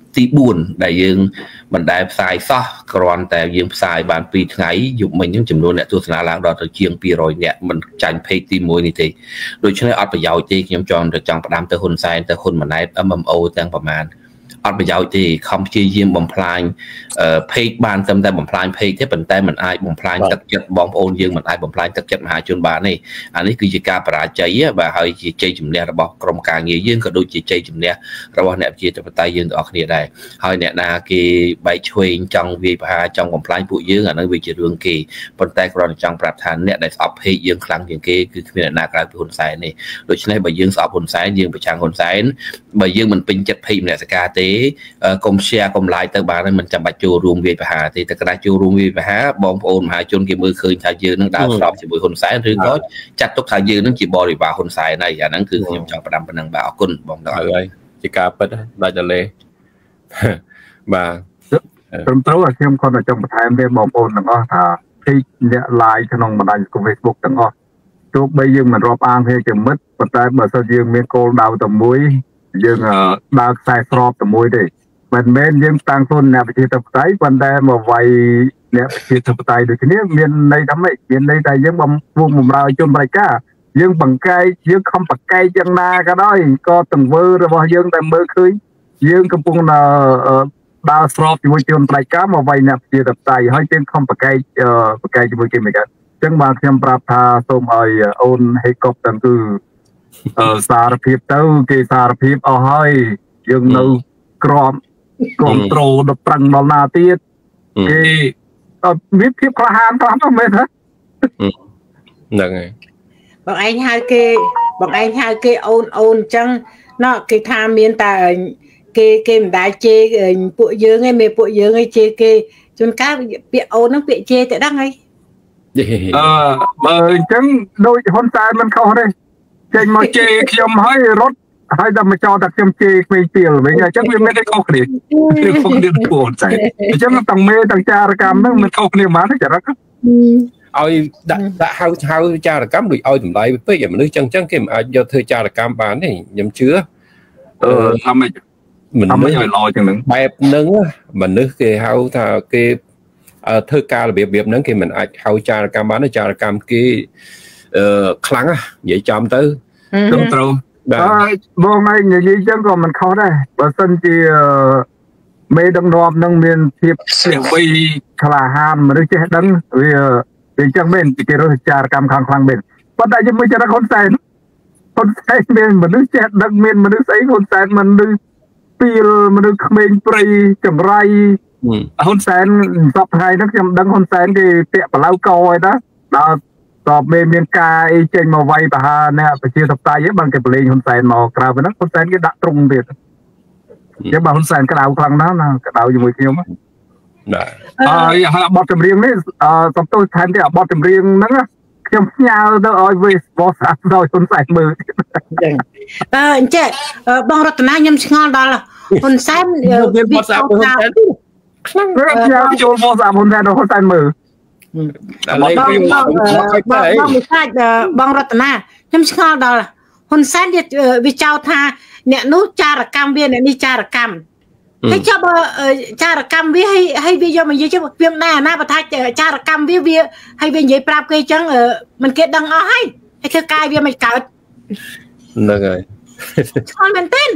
ទី4ដែលយើងមិនដែលផ្សាយសោះគ្រាន់តែយើងផ្សាយបានពីរថ្ងៃយប់មិញហ្នឹងចំនួនអ្នកទស្សនាឡើងដល់ទៅជាងពីររយនាក់មិនចាញ់ page ទី1នេះទេដូច្នេះអត់ប្រយោជន៍ទេខ្ញុំចង់ទៅចង់ផ្ដាំទៅហ៊ុនសែនទៅហ៊ុនម៉ាណែត M M O ទាំងប្រមាណអត់ប្រយោជន៍ទេខំព្យាយាមបំផ្លាញ page បានត្រឹមតែបំផ្លាញ page ទេប៉ុន្តែมันអាចបំផ្លាញទឹកចិត្តបងប្អូនយើងមិនអាចបំផ្លាញទឹកចិត្តមហាជនបានទេអានេះគឺជាការបរាជ័យបាទហើយជាជ័យជំនះរបស់ក្រុមការងារយើងក៏ដូចជាជ័យជំនះរបស់អ្នកប្រជាធិបតេយ្យយើងទាំងអស់គ្នាដែរហើយអ្នកណាគេបែកឆ្វេងចង់វាយប្រហារចង់បំផ្លាញពួកយើងអានោះវាជារឿងគេប៉ុន្តែគ្រាន់តែចង់ប្រាប់ថាអ្នកដែលស្អប់ page យើងខ្លាំងជាងគេគឺគ្មានអ្នកណាក្រៅពីហ៊ុនសែនទេដូច្នេះបើយើងស្អប់ហ៊ុនសែនយើងប្រឆាំងហ៊ុនសែនបើយើងមិនពេញចិត្ត page ម្នាក់សការទេកុំ share កុំ like ទៅបានមិនចាំបាច់ចូលរួមវាយប្រហារទេតែកណ្ដាស់ចូលរួមវាយប្រហារបងប្អូនមហាជនគេមើលឃើញថាយើងនឹងដើរស្របជាមួយហ៊ុនសែនឬក៏ចាត់ទុកថាយើងនឹងជាបរិវារហ៊ុនសែនហើយអាហ្នឹងគឺខ្ញុំចង់ផ្ដាំប៉ុណ្ណឹងបាទអរគុណបងទាំងអស់ហើយជាការពិតដាច់តលេបាទត្រឹមត្រូវខ្ញុំគាត់តែចង់បន្ថែមទេបងប្អូនទាំងអស់ថាពេកអ្នក live ក្នុងបណ្ដាញសង្គម Facebook ទាំងអស់ទោះបីយើងមិនរាប់អានគ្នាជាមិត្តប៉ុន្តែបើសិនយើងមានគោលដៅតែមួយយើងដើរខ្សែស្របតែមួយទេមិនមែនយើងតាំងខ្លួនអ្នកប្រជាធិបតេយ្យប៉ុន្តែមកវាយអ្នកប្រជាធិបតេយ្យដូចគ្នាមានន័យថាម៉េចមានន័យថាយើងបំពុះបំរើជនបរិការយើងបង្កែកយើងខំបង្កែកយ៉ាងណាក៏ដោយក៏ទង្វើរបស់យើងតែមើលឃើញយើងកំពុងដើរស្របជាមួយជនបរិការមកវាយអ្នកប្រជាធិបតេយ្យហើយយើងខំបង្កែកបង្កែកជាមួយគេមិនកើតអញ្ចឹងបាទខ្ញុំប្រាប់ថាសូមឲ្យអូនហេកុបទាំងគឺសារភាពទៅគេសារភាពអស់ហើយយើងនៅក្របគ្រប់ត្រូលដល់ប្រឹងដល់ណាទៀតគេមានភាពក្លាហានខ្លះហ្នឹងមែនទេហ្នឹងហើយបងឯងហៅគេបងឯងហៅគេអូនអូនអញ្ចឹងណោះគេថាមានតែគេគេមិនដែលជេរពួកយើងឯងមេពួកយើងឯងជេរគេជួនកាលពាក្យអូនហ្នឹងពាក្យជេរតែដឹងហើយអឺបើអញ្ចឹងដូចហ៊ុនសែនមិនខុសទេចេញមកជេរខ្ញុំហើយរត់ហើយដល់មកចោលតែខ្ញុំជេរក្មេងពីលវិញអញ្ចឹងវាមានតែខុសគ្នាខុសគ្នាពួកតែអញ្ចឹងទាំងមេទាំងចារកម្មហ្នឹងមិនខុសគ្នាបានទេចរិតឲ្យដាក់ដាក់ហៅហៅចារកម្មដូចឲ្យតម្លៃពេកឲ្យមនុស្សចឹងចឹងគេមិនអាចយកធ្វើចារកម្មបានទេខ្ញុំជឿអឺថាម៉េចមិនមិនឲ្យល្អចឹងហ្នឹងបែបហ្នឹងមនុស្សគេហៅថាគេធ្វើការរបៀបរបៀបហ្នឹងគេមិនអាចហៅចារកម្មបានទេចារកម្មគេអឺខ្លាំងនិយាយចំទៅត្រឹមត្រូវបាទបងឯងនិយាយចឹងក៏មិនខុសដែរបើសិនជាមេដឹកនាំនឹងមានភាពស្វ័យក្លាហានមនុស្សចេះដឹងវាវាចឹងមែនគេរកចារកម្មខ្លាំងខ្លាំងមែនប៉ុន្តែជាមួយចរិតហ៊ុនសែនហ៊ុនសែនមានមនុស្សចេះដឹងមានមនុស្សស្អីហ៊ុនសែនមនុស្សពីលមនុស្សក្មេងព្រៃចង្រៃហ៊ុនសែនសពថ្ងៃហ្នឹងខ្ញុំដឹងហ៊ុនសែនគេពាក់បឡៅកហើយណាដល់តបមានមានការអីចេញមកវាយប្រហារអ្នកប្រជាធិបតេយ្យហ្នឹងបានគេប្រឡែងហ៊ុនសែនមកក្រៅហ្នឹងហ៊ុនសែនគេដាក់ទ្រង់ទៀតអញ្ចឹងបើហ៊ុនសែនក្តៅខ្លាំងណាស់ណាក្តៅជាមួយខ្ញុំណាហើយហើយបទចម្រៀងនេះអឺសំទោសថែមទៀតបទចម្រៀងហ្នឹងខ្ញុំផ្ញើទៅឲ្យវាបោះស្អាតដល់ហ៊ុនសែនមើលអញ្ចឹងអឺអញ្ចឹងបងរតនាខ្ញុំឆ្ងល់ដល់ហ៊ុនសែនវាបោះស្អាតហ៊ុនសែនខ្លាំងខ្ញុំចូលបោះស្អាតហ៊ុនសែនដល់ហ៊ុនសែនមើលបងបងមិនខ្លាចបងរតនាខ្ញុំឆ្ងល់ដល់ហ៊ុនសែនវាចោទថាអ្នកនោះចារកម្មវាអ្នកនេះចារកម្មហើយចុះបើចារកម្មវាហើយហើយវាយកមកនិយាយចឹងវាមិនដែរអាណាបើថាចារកម្មវាវាហើយវានិយាយប្រាប់គេចឹងមិនគេដឹងអស់ហើយហើយធ្វើកាយវាមិនកើតហ្នឹងហើយឆ្ងល់មែនទេ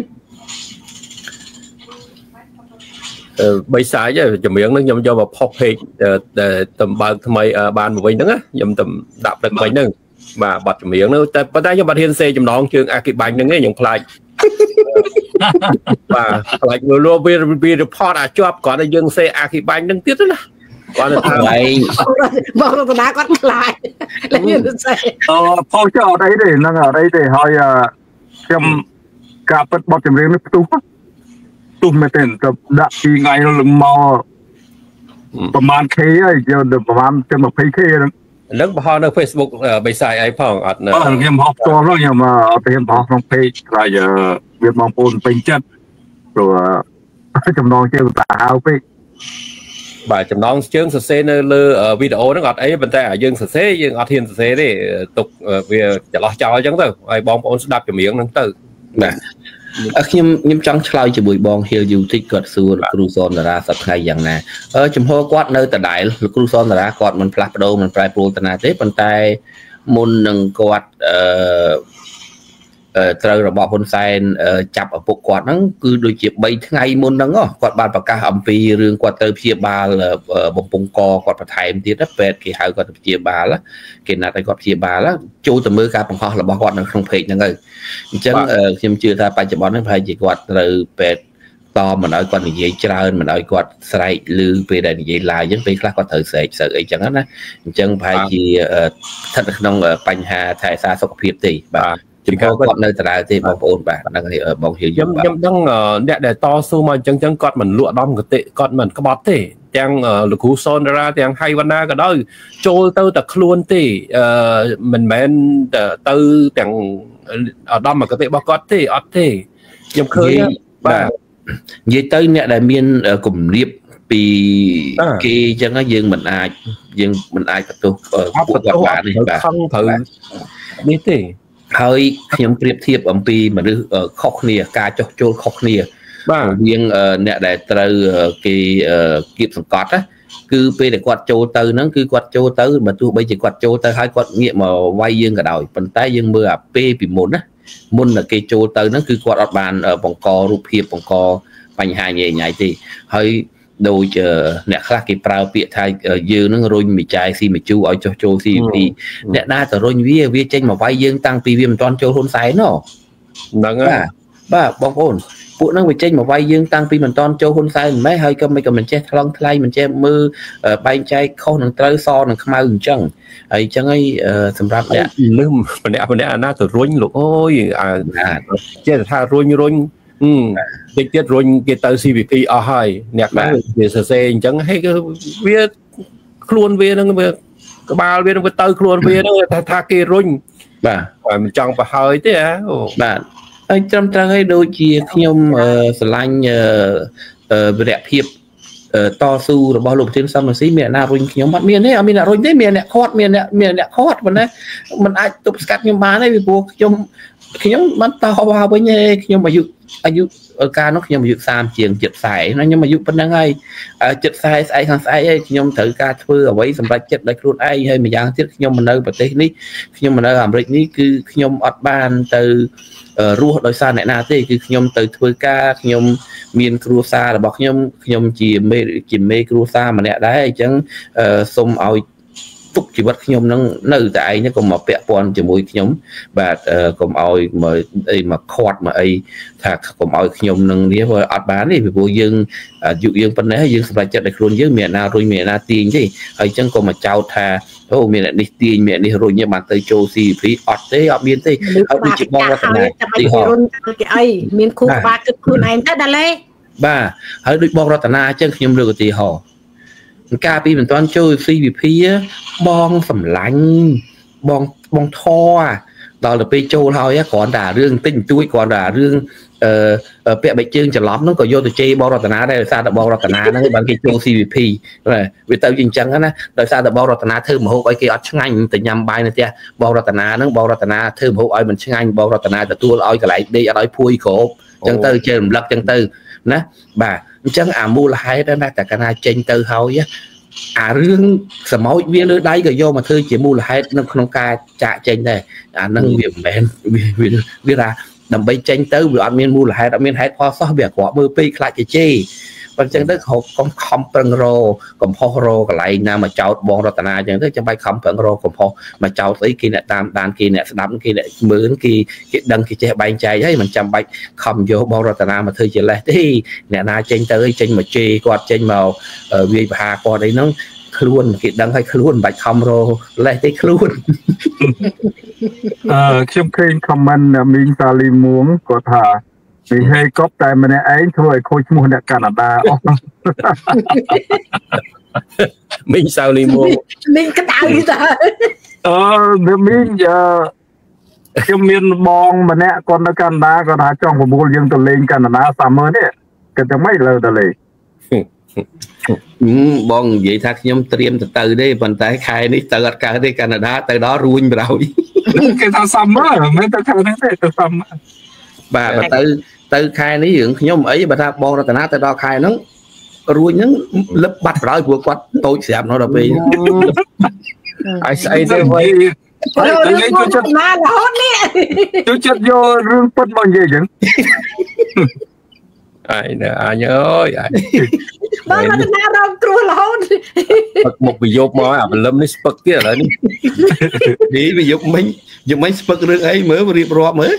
បីសាយចម្រៀងហ្នឹងខ្ញុំយកមកផុស page តំបើកថ្មីបានមកវិញហ្នឹងខ្ញុំទៅដាក់ទឹកវិញហ្នឹងបាទប័ណ្ណចម្រៀងហ្នឹងតែប៉ុន្តែខ្ញុំបាត់ហ៊ានសេចំណងជើងអាគីបាញ់ហ្នឹងឯងខ្ញុំខ្លាចបាទខ្លាចមើលវាវា report អាចជាប់គ្រាន់តែយើងសេអាគីបាញ់ហ្នឹងទៀតណាគាត់ថាឯងបងរតនាគាត់ខ្លាចតែយើងសេអូផុសចោលអត់អីទេហ្នឹងអត់អីទេហើយខ្ញុំការពិតប័ណ្ណចម្រៀងនេះផ្ទុះទុះមែនទេទៅដាក់ពីថ្ងៃនោះឡើងមកប្រហែល K ហើយយកទៅប្រហែលទៅ ยี่สิบ K ហ្នឹងហ្នឹងបោះនៅ Facebook បិសាយអីផងអត់នៅខ្ញុំបោះផ្ទាល់ហ្នឹងខ្ញុំអត់ទៅបោះក្នុង page ខ្លាចវាបងប្អូនពេញចិត្តព្រោះចំណងជើងតាហៅពេកបាទចំណងជើងសរសេរនៅលើវីដេអូហ្នឹងអត់អីប៉ុន្តែយើងសរសេរយើងអត់ហ៊ានសរសេរទេទុកវាចន្លោះចោលអញ្ចឹងទៅហើយបងប្អូនស្ដាប់ចម្រៀងហ្នឹងទៅបាទខ្ញុំខ្ញុំចង់ឆ្លើយជាមួយបងហៀលយូតិចគាត់សួរគ្រូសនតារាសប្តាហ៍យ៉ាងណាអឺចំហគាត់នៅដដែលលោកគ្រូសនតារាគាត់មិនផ្លាស់ប្ដូរមិនប្រែប្រួលតាណាទេប៉ុន្តែមុននឹងគាត់អឺត្រូវរបបហ៊ុនសែនចាប់ឪពុកគាត់ហ្នឹងគឺដូចជាបីថ្ងៃមុនហ្នឹងគាត់បានប្រកាសអំពីរឿងគាត់ត្រូវព្យាបាលបំពង់កគាត់បន្ថែមទៀតពេទ្យគេហៅគាត់ទៅព្យាបាលគេណាត់ឲ្យគាត់ព្យាបាលចូលទៅមើលការបង្ហោះរបស់គាត់នៅក្នុងពេកហ្នឹងហើយអញ្ចឹងខ្ញុំជឿថាបច្ចុប្បន្នហ្នឹងប្រហែលជាគាត់ត្រូវពេទ្យតមិនឲ្យគាត់និយាយច្រើនមិនឲ្យគាត់ស្រែកឮពេលដែលនិយាយឡាយអញ្ចឹងពេលខ្លះគាត់ត្រូវស្រែកស្រែកអីចឹងណាអញ្ចឹងប្រហែលជាស្ថិតនៅក្នុងបញ្ហាថែរក្សាសុខភាពទេបាទចំពោះគាត់នៅដដែលទេបងប្អូនបាទហ្នឹងហើយបងហៀវខ្ញុំខ្ញុំដឹងអ្នកដែលតស៊ូមកអញ្ចឹងចឹងគាត់មិនលក់ដំកតិគាត់មិនក្បត់ទេទាំងលោកគ្រូសនតារាទាំងហៃវណ្ណាក៏ដោយចូលទៅតែខ្លួនទេអឺមិនមែនទៅទាំងឧត្តមកតិរបស់គាត់ទេអត់ទេខ្ញុំឃើញបាទនិយាយទៅអ្នកដែលមានគម្រាបពីគេអញ្ចឹងយើងមិនអាចយើងមិនអាចបន្ទោសពួកគាត់បានទេបាទខំត្រូវនេះទេហើយខ្ញុំប្រៀបធៀបអំពីមនុស្សខុសគ្នាការចោះចូលខុសគ្នាបាទវាអ្នកដែលត្រូវគេគៀបសង្កត់ណាគឺពេលដែលគាត់ចូលទៅហ្នឹងគឺគាត់ចូលទៅបើទោះបីជាគាត់ចូលទៅហើយគាត់ងាកមកវាយយើងក៏ដោយប៉ុន្តែយើងមើលអាពេលពីមុនណាមុនតែគេចូលទៅហ្នឹងគឺគាត់អត់បានបង្ករូបភាពបង្កបញ្ហាញ៉ៃញ៉ៃទេហើយដូចអ្នកខ្លះគេប្រើពាក្យថាយើងនឹងរុញមីចាយស៊ីមជូឲ្យចុះចូល ซี វី พี អ្នកណាទៅរុញវាវាចេញមកវាយយើងតាំងពីវាមិនទាន់ចូលហ៊ុនសែនហ្នឹងហើយបាទបងប្អូនពួកហ្នឹងវាចេញមកវាយយើងតាំងពីមិនទាន់ចូលហ៊ុនសែនមិនម៉េចហើយក៏មិនក៏មិនចេះថ្លឹងថ្លែងមិនចេះមើលបែងចែកខុសនឹងត្រូវសនឹងខ្មៅអញ្ចឹងហើយអញ្ចឹងហើយសម្រាប់អ្នកលឹមម្នាក់ម្នាក់អាណាទៅរុញលោកអូយអាចេះថារុញរុញតិចទៀតរុញគេទៅ ซี វី พี អស់ហើយអ្នកខ្លះវាសរសេរអញ្ចឹងហេវាខ្លួនវានឹងវាក្បាលវានឹងវាទៅខ្លួនវានឹងថាថាគេរុញបាទមិនចង់ប្រហើយទេហ៎បាទហើយត្រឹមត្រូវហើយដូចជាខ្ញុំស្រឡាញ់វិរៈភាពតស៊ូរបស់លោកប្រធានសំរងស៊ីមានអ្នកណារុញខ្ញុំអត់មានទេអត់មានអ្នករុញទេមានអ្នកខាត់មានអ្នកមានអ្នកខាត់ប៉ុន្តែมันអាចទប់ស្កាត់ខ្ញុំបានទេពីព្រោះខ្ញុំខ្ញុំមិនតបវិញទេខ្ញុំអាយុអាយុកាលនោះខ្ញុំអាយុសាមជាងជិតខ្សែណាខ្ញុំអាយុប៉ុណ្្នឹងហើយជិតខ្សែស្អែកខាងស្អែកហើយខ្ញុំត្រូវការធ្វើអ្វីសម្រាប់ចិត្តដោយខ្លួនឯងហើយម្យ៉ាងទៀតខ្ញុំមិននៅប្រទេសនេះខ្ញុំមិននៅអាមេរិកនេះគឺខ្ញុំអត់បានទៅរស់ដោយសារអ្នកណាទេគឺខ្ញុំទៅធ្វើការខ្ញុំមានគ្រួសាររបស់ខ្ញុំខ្ញុំជាមេជាមេគ្រួសារម្នាក់ដែរអញ្ចឹងសូមឲ្យទុកជីវិតខ្ញុំនឹងនៅតែឯងនេះកុំមកពាក់ព័ន្ធជាមួយខ្ញុំបាទកុំឲ្យមកអីមកខាត់មកអីថាកុំឲ្យខ្ញុំនឹងនេះអត់បានទេពីព្រោះយើងអាយុយើងប៉ុណ្ណេះយើងសម្រេចចិត្តឲ្យខ្លួនយើងមានអ្នកណារុញមានអ្នកណាទាញទេហើយអញ្ចឹងកុំមកចោទថាអូមានអ្នកនេះទាញមាននេះរុញបានទៅចូល ซี พี អត់ទេអត់មានទេហើយដូចជាបងរតនាទីហោរុញគេអីមានគូក្បាលគិតខ្លួនឯងទៅដល់លេបាទហើយដូចបងរតនាអញ្ចឹងខ្ញុំលើកឧទាហរណ៍កាលពីមិនទាន់ចូល ซี วี พี បងសម្លាញ់បងបងធေါ်ដល់ទៅពេលចូលហើយគ្រាន់តែរឿងតិចតួចគ្រាន់តែរឿងអឺពាក់បែកជើងច្រឡំហ្នឹងក៏យកទៅជេរបងរតនាដែរដោយសារតែបងរតនាហ្នឹងបានគេចូល ซี วี พี វាទៅជាអញ្ចឹងណាដោយសារតែបងរតនាធ្វើម្ហូបឲ្យគេអត់ឆ្ងាញ់ទៅញ៉ាំបាយនៅផ្ទះបងរតនាហ្នឹងបងរតនាធ្វើម្ហូបឲ្យមិនឆ្ងាញ់បងរតនាទទួលឲ្យកន្លែងដេកអត់ឲ្យភួយក្របអញ្ចឹងទៅជេររំលឹកអញ្ចឹងទៅណាបាទអញ្ចឹងអាមូលហេតុណាតែកាលណាចេញទៅហើយអារឿងសម្ោចវាលើដៃក៏យកមកធ្វើជាមូលហេតុនៅក្នុងការចាក់ចេញដែរអាហ្នឹងវាមិនមែនវាវាថាដើម្បីចេញទៅវាអត់មានមូលហេតុអត់មានហេតុផលសោះវាអាក្រក់មើលពេកខ្លាចជាជេរប៉ុន្តែអញ្ចឹងទៅកុំខំប្រឹងរកំហុសរកន្លែងណាមកចោតបងរតនាអញ្ចឹងទៅចាំបាច់ខំប្រឹងរកំហុសមកចោតស្អីគេអ្នកតាមដានគេអ្នកស្ដាប់គេអ្នកមើលគេគេដឹងគេចេះបែងចែកហើយមិនចាំបាច់ខំយកបងរតនាមកធ្វើជាលេសទេអ្នកណាចេញទៅចេញមកជេរគាត់ចេញមកវាយប្រហារគាត់អីហ្នឹងខ្លួនគេដឹងឲ្យខ្លួនមិនបាច់ខំរលេសទេខ្លួនអឺខ្ញុំឃើញ comment មីងសាលីមួងគាត់ថាពីហេកុបតែម្នាក់ឯងធ្វើឲ្យខូចឈ្មោះអ្នកកាណាដាអស់មីងសាលីមួងមីងក្តៅតើអឺមីងខ្ញុំមានបងម្នាក់គាត់នៅកាណាដាគាត់ថាចង់ប្រមូលយើងទៅលេងកាណាដាសាមឺនេះគាត់តែមិនលើទៅលេងបងនិយាយថាខ្ញុំត្រៀមទៅទៅទេប៉ុន្តែខែនេះទៅអត់កើតទេកាណាដាទៅដល់រួញប្រហើយគេថាសាមឺមិនទៅខាងនេះទេទៅសាមឺបាទទៅទៅខែនេះរឿងខ្ញុំអីបើថាបងរតនាទៅដល់ខែហ្នឹងរួចហ្នឹងលឹបបាត់ប្រោយព្រោះគាត់តូចស្រាប់នោះដល់ពេលអីស្អីទៅវិញហើយនិយាយជួយចិត្តណារហូតនេះជួយចិត្តយករឿងពិតមកនិយាយចឹងអាយណាអញអើយអាយបងរតនារងគ្រោះរហូតមកវិយោគមកអាបលឹមនេះស្ពឹកទៀតឥឡូវនេះនេះវិយោគមិញយកមិញស្ពឹករឿងអីមើលរៀបរាប់មើល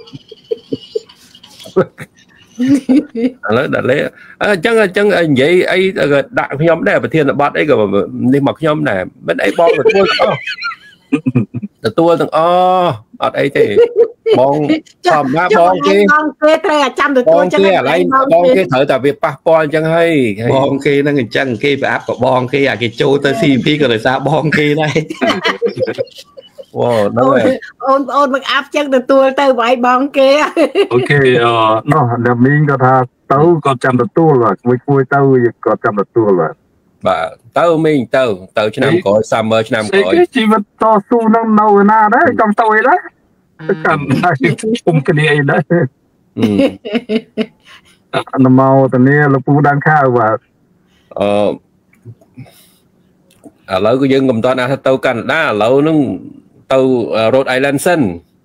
ឥឡូវដល់លេអញ្ចឹងអញ្ចឹងនិយាយអីដាក់ខ្ញុំដែរប្រធានបទអីក៏នេះមកខ្ញុំដែរមិនអីបងទទួលទាំងអស់ទទួលទាំងអស់អត់អីទេបងធម្មតាបងគេបងគេត្រូវអាចាំទទួលចឹងគេឥឡូវបងគេត្រូវតែវាប៉ះពាល់អញ្ចឹងហើយបងគេហ្នឹងអញ្ចឹងគេប្រអាប់ក៏បងគេអាគេចូលទៅ ซี พี ក៏ដោយសារបងគេដែរវ៉ាហ្នឹងហើយអូនអូនមកអាប់ចឹងទទួលទៅវាយបងគេអូខេអឺនោះតែមីងគាត់ថាទៅគាត់ចាំទទួលគួយគួយទៅគាត់ចាំទទួលបាទទៅមីងទៅទៅឆ្នាំក្រោយ summer ឆ្នាំក្រោយជីវិតតស៊ូនឹងនៅណាដែរចង់ទៅអីដែរចាំតែគុំគ្នាអីដែរអឺមកតានេះលពូដាំខាវបាទអឺឥឡូវក៏យើងកំតត់ថាទៅកាណាដាឥឡូវហ្នឹងទៅ Rhode Island សិន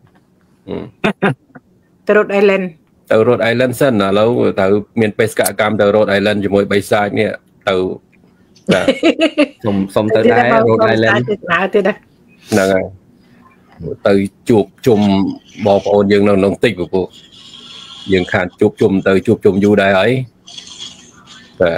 ទៅ Rhode Island ទៅ Rhode Island សិនឥឡូវទៅមានបេសកកម្មទៅ Rhode Island ជាមួយបិសាចនេះទៅបាទសុំសុំទៅដែរ Rhode Island ហ្នឹងហើយទៅជួបជុំបងប្អូនយើងនៅក្នុងតិចពពួកយើងខានជួបជុំទៅជួបជុំយូរដែរហើយបាទ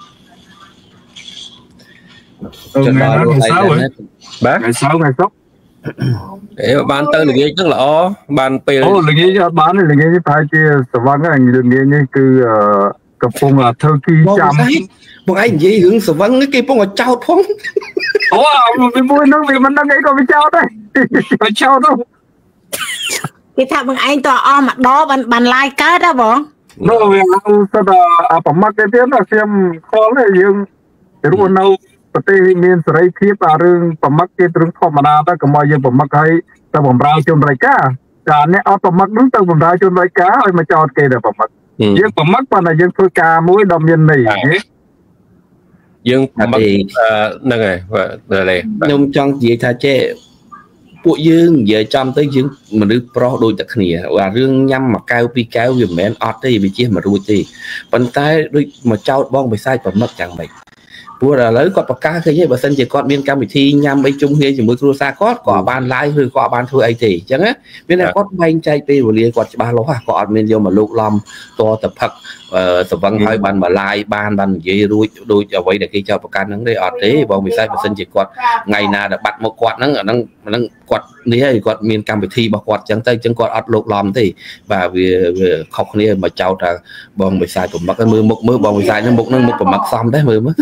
ចុះដល់ Rhode Island បាទថ្ងៃសៅរ៍ថ្ងៃសុក្រអេបានទៅល្ងាចហ្នឹងល្អបានពេលអូល្ងាចអត់បានល្ងាចប្រហែលជាស្វឹងហ្នឹងល្ងាចនេះគឺកំពុងធ្វើគីចាំបងឯងនិយាយរឿងស្វឹងគេកំពុងឲ្យចោតផងអូវាមួយហ្នឹងវាមិនដឹងអីក៏វាចោតដែរវាចោតទៅគេថាបងឯងតអស់ម្ដងបានបានឡាយកើតហ៎បងនោះវាទៅទៅប្រមាត់ទេទៀតណាខ្ញុំខលទេយើងរស់នៅប្រទេសមានសេរីភាពអារឿងប្រមាត់គេរឿងធម្មតាទៅកុំឲ្យយើងប្រមាត់ឲ្យទៅបំរើជនរាយការណ៍ចាអ្នកអត់ប្រមាត់ហ្នឹងទៅបំរើជនរាយការណ៍ឲ្យមកចោតគេទៅប្រមាត់យើងប្រមាត់ប៉ុន្តែយើងធ្វើការមួយដ៏មានន័យយើងប្រមាត់ហ្នឹងហើយបាទខ្ញុំចង់និយាយថាចេះពួកយើងនិយាយចំទៅយើងមនុស្សប្រុសដូចតែគ្នាអារឿងញ៉ាំមួយកែវពីរកែវវាមិនមែនអត់ទេវាជាមិនរួចទេប៉ុន្តែដូចមកចោតបងបិសាចប្រមាត់យ៉ាងម៉េចព្រោះឥឡូវគាត់ប្រកាសឃើញហើយបើសិនជាគាត់មានកម្មវិធីញ៉ាំអីជុំគ្នាជាមួយគ្រួសារគាត់ក៏បាន live ឬក៏បានធ្វើអីទេអញ្ចឹងណាមានតែគាត់បែងចែកពេលវេលាគាត់ច្បាស់លាស់គាត់អត់មានយកមកលោកឡំតទៅផឹកសវឹងហើយបានមក live បានបាននិយាយរួចដូចអ្វីដែលគេចោទប្រកាន់ហ្នឹងទេអត់ទេបងវិស័យបើសិនជាគាត់ថ្ងៃណាដែលបាត់មកគាត់ហ្នឹងអាហ្នឹងហ្នឹងគាត់នេះហើយគាត់មានកម្មវិធីរបស់គាត់អញ្ចឹងទៅអញ្ចឹងគាត់អត់លោកឡំទេបាទវាវាខុសគ្នាមកចោទថាបងវិស័យប្រមឹកមើលមុខមើលបងវិស័យហ្នឹងមុខហ្នឹងមុខប្រមឹកសមដែរមើលមើល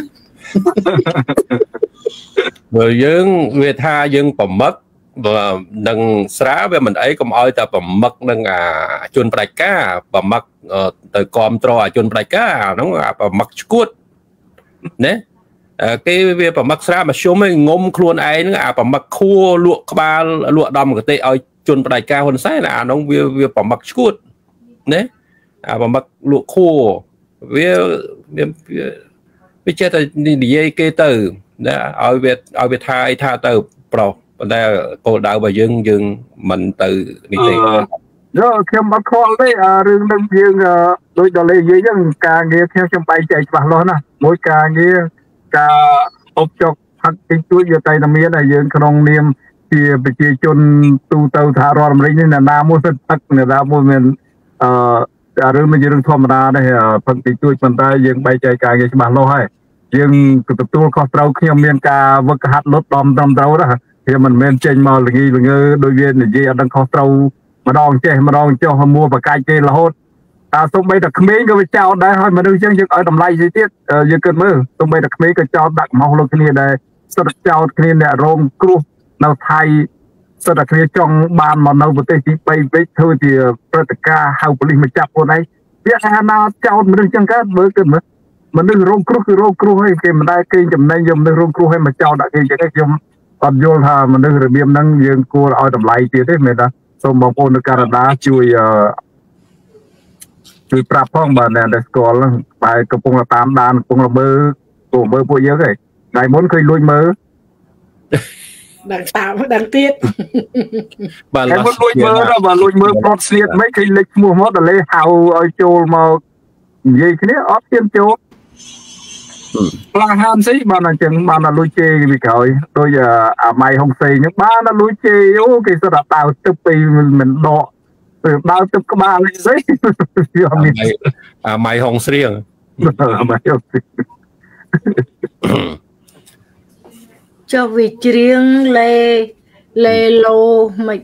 បើយើងវាថាយើងប្រមឹកនឹងស្រាវាមិនអីកុំឲ្យតែប្រមឹកនឹងអាជនផ្ដាច់ការប្រមឹកទៅគាំទ្រអាជនផ្ដាច់ការហ្នឹងអាប្រមឹកឈួតណាគេវាប្រមឹកស្រាមកជុំឯងងុំខ្លួនឯងហ្នឹងអាប្រមឹកខួរលក់ក្បាលលក់ដំកតិឲ្យជនផ្ដាច់ការហ៊ុនសែនអាហ្នឹងវាវាប្រមឹកឈួតណាអាប្រមឹកលក់ខួរវាវាចេះតែនិយាយគេទៅណាឲ្យវាឲ្យវាថាអីថាទៅប្រុសប៉ុន្តែគោលដៅរបស់យើងយើងមិនទៅនេះទេយោខ្ញុំអត់ខលទេរឿងនឹងយើងដូចដល់លេនិយាយហ្នឹងការងារខ្ញុំខ្ញុំបែងចែកច្បាស់លាស់ណាមួយការងារការអបចុកផាត់ទីជួយយកតែតែមានហើយយើងក្នុងនាមជាប្រជាជនទូទៅថារដ្ឋអាមេរិកនេះណាមួយសិតផឹកណាមួយមានអឺរឿងនេះរឿងធម្មតាដែរផឹកទីជួយប៉ុន្តែយើងបែងចែកការងារច្បាស់លាស់ហើយយើងទទួលខុសត្រូវខ្ញុំមានការវឹកហាត់លុតដំត្រឹមត្រូវណាវាមិនមែនចេញមកល្ងីល្ងើដោយវានិយាយអត់ដឹងខុសត្រូវម្ដងចេះម្ដងចុះមួបកាច់គេរហូតតែសូម្បីតែក្មេងក៏វាចោតដែរហើយមនុស្សចឹងយើងឲ្យតម្លៃទៅទៀតយើងគិតមើលសូម្បីតែក្មេងក៏ចោតដាក់កំហុសលើគ្នាដែរសិតចោតគ្នាអ្នករងគ្រោះនៅថៃសិតតែគ្នាចង់បានមកនៅប្រទេសទីបីវិញធ្វើជាព្រឹត្តិការណ៍ហៅប៉ូលីសមកចាប់ខ្លួនឯងវាថាណាចោតមនុស្សចឹងកើតមើលគិតមើលមនុស្សរងគ្រោះគឺរងគ្រោះហើយគេមិនដែលគេចំណេញយកមនុស្សរងគ្រោះឲ្យមកចោលដាក់គេចឹងខ្ញុំអត់យល់ថាមនុស្សរបៀបហ្នឹងយើងគួរឲ្យតម្លៃទៀតទេមែនទេសូមបងប្អូននៅកាណាដាជួយជួយប្រាប់ផងបាទអ្នកដែលស្គាល់តែកំពុងតាមដានកំពុងមើលកំពុងមើលពួកយើងឯងថ្ងៃមុនឃើញលួចមើលដឹងតាមដឹងទៀតបាទលួចមើលបាទលួចមើលប្លុតស្លៀកមិនឃើញលេខឈ្មោះមកដល់លេហៅឲ្យចូលមកនិយាយគ្នាអត់ទៀមចូលផ្លាហានស្អីបានអញ្ចឹងបានលួចជេរពីក្រោយដូចអាម៉ៃហុងសេអញ្ចឹងបានលួចជេរអូគេសុទ្ធតែដើរទឹកពីមិនដកដើរទឹកក្បាលស្អីអាម៉ៃហុងស្រៀងអាម៉ៃហុងស្រៀងចុះវាច្រៀងលេលេឡូមិន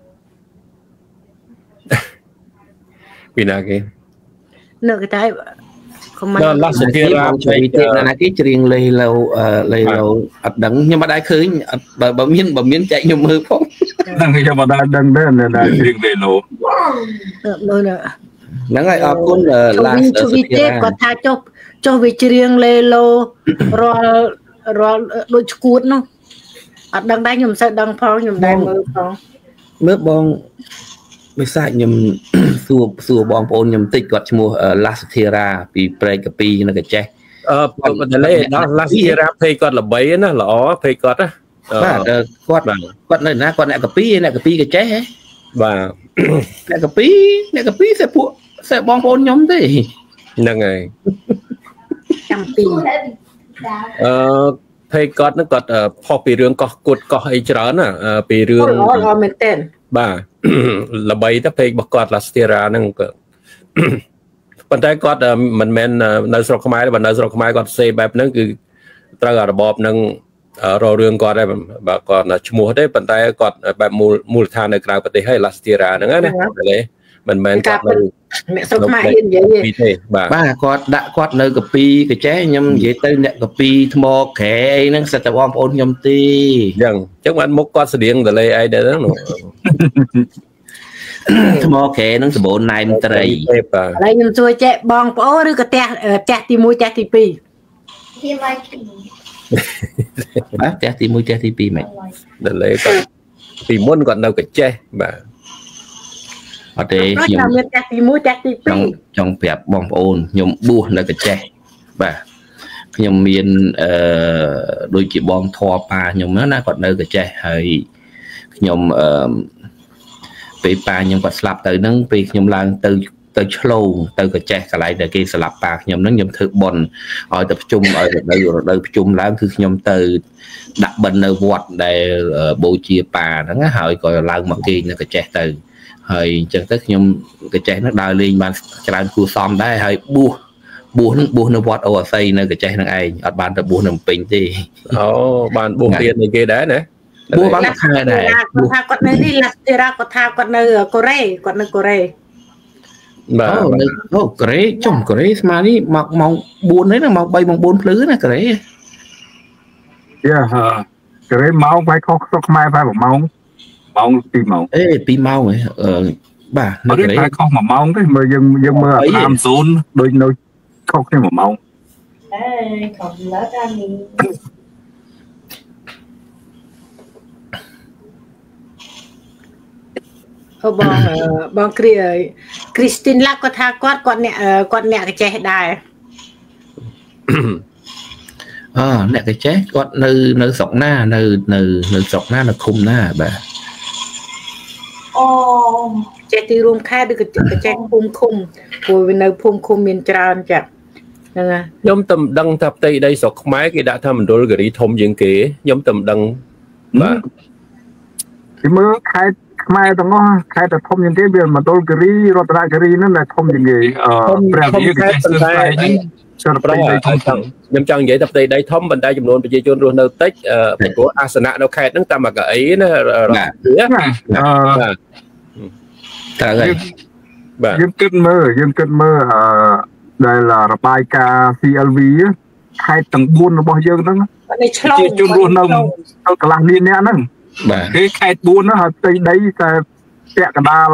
ពីណាគេនៅកតែខមមិនឡាសធារាជ័យទៀតណាគេច្រៀងលេឡូលេឡូអត់ដឹងខ្ញុំមិនដែរឃើញបើបើមានបើមានចែកខ្ញុំមើលផងដឹងខ្ញុំមិនដែរដឹងទេណាច្រៀងលេឡូមើលហ្នឹងហើយអរគុណឡាសធារាគាត់ថាចុះចុះវាច្រៀងលេឡូរាល់រាល់ដូចឈួតនោះអត់ដឹងដែរខ្ញុំមិនសូវដឹងផងខ្ញុំដែរមើលផងមើលបងវិសាខ្ញុំសួរសួរបងប្អូនខ្ញុំតិចគាត់ឈ្មោះឡាសធារាពីព្រែកកាពីនៅកាចេះអឺបើលេដល់ឡាសធារាភ័យគាត់ល្បីណាល្អភ័យគាត់ណាបាទគាត់គាត់នៅណាគាត់អ្នកកាពីអ្នកកាពីកាចេះហ៎បាទអ្នកកាពីអ្នកកាពីសេពួកសេបងប្អូនខ្ញុំទេហ្នឹងហើយចាំពីអឺភ័យគាត់ហ្នឹងគាត់ផុសពីរឿងកោះគុតកោះអីច្រើនណាពីរឿងល្អមែនតើបាទល្បីទៅពេករបស់គាត់ឡាស្ទីរ៉ាហ្នឹងក៏ប៉ុន្តែគាត់មិនមែននៅស្រុកខ្មែរទេបើនៅស្រុកខ្មែរគាត់សេបែបហ្នឹងគឺត្រូវអារបបហ្នឹងរករឿងគាត់ដែរបើគាត់ឈ្មោះទេប៉ុន្តែគាត់បែបមូលមូលដ្ឋាននៅក្រៅប្រទេសហើយឡាស្ទីរ៉ាហ្នឹងណាទេមិនមែនគាត់នៅអ្នកស្រុកខ្មែរនិយាយទេបាទបាទគាត់ដាក់គាត់នៅកាពីកាចេះខ្ញុំនិយាយទៅអ្នកកាពីថ្មក្រែអីហ្នឹងសិតតែបងប្អូនខ្ញុំទេអញ្ចឹងអញ្ចឹងបានមុខគាត់ស្តៀងតលេអីដែរហ្នឹងថ្មក្រែហ្នឹងសម្បូរណែមត្រីឥឡូវខ្ញុំជួយចែកបងប្អូនឬក៏ផ្ទះផ្ទះទីមួយផ្ទះទីពីរវាវាយបាទផ្ទះទីមួយផ្ទះទីពីរមិនតលេគាត់ពីមុនគាត់នៅកាចេះបាទអត់ទេខ្ញុំមានផ្ទះទីមួយផ្ទះទីពីរចង់ប្រាប់បងប្អូនខ្ញុំបួសនៅកាចេះបាទខ្ញុំមានអឺដូចជាបងធေါ်ប៉ាខ្ញុំណាគាត់នៅកាចេះហើយខ្ញុំអឺពេលប៉ាខ្ញុំគាត់ស្លាប់ទៅហ្នឹងពេលខ្ញុំឡើងទៅទៅឆ្លងទៅកាចេះកន្លែងដែលគេស្លាប់ប៉ាខ្ញុំហ្នឹងខ្ញុំធ្វើបុណ្យឲ្យទៅប្រជុំឲ្យនៅរដូវប្រជុំឡើងគឺខ្ញុំទៅដាក់បិណ្ឌនៅវត្តដែលបូជាប៉ាហ្នឹងហើយក៏ឡើងមកគេនៅកាចេះទៅហើយអញ្ចឹងទៅខ្ញុំកាចេះហ្នឹងដើរលេងបានច្រើនគួរសមដែរហើយបួសបួសហ្នឹងបួសនៅវត្តអូអាស័យនៅកាចេះហ្នឹងឯងអត់បានទៅបួសនៅភ្នំពេញទេអូបានបួសទៀននៃគេដែរណាបួសបានខែដែរគាត់ថាគាត់នៅនេះឡាស្ទីរ៉ាគាត់ថាគាត់នៅកូរ៉េគាត់នៅកូរ៉េបាទអូកូរ៉េចុះកូរ៉េស្មាននេះមកម៉ោងបួនហ្នឹងម៉ោងបីម៉ោងបួនភ្លឺណាកូរ៉េយ៉ាកូរ៉េម៉ោងបែរខុសស្រុកខ្មែរបែរម៉ោងម៉ោងពីរម៉ោងអេពីរម៉ោងហ៎បាទនៅកូរ៉េខុសមួយម៉ោងទេមើលយើងយើងមើលអាតាមហ្សូនដូចនៅខុសគ្នាមួយម៉ោងអេខុសលើតាមនេះអូបងបងគ្រីគ្រីស្ទីនឡាគាត់ថាគាត់គាត់អ្នកគាត់អ្នកកាចេះដែរអឺអ្នកកាចេះគាត់នៅនៅស្រុកណានៅនៅនៅស្រុកណានៅឃុំណាបាទអូចេះទីរួមខេត្តឬក៏ចេះភូមិឃុំព្រោះវានៅភូមិឃុំមានច្រើនចា៎ហ្នឹងហើយខ្ញុំតែមិនដឹងថាផ្ទៃដីស្រុកខ្មែរគេដាក់ថាមណ្ឌលគិរីធំជាងគេខ្ញុំតែមិនដឹងបាទពីមើលខេត្តខ្មែរទាំងអស់ខេត្តតែធំជាងគេវាមណ្ឌលគិរីរតនគិរីហ្នឹងតែធំជាងគេអឺព្រះវិហារគេស្ទើរតែនេះចូលផ្ទៃដីធំខ្ញុំចង់និយាយថាផ្ទៃដីធំប៉ុន្តែចំនួនប្រជាជនរស់នៅតិចព្រោះអាសនៈនៅខេត្តហ្នឹងតែមកកៅអីណាបាទត្រូវហើយបាទយើងគិតមើលយើងគិតមើលអឺដែលរបាយការណ៍ ซี แอล วี ខេត្តទាំងបួនរបស់យើងហ្នឹងប្រជាជនរស់នៅទៅកន្លះលានអ្នកហ្នឹងបាទគេខេត្តបួនហ្នឹងហើយផ្ទៃដីតែពាក់កណ្ដាល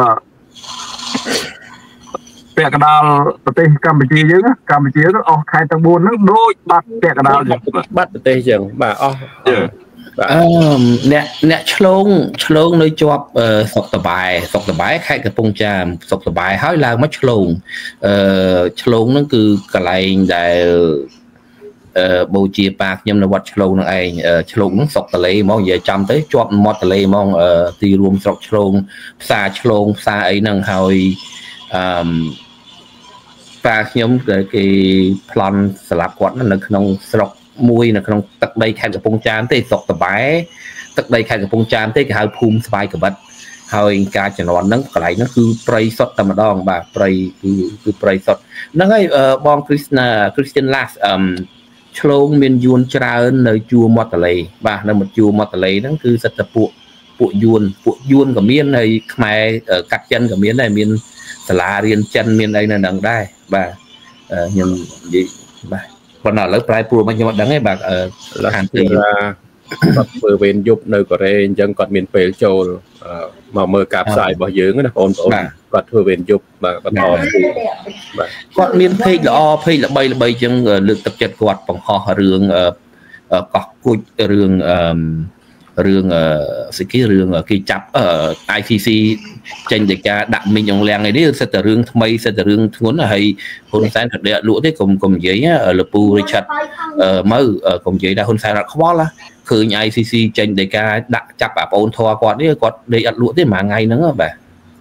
ពាក់កណ្ដាលប្រទេសកម្ពុជាយើងកម្ពុជាទៅអស់ខេត្តទាំងបួនហ្នឹងដូចបាត់ពាក់កណ្ដាលបាត់ប្រទេសចឹងបាទអស់អឺអ្នកអ្នកឆ្លងឆ្លងនៅជាប់សុកតបាយសុកតបាយខេត្តកំពង់ចាមសុកតបាយហើយឡើងមកឆ្លងអឺឆ្លងហ្នឹងគឺកន្លែងដែលអឺបូជាប៉ាខ្ញុំនៅវត្តឆ្លងនឹងឯងឆ្លងហ្នឹងសុកតលេហ្មងនិយាយចំទៅជាប់មាត់តលេហ្មងទីរួមស្រុកឆ្លងផ្សារឆ្លងផ្សារអីហ្នឹងហើយអឺប៉ាខ្ញុំគេប្លន់ស្លាប់គាត់នៅក្នុងស្រុកមួយនៅក្នុងទឹកដីខេត្តកំពង់ចាមទេស្រុកតបែទឹកដីខេត្តកំពង់ចាមទេគេហៅភូមិស្វាយកវិតហើយការជំនាន់ហ្នឹងកន្លែងហ្នឹងគឺព្រៃសុទ្ធតែម្ដងបាទព្រៃគឺគឺព្រៃសុទ្ធហ្នឹងហើយបងគ្រីស្ណាគ្រីស្ទៀនឡាសអឺឆ្លងមានយួនច្រើននៅជួរមាត់ទន្លេបាទនៅជួរមាត់ទន្លេហ្នឹងគឺសិតតែពួកពួកយួនពួកយួនក៏មានហើយខ្មែរកាត់ចិនក៏មានដែរមានសាលារៀនចិនមានអីនៅហ្នឹងដែរបាទខ្ញុំនិយាយបាទប៉ុន្តែឥឡូវប្រែប្រួលមកខ្ញុំអត់ដឹងទេបាទខាងទីគាត់ធ្វើវេនយប់នៅកូរ៉េអញ្ចឹងគាត់មានពេលចូលមកមើលការផ្សាយរបស់យើងណាបងប្អូនគាត់ធ្វើវេនយប់បាទបន្តបាទគាត់មានเพจល្អเพจល្បីល្បីអញ្ចឹងលើកទឹកចិត្តគាត់បង្ហោះរឿងកោះគួចរឿងរឿងស្គីរឿងគេចាប់ I C C ចេញដោយការដាក់មីងអងលៀងអីនេះសិតតែរឿងថ្មីសិតតែរឿងធ្ងន់ហើយហ៊ុនសែនក៏ដេកលក់ទេកុំកុំនិយាយលពូ Richard មើកុំនិយាយថាហ៊ុនសែនអត់ខ្វល់ឃើញ I C C ចេញដោយការដាក់ចាប់អាប្អូនធွာគាត់នេះគាត់ដេកអត់លក់ទេមួយថ្ងៃហ្នឹងបាទ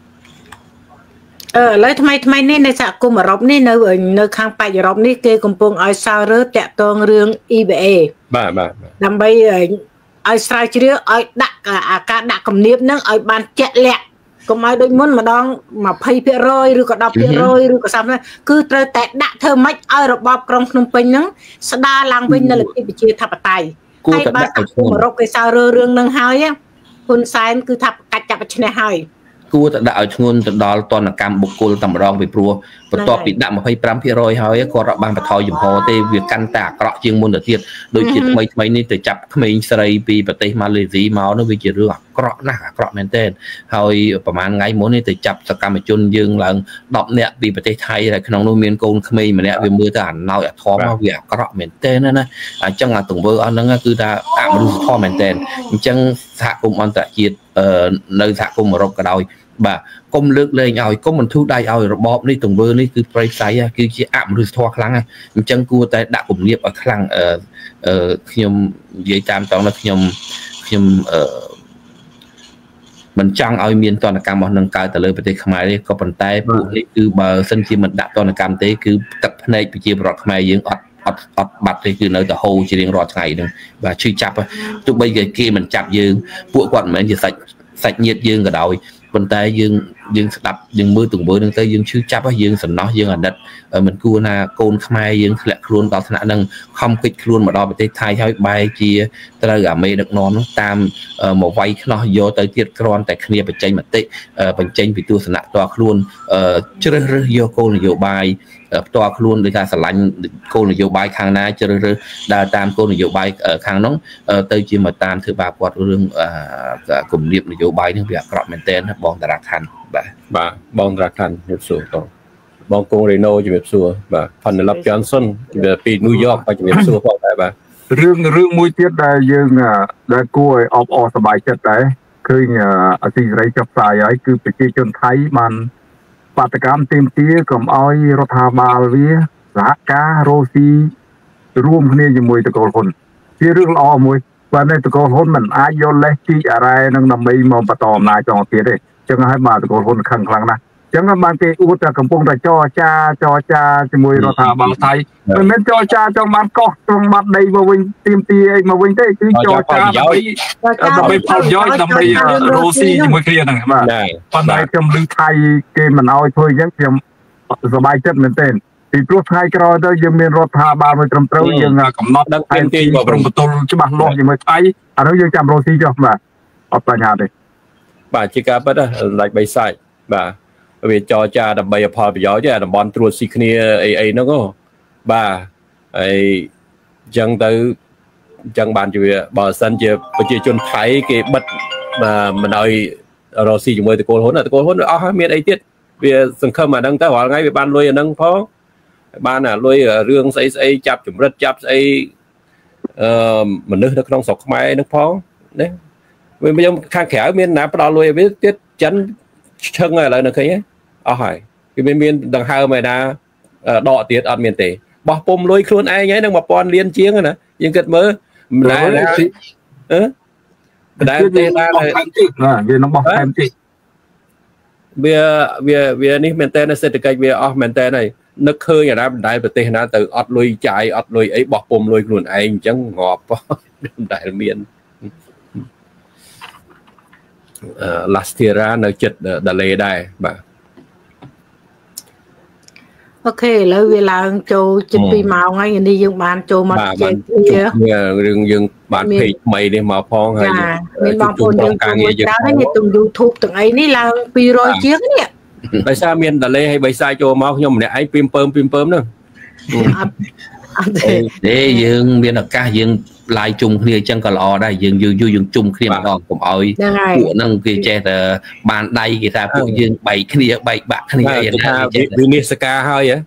អឺឥឡូវថ្មីថ្មីនេះនៅសហគមន៍អឺរ៉ុបនេះនៅនៅខាងប៉ែកអឺរ៉ុបនេះគេកំពុងឲ្យសាររើតាក់ទងរឿង E B A បាទបាទដើម្បីឲ្យស្រាវជ្រាវឲ្យដាក់អាការដាក់គំនាបហ្នឹងឲ្យបានជាក់លាក់កុំឲ្យដូចមុនម្ដង 20% ឬក៏ 10% ឬក៏សាប់គឺត្រូវតែដាក់ធ្វើម៉េចឲ្យរបបក្រុងភ្នំពេញហ្នឹងស្ដារឡើងវិញនៅលទ្ធិប្រជាធិបតេយ្យហើយបើសហគមន៍អឺរ៉ុបគេសើរើរឿងហ្នឹងហើយហ៊ុនសែនគឺថាកាច់ចាប់ឈ្នះហើយគួរតែដាក់ឲ្យធ្ងន់ទៅដល់តនកម្មបុគ្គលតែម្ដងពីព្រោះបន្ទាប់ពីដាក់ 25% ហើយគាត់រកបានបន្ថយចំហទេវាកាន់តែអាក្រក់ជាងមុនទៅទៀតដូចជាថ្មីថ្មីនេះទៅចាប់ក្មេងស្រីពីប្រទេសម៉ាឡេស៊ីមកនោះវាជារឿងអាក្រក់ណាស់អាក្រក់មែនទែនហើយប្រហែលថ្ងៃមុននេះទៅចាប់សកម្មជនយើងឡើង10នាក់ពីប្រទេសថៃហើយក្នុងនោះមានកូនក្មេងម្នាក់វាមើលទៅអាណោចអាធំមកវាអាក្រក់មែនទែនណាអញ្ចឹងអាទង្វើអស់ហ្នឹងគឺថាអមនុស្សធម៌មែនទែនអញ្ចឹងសហគមន៍អន្តរជាតិនៅសហគមន៍អឺរ៉ុបក៏ដោយបាទកុំលើកលែងឲ្យកុំបន្ធូរដៃឲ្យរបបនេះទង្វើនេះគឺប្រៃផ្សៃគឺជាអមនុស្សធម៌ខ្លាំងអញ្ចឹងគួរតែដាក់គំនាបឲ្យខ្លាំងអឺខ្ញុំនិយាយតាមតងនោះខ្ញុំខ្ញុំអឺមិនចង់ឲ្យមានទណ្ឌកម្មរបស់នឹងកើតទៅលើប្រទេសខ្មែរទេក៏ប៉ុន្តែពួកនេះគឺបើសិនជាមិនដាក់ទណ្ឌកម្មទេគឺទឹកភ្នែកប្រជាពលរដ្ឋខ្មែរយើងអត់អត់អត់បាត់ទេគឺនៅតែហូរជារៀងរាល់ថ្ងៃហ្នឹងបាទឈឺចាប់ទោះបីគេមិនចាប់យើងពួកគាត់មិនមែនជាសាច់សាច់ញាតិយើងក៏ដោយប៉ុន្តែយើងយើងស្ដាប់យើងមើលទង្វើនឹងទៅយើងឈឺចាប់យើងសំណោះយើងអាណិតមិនគួរណាកូនខ្មែរយើងធ្លាក់ខ្លួនដល់ថ្នាក់ហ្នឹងខំគិតខ្លួនមកដល់ប្រទេសថៃហើយបែរជាត្រូវអាមេដឹកនាំនោះតាមមកវាយខ្នោះយកទៅទៀតគ្រាន់តែគ្នាបញ្ចេញមតិបញ្ចេញពីទស្សនៈផ្ទាល់ខ្លួនជ្រើសរើសយកគោលនយោបាយផ្ទាល់ខ្លួនដោយថាស្រឡាញ់គោលនយោបាយខាងណាជ្រើសរើសដើរតាមគោលនយោបាយខាងនោះទៅជាមកតាមធ្វើបាបគាត់រឿងគំនាបនយោបាយនេះវាអាក្រក់មែនទែនបងតារាខាន់បាទបាទបងតារាខាន់ជំរាបសួរតបងកូរេណូជំរាបសួរបាទផាន់ឡប់ចនសុនពីញូវយ៉កបាទជំរាបសួរផងដែរបាទរឿងរឿងមួយទៀតដែលយើងដែលគួរឲ្យអបអរសប្បាយចិត្តដែរឃើញអធិរាជចុះផ្សាយហើយគឺប្រជាជនថៃបានបាតកម្មទាមទារកុំឲ្យរដ្ឋាភិបាលវាសហការរស់ស៊ីរួមគ្នាជាមួយតកូលហ៊ុនជារឿងល្អមួយបើនៅតកូលហ៊ុនមិនអាចយកលេសជីកអរ៉ែនឹងដើម្បីមកបន្តអំណាចតទៀតទេចឹងហើយបាទតកូលហ៊ុនខឹងខ្លាំងណាស់ចឹងបានគេអួតតែកំពុងតែចរចាចរចាជាមួយរដ្ឋាភិបាលថៃមិនមែនចរចាចង់បានកោះត្រង់បាត់ដីមកវិញទាមទារអីមកវិញទេគឺចរចាដើម្បីផលប្រយោជន៍ដើម្បីរស់ស៊ីជាមួយគ្នាហ្នឹងបាទប៉ុន្តែខ្ញុំឮថៃគេមិនអោយធ្វើអញ្ចឹងខ្ញុំសប្បាយចិត្តមែនទែនពីព្រោះថ្ងៃក្រោយទៅយើងមានរដ្ឋាភិបាលមួយត្រឹមត្រូវយើងកំណត់ដឹងទាមទារមកព្រមបន្ទល់ច្បាស់លាស់ជាមួយថៃអានោះយើងចាំរស់ស៊ីចុះបាទអត់បញ្ហាទេបាទជាការពិតដាច់បីសាច់បាទវាចរចាដើម្បីផលប្រយោជន៍ទេតំបន់ត្រួតស៊ីគ្នាអីអីហ្នឹងបាទហើយអញ្ចឹងទៅអញ្ចឹងបានជាបើសិនជាប្រជាជនថៃគេបិទមិនឲ្យរស់ស៊ីជាមួយតកូលហ៊ុនតកូលហ៊ុនអស់ហើយមានអីទៀតវាសង្ឃឹមអាហ្នឹងទៅរាល់ថ្ងៃវាបានលុយអាហ្នឹងផងបានអាលុយរឿងស្អីស្អីចាប់ចម្រិតចាប់ស្អីអឺមនុស្សនៅក្នុងស្រុកខ្មែរហ្នឹងផង đấy vì bây giờ khang khéo miền nào bắt đầu lùi biết tiết chấn chân rồi lại được thấy ấy ở hỏi cái bên miền đằng hai mày đã đọ tiết ở miền tây bỏ pom lùi khuôn ai nhé đang mà pon liên chiến rồi nè nhưng kết mơ là là ớ đại tây ta này vì nó bọc em chị bia bia bia ní miền tây nó sẽ được cái bia ở miền tây này nó khơi nhà nam đại bờ tây nó từ ọt lùi chạy ọt lùi ấy bỏ pom lùi khuôn ai chẳng ngọt đại miền last year នៅចិត្តដាឡេដែរបាទអូខេឥឡូវវាឡើងចូលជិតពីម៉ោងហើយនេះយើងបានចូលមកជែកគ្នារឿងយើងបានពេកថ្មីនេះមកផងហើយមានបងប្អូនយើងចូលមកច្រើនហើយនេះទំ YouTube ទាំងអីនេះឡើងពីរយជាងនេះដោយសារមានដាឡេហើយបិសាចូលមកខ្ញុំម្នាក់ឯងពីមពើមពីមពើមហ្នឹងអត់ទេយើងមានឱកាសយើងឡាយជុំគ្នាអញ្ចឹងក៏ល្អដែរយើងយូរយូរយើងជុំគ្នាម្ដងកុំឲ្យពួកហ្នឹងគេចេះតែបានដៃគេថាពួកយើងបែកគ្នាបែកបាក់គ្នាអីណាវិនិស្សការហើយហ៎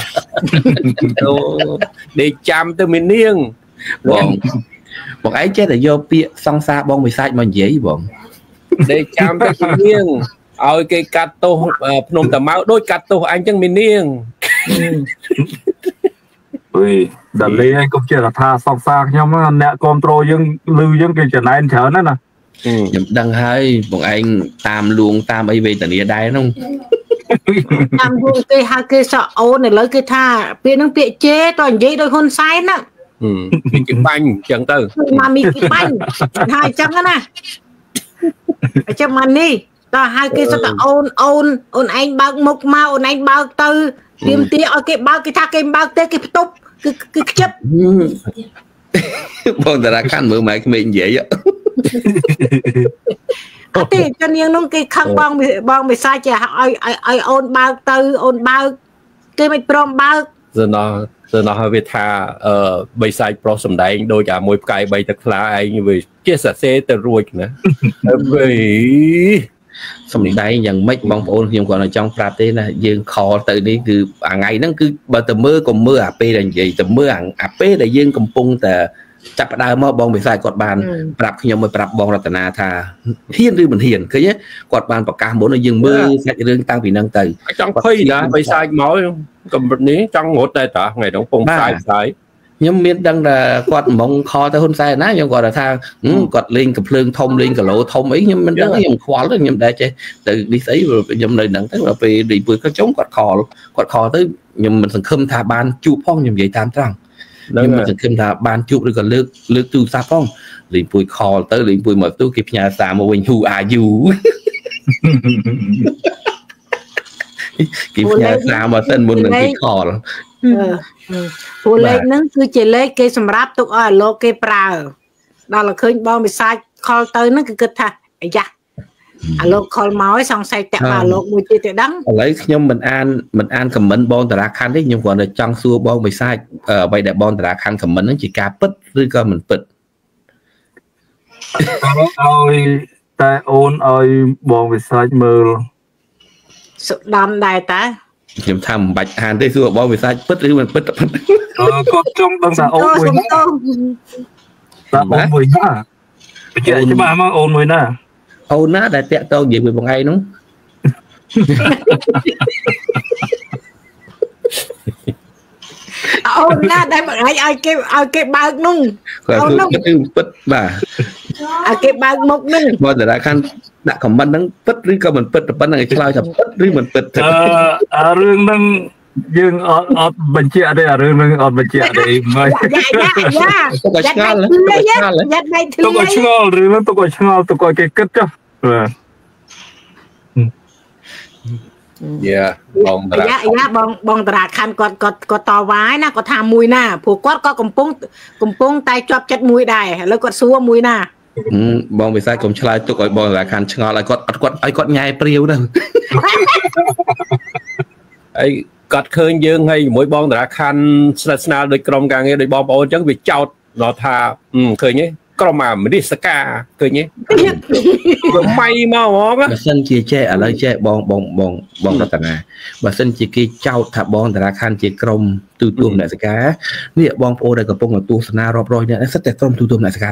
ដេកចាំទៅមាននាងបងបងឯងចេះតែយកពាក្យសង្សារបងវិសាចមកនិយាយបងដេកចាំទៅមាននាងឲ្យគេកាត់ទោសភ្នំតាម៉ៅដូចកាត់ទោសអញអញ្ចឹងមាននាងអុយដល់លេឯងកុំចេះថាសង្សារខ្ញុំអ្នកគ្រប់ត្រូលយើងលឺយើងគេចំណែនច្រើនណាស់ណាខ្ញុំដឹងហើយបងឯងតាមលួងតាមអីវេទនាដែរហ្នឹងតាមលួងគេហៅគេសក់អូនឥឡូវគេថាពាក្យហ្នឹងពាក្យជេតើនិយាយដោយហ៊ុនសែនណាមីគីបាញ់អញ្ចឹងទៅមកមីគីបាញ់ថាអញ្ចឹងណាអញ្ចឹងមកនេះតើហៅគេសក់អូនអូនអូនឯងបើកមុខមកអូនឯងបើកទៅទៀមទាឲ្យគេបើកគេថាគេមិនបើកទេគេផ្ទប់គឺគឺខ្ជិបបងតារាខាន់មើលម៉ែក្មេងនិយាយអត់ទេចនាងនោះគេខឹងបងបងវិសាជាឲ្យឲ្យអូនបើកទៅអូនបើកគេមិនព្រមបើកសណោះសណោះវាថាអឺបិសាចប្រុសសំដែងដូចអាមួយផ្កាយបីទឹកខ្លាឯងវាជាសរសេរទៅរួចណាវិញសំដែងយ៉ាងម៉េចបងប្អូនខ្ញុំគាត់ចង់ប្រាប់ទេណាយើងខលទៅនេះគឺអាថ្ងៃហ្នឹងគឺបើទៅមើលក៏មើលអាពេលដែលនិយាយទៅមើលអាពេលដែលយើងកំពុងតែចាប់ផ្ដើមមកបងវិសាចគាត់បានប្រាប់ខ្ញុំមកប្រាប់បងរតនាថាហ៊ានឬមិនហ៊ានឃើញទេគាត់បានប្រកាសមុនឲ្យយើងមើលសាច់រឿងតាំងពីហ្នឹងទៅចង់ភ័យណាបិសាចមកកម្រិតនេះចង់រត់តែតាថ្ងៃហ្នឹងពងផ្សាយផ្សាយខ្ញុំមានដឹងថាគាត់ហ្មងខលទៅហ៊ុនសែនណាខ្ញុំគាត់ថាគាត់លេងកំភ្លើងធំលេងគីឡូធំអីខ្ញុំមិនដឹងខ្ញុំខ្វល់ទៅខ្ញុំដែរចេះទៅនេះស្អីខ្ញុំនៅហ្នឹងទៅដល់ពេលរីពួយគាត់ចុងគាត់ខលគាត់ខលទៅខ្ញុំមិនសង្ឃឹមថាបានជួបផងខ្ញុំនិយាយតាមត្រង់ខ្ញុំមិនសង្ឃឹមថាបានជួបឬក៏លើកលើកទូរស័ព្ទផងលេងពួយខលទៅលេងពួយមកទូគេផ្ញើសារមកវិញ Who are you គេផ្ញើសារមកសិនមុននឹងគេខលព្រោះលេខហ្នឹងគឺជាលេខគេសម្រាប់ទុកឲ្យលោកគេប្រើដល់ឃើញបងវិសាចខលទៅហ្នឹងគឺគិតថាអាយ៉ាអាលោកខលមកឲ្យសង្ស័យតាក់មកលោកមួយទៀតទេដឹងឥឡូវខ្ញុំមិនអានមិនអានខមមិនបងតារាខាន់ទេខ្ញុំគ្រាន់តែចង់សួរបងវិសាចអ្វីដែលបងតារាខាន់ខមមិនហ្នឹងជាការពិតឬក៏មិនពិតឲ្យតែអូនឲ្យបងវិសាចមើលសុដំដែរតាខ្ញុំថាមិនបាច់អានទេសួរបងវិសាចពិតឬមិនពិតគាត់ចង់ដឹងថាអូនមួយណាតាអូនមួយណាបញ្ជាក់ច្បាស់មកអូនមួយណាអូនណាដែលតាក់ទងនិយាយមួយបងឯងនោះអូនណាដែលបងឯងឲ្យគេឲ្យគេបើកនោះអូននោះគឺពិតបាទឲ្យគេបើកមុខនោះបងតារាខាន់ដាក់ខមមិនហ្នឹងពិតឬក៏មិនពិតប៉ុណ្ណឹងឲ្យឆ្លើយថាពិតឬមិនពិតអឺរឿងហ្នឹងយើងអត់អត់បញ្ជាក់ទេអារឿងហ្នឹងអត់បញ្ជាក់ទេមកយ៉ាយ៉ាយ៉ាទុកឲ្យឆ្ងល់ទុកឲ្យឆ្ងល់យ៉ាដៃធ្លាយទុកឲ្យឆ្ងល់រឿងហ្នឹងទុកឲ្យឆ្ងល់ទុកឲ្យគេគិតចុះបាទយ៉ាបងតារាយ៉ាយ៉ាបងបងតារាខាន់គាត់គាត់គាត់តវ៉ាណាគាត់ថាមួយណាព្រោះគាត់ក៏កំពុងកំពុងតែជាប់ចិត្តមួយដែរឥឡូវគាត់សួរមួយណាបងវិសាចកុំឆ្លើយទុកឲ្យបងតារាខាន់ឆ្ងល់ឲ្យគាត់អត់គាត់ឲ្យគាត់ញ៉ែព្រាវទៅអីគាត់ឃើញយើងហើយជាមួយបងតារាខាន់ស្និទ្ធស្នាលដូចក្រុមការងារដូចបងប្អូនអញ្ចឹងវាចោតដល់ថាឃើញទេក្រុមអាមនីសកាឃើញទេវាម៉ៃមកហ្មងបើសិនជាចេះឥឡូវចេះបងបងបងបងរតនាបើសិនជាគេចោតថាបងតារាខាន់ជាក្រុមទូទួលមនសិការនេះបងប្អូនដែលកំពុងទស្សនារាប់រយនាក់សិតតែក្រុមទូទួលមនសិការទាំងអស់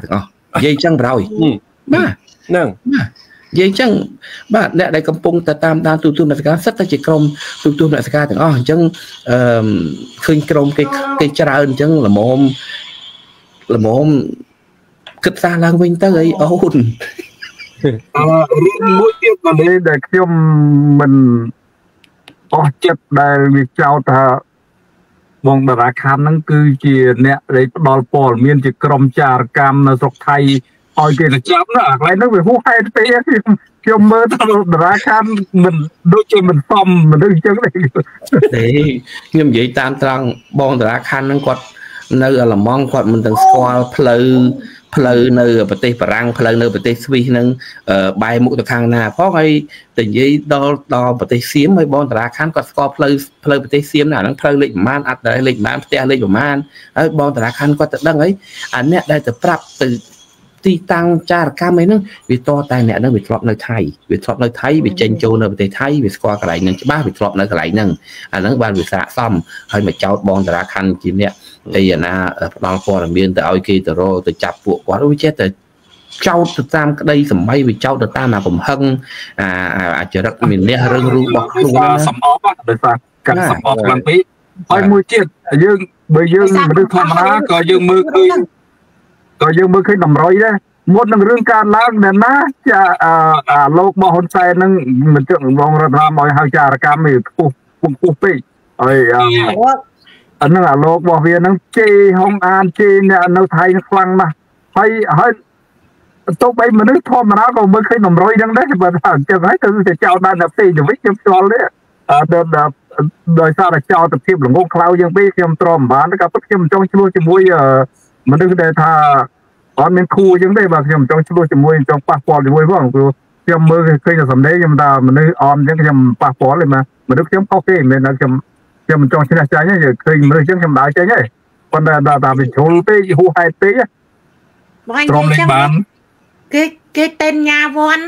និយាយចឹងប្រយបាទហ្នឹងនិយាយចឹងបាទអ្នកដែលកំពុងតែតាមដានទូទួលនគរសិតតែជាក្រុមទូទួលនគរទាំងអស់អញ្ចឹងអឺឃើញក្រុមគេគេច្រើនអញ្ចឹងល្មមល្មមគិតសារឡើងវិញទៅអីអូនអឺរឿងមួយទៀតក៏នេះដែលខ្ញុំមិនអស់ចិត្តដែលវាចោទថាបងតារាខានហ្នឹងគឺជាអ្នកដែលផ្ដល់ព័ត៌មានជាក្រុមចារកម្មនៅស្រុកថៃឲ្យគេទៅចាប់ណាកន្លែងហ្នឹងវាហួសហេតុពេកខ្ញុំខ្ញុំមើលថាតារាខានមិនដូចជាមិនសមមនុស្សអញ្ចឹងទេខ្ញុំនិយាយតាមត្រង់បងតារាខានហ្នឹងគាត់នៅអាឡម៉ង់គាត់មិនទាំងស្គាល់ផ្លូវផ្លូវនៅប្រទេសបារាំងផ្លូវនៅប្រទេសស្វីសហ្នឹងបែរមុខទៅខាងណាផងហើយតែនិយាយដល់ដល់ប្រទេសសៀមហើយបងតារាខានគាត់ស្គាល់ផ្លូវផ្លូវប្រទេសសៀមណាហ្នឹងផ្លូវលេខប្រមាណអត់ដែរលេខប្រមាណផ្ទះលេខប្រមាណហើយបងតារាខានគាត់ទៅដឹងហើយអាអ្នកដែលទៅប្រាប់ទៅទីតាំងចារកម្មអីហ្នឹងវាតតែអ្នកហ្នឹងវាធ្លាប់នៅថៃវាធ្លាប់នៅថៃវាចេញចូលនៅប្រទេសថៃវាស្គាល់កន្លែងហ្នឹងច្បាស់វាធ្លាប់នៅកន្លែងហ្នឹងអាហ្នឹងបានវាសាកសមហើយមកចោតបងតារាខាន់ជាអ្នកអីណាផ្ដល់ព័ត៌មានទៅឲ្យគេទៅរកទៅចាប់ពួកគាត់វាចេះតែចោតទៅតាមក្តីសម្ប័យវាចោតទៅតាមអាកំហឹងអាអាចរិតមានអ្នករឿងរូបរបស់ខ្លួនណាសំអប់ដោយសារកាត់សំអប់ខ្លាំងពេកហើយមួយទៀតយើងបើយើងមនុស្សធម្មតាក៏យើងមើលឃើញក៏យើងមើលឃើញតម្រុយដែរមុននឹងរឿងការឡើងដែលណាចាអាលោកបោះហ៊ុនសែនហ្នឹងមិនជឿបងរដ្ឋាភិបាលឲ្យហៅចារកម្មវាខ្ពស់ខ្ពស់ពេកហើយអាហ្នឹងអាលោករបស់វាហ្នឹងជេរហុងអានជេរអ្នកនៅថៃខ្លាំងណាស់ហើយហើយទោះបីមនុស្សធម្មតាក៏មើលឃើញតម្រុយហ្នឹងដែរបើថាអញ្ចឹងហើយទៅចោលដល់ដល់ផ្សេងទៅវិញខ្ញុំស្គាល់ទេអឺដល់ដោយសារតែចោលទៅភាពល្ងងខ្លៅយ៉ាងពេកខ្ញុំទ្រាំមិនបានក៏ពិតខ្ញុំចង់ឆ្លោះជាមួយមនុស្សដែលថាអត់មានគូអញ្ចឹងទេបាទខ្ញុំចង់ឆ្លោះជាមួយចង់ប៉ះពាល់ជាមួយផងព្រោះខ្ញុំមើលឃើញតែសម្ដីខ្ញុំថាមនុស្សអមអញ្ចឹងខ្ញុំប៉ះពាល់ទេបាទមនុស្សខ្ញុំខុសទេមិនមែនថាខ្ញុំខ្ញុំមិនចង់ឈ្នះចាញ់ទេឃើញមនុស្សអញ្ចឹងខ្ញុំដើរចេញទេប៉ុន្តែដល់តែវាជ្រុលពេកហួសហេតុពេកបងត្រង់នេះបានគេគេតែញ៉ាវ័ន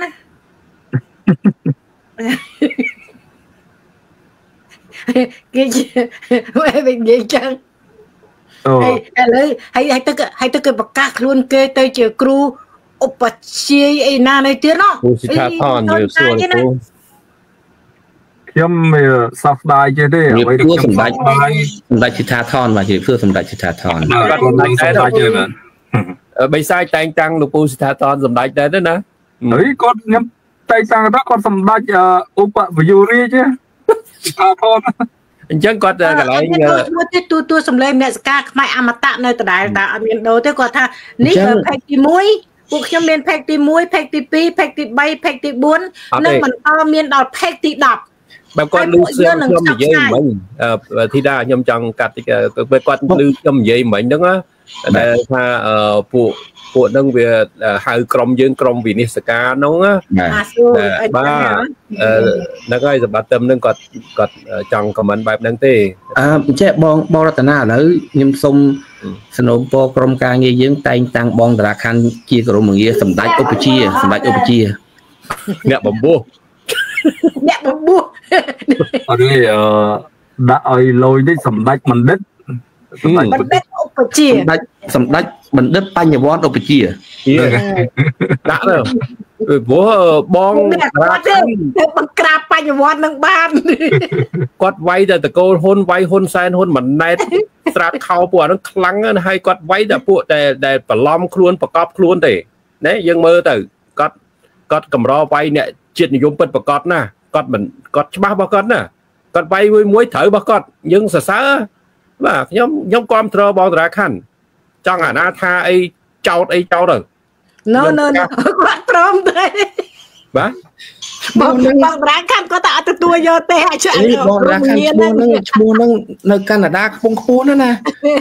គេវិញនិយាយចឹងហើយឥឡូវហើយហើយទៅហើយទៅគេប្រកាសខ្លួនគេទៅជាគ្រូឧបជាអីណានៅទៀតនោះគ្រូសិក្ខាធនយើងសួរគ្រូខ្ញុំសោកស្ដាយចេះទេអ្វីដែលខ្ញុំសម្ដេចសម្ដេចសិក្ខាធនបាទជឿសួរសម្ដេចសិក្ខាធនគាត់សម្ដេចដែរបាទបិសាយតែងតាំងលោកពូសិក្ខាធនសម្ដេចដែរទេណាហើយគាត់ខ្ញុំតែងតាំងដល់គាត់សម្ដេចឧបវយុរាជសិក្ខាធនអញ្ចឹងគាត់កន្លែងទូទូទូសម្លេងអ្នកសកាខ្មែរអមតៈនៅដដែលតែអត់មានដូរទេគាត់ថានេះផេកទីមួយពួកខ្ញុំមានផេកទីមួយផេកទីពីរផេកទីបីផេកទីបួននិងបន្តមានដល់ផេកទីដប់បើគាត់លឺខ្ញុំនិយាយមិញធីតាខ្ញុំចង់កាត់តិចពេលគាត់លឺខ្ញុំនិយាយមិញហ្នឹងដែលថាពួកពួកហ្នឹងវាហៅក្រុមយើងក្រុមវិនិស្សការហ្នឹងបាទហ្នឹងហើយសម្រាប់ទៅហ្នឹងគាត់គាត់ចង់ខមមិនបែបហ្នឹងទេអឺអញ្ចឹងបងបងរតនាឥឡូវខ្ញុំសូមសនំពរក្រុមការងារយើងតែងតាំងបងតារាខាន់ជាក្រុមងារសម្ដេចឧបជាសម្ដេចឧបជាអ្នកបំពោះអ្នកបំពោះអត់ទេអឺដាក់ឲ្យលយនេះសម្ដេចបណ្ឌិតសម្ដេចបណ្ឌិតឧបជាសម្ដេចសម្ដេចបណ្ឌិតបញ្ញវន្តឧបជាដាក់ទៅព្រោះបងគាត់ទៅបង្ក្រាបបញ្ញវន្តនឹងបានគាត់វាយតែតកូលហ៊ុនវាយហ៊ុនសែនហ៊ុនម៉ាណែតស្រាតខោពួកអាហ្នឹងខ្លាំងណាស់ហើយគាត់វាយតែពួកតែដែលបន្លំខ្លួនប្រកបខ្លួនទេណាយើងមើលទៅគាត់គាត់កម្រវាយអ្នកជាតិនិយមពិតប្រកបណាគាត់មិនគាត់ច្បាស់របស់គាត់ណាគាត់វាយមួយមួយត្រូវរបស់គាត់យើងសរសើរបាទខ្ញុំខ្ញុំគាំទ្របងតារាខាន់ចង់អាណាថាអីចោតអីចោតទៅ no no no គាត់ព្រមទេបាទបងបងតារាខាន់គាត់តែអត់ទទួលយកទេអាចឆ្អែតបងតារាខាន់ឈ្មោះហ្នឹងឈ្មោះហ្នឹងនៅកាណាដាខ្ពង់ខ្ពស់ណាស់ណា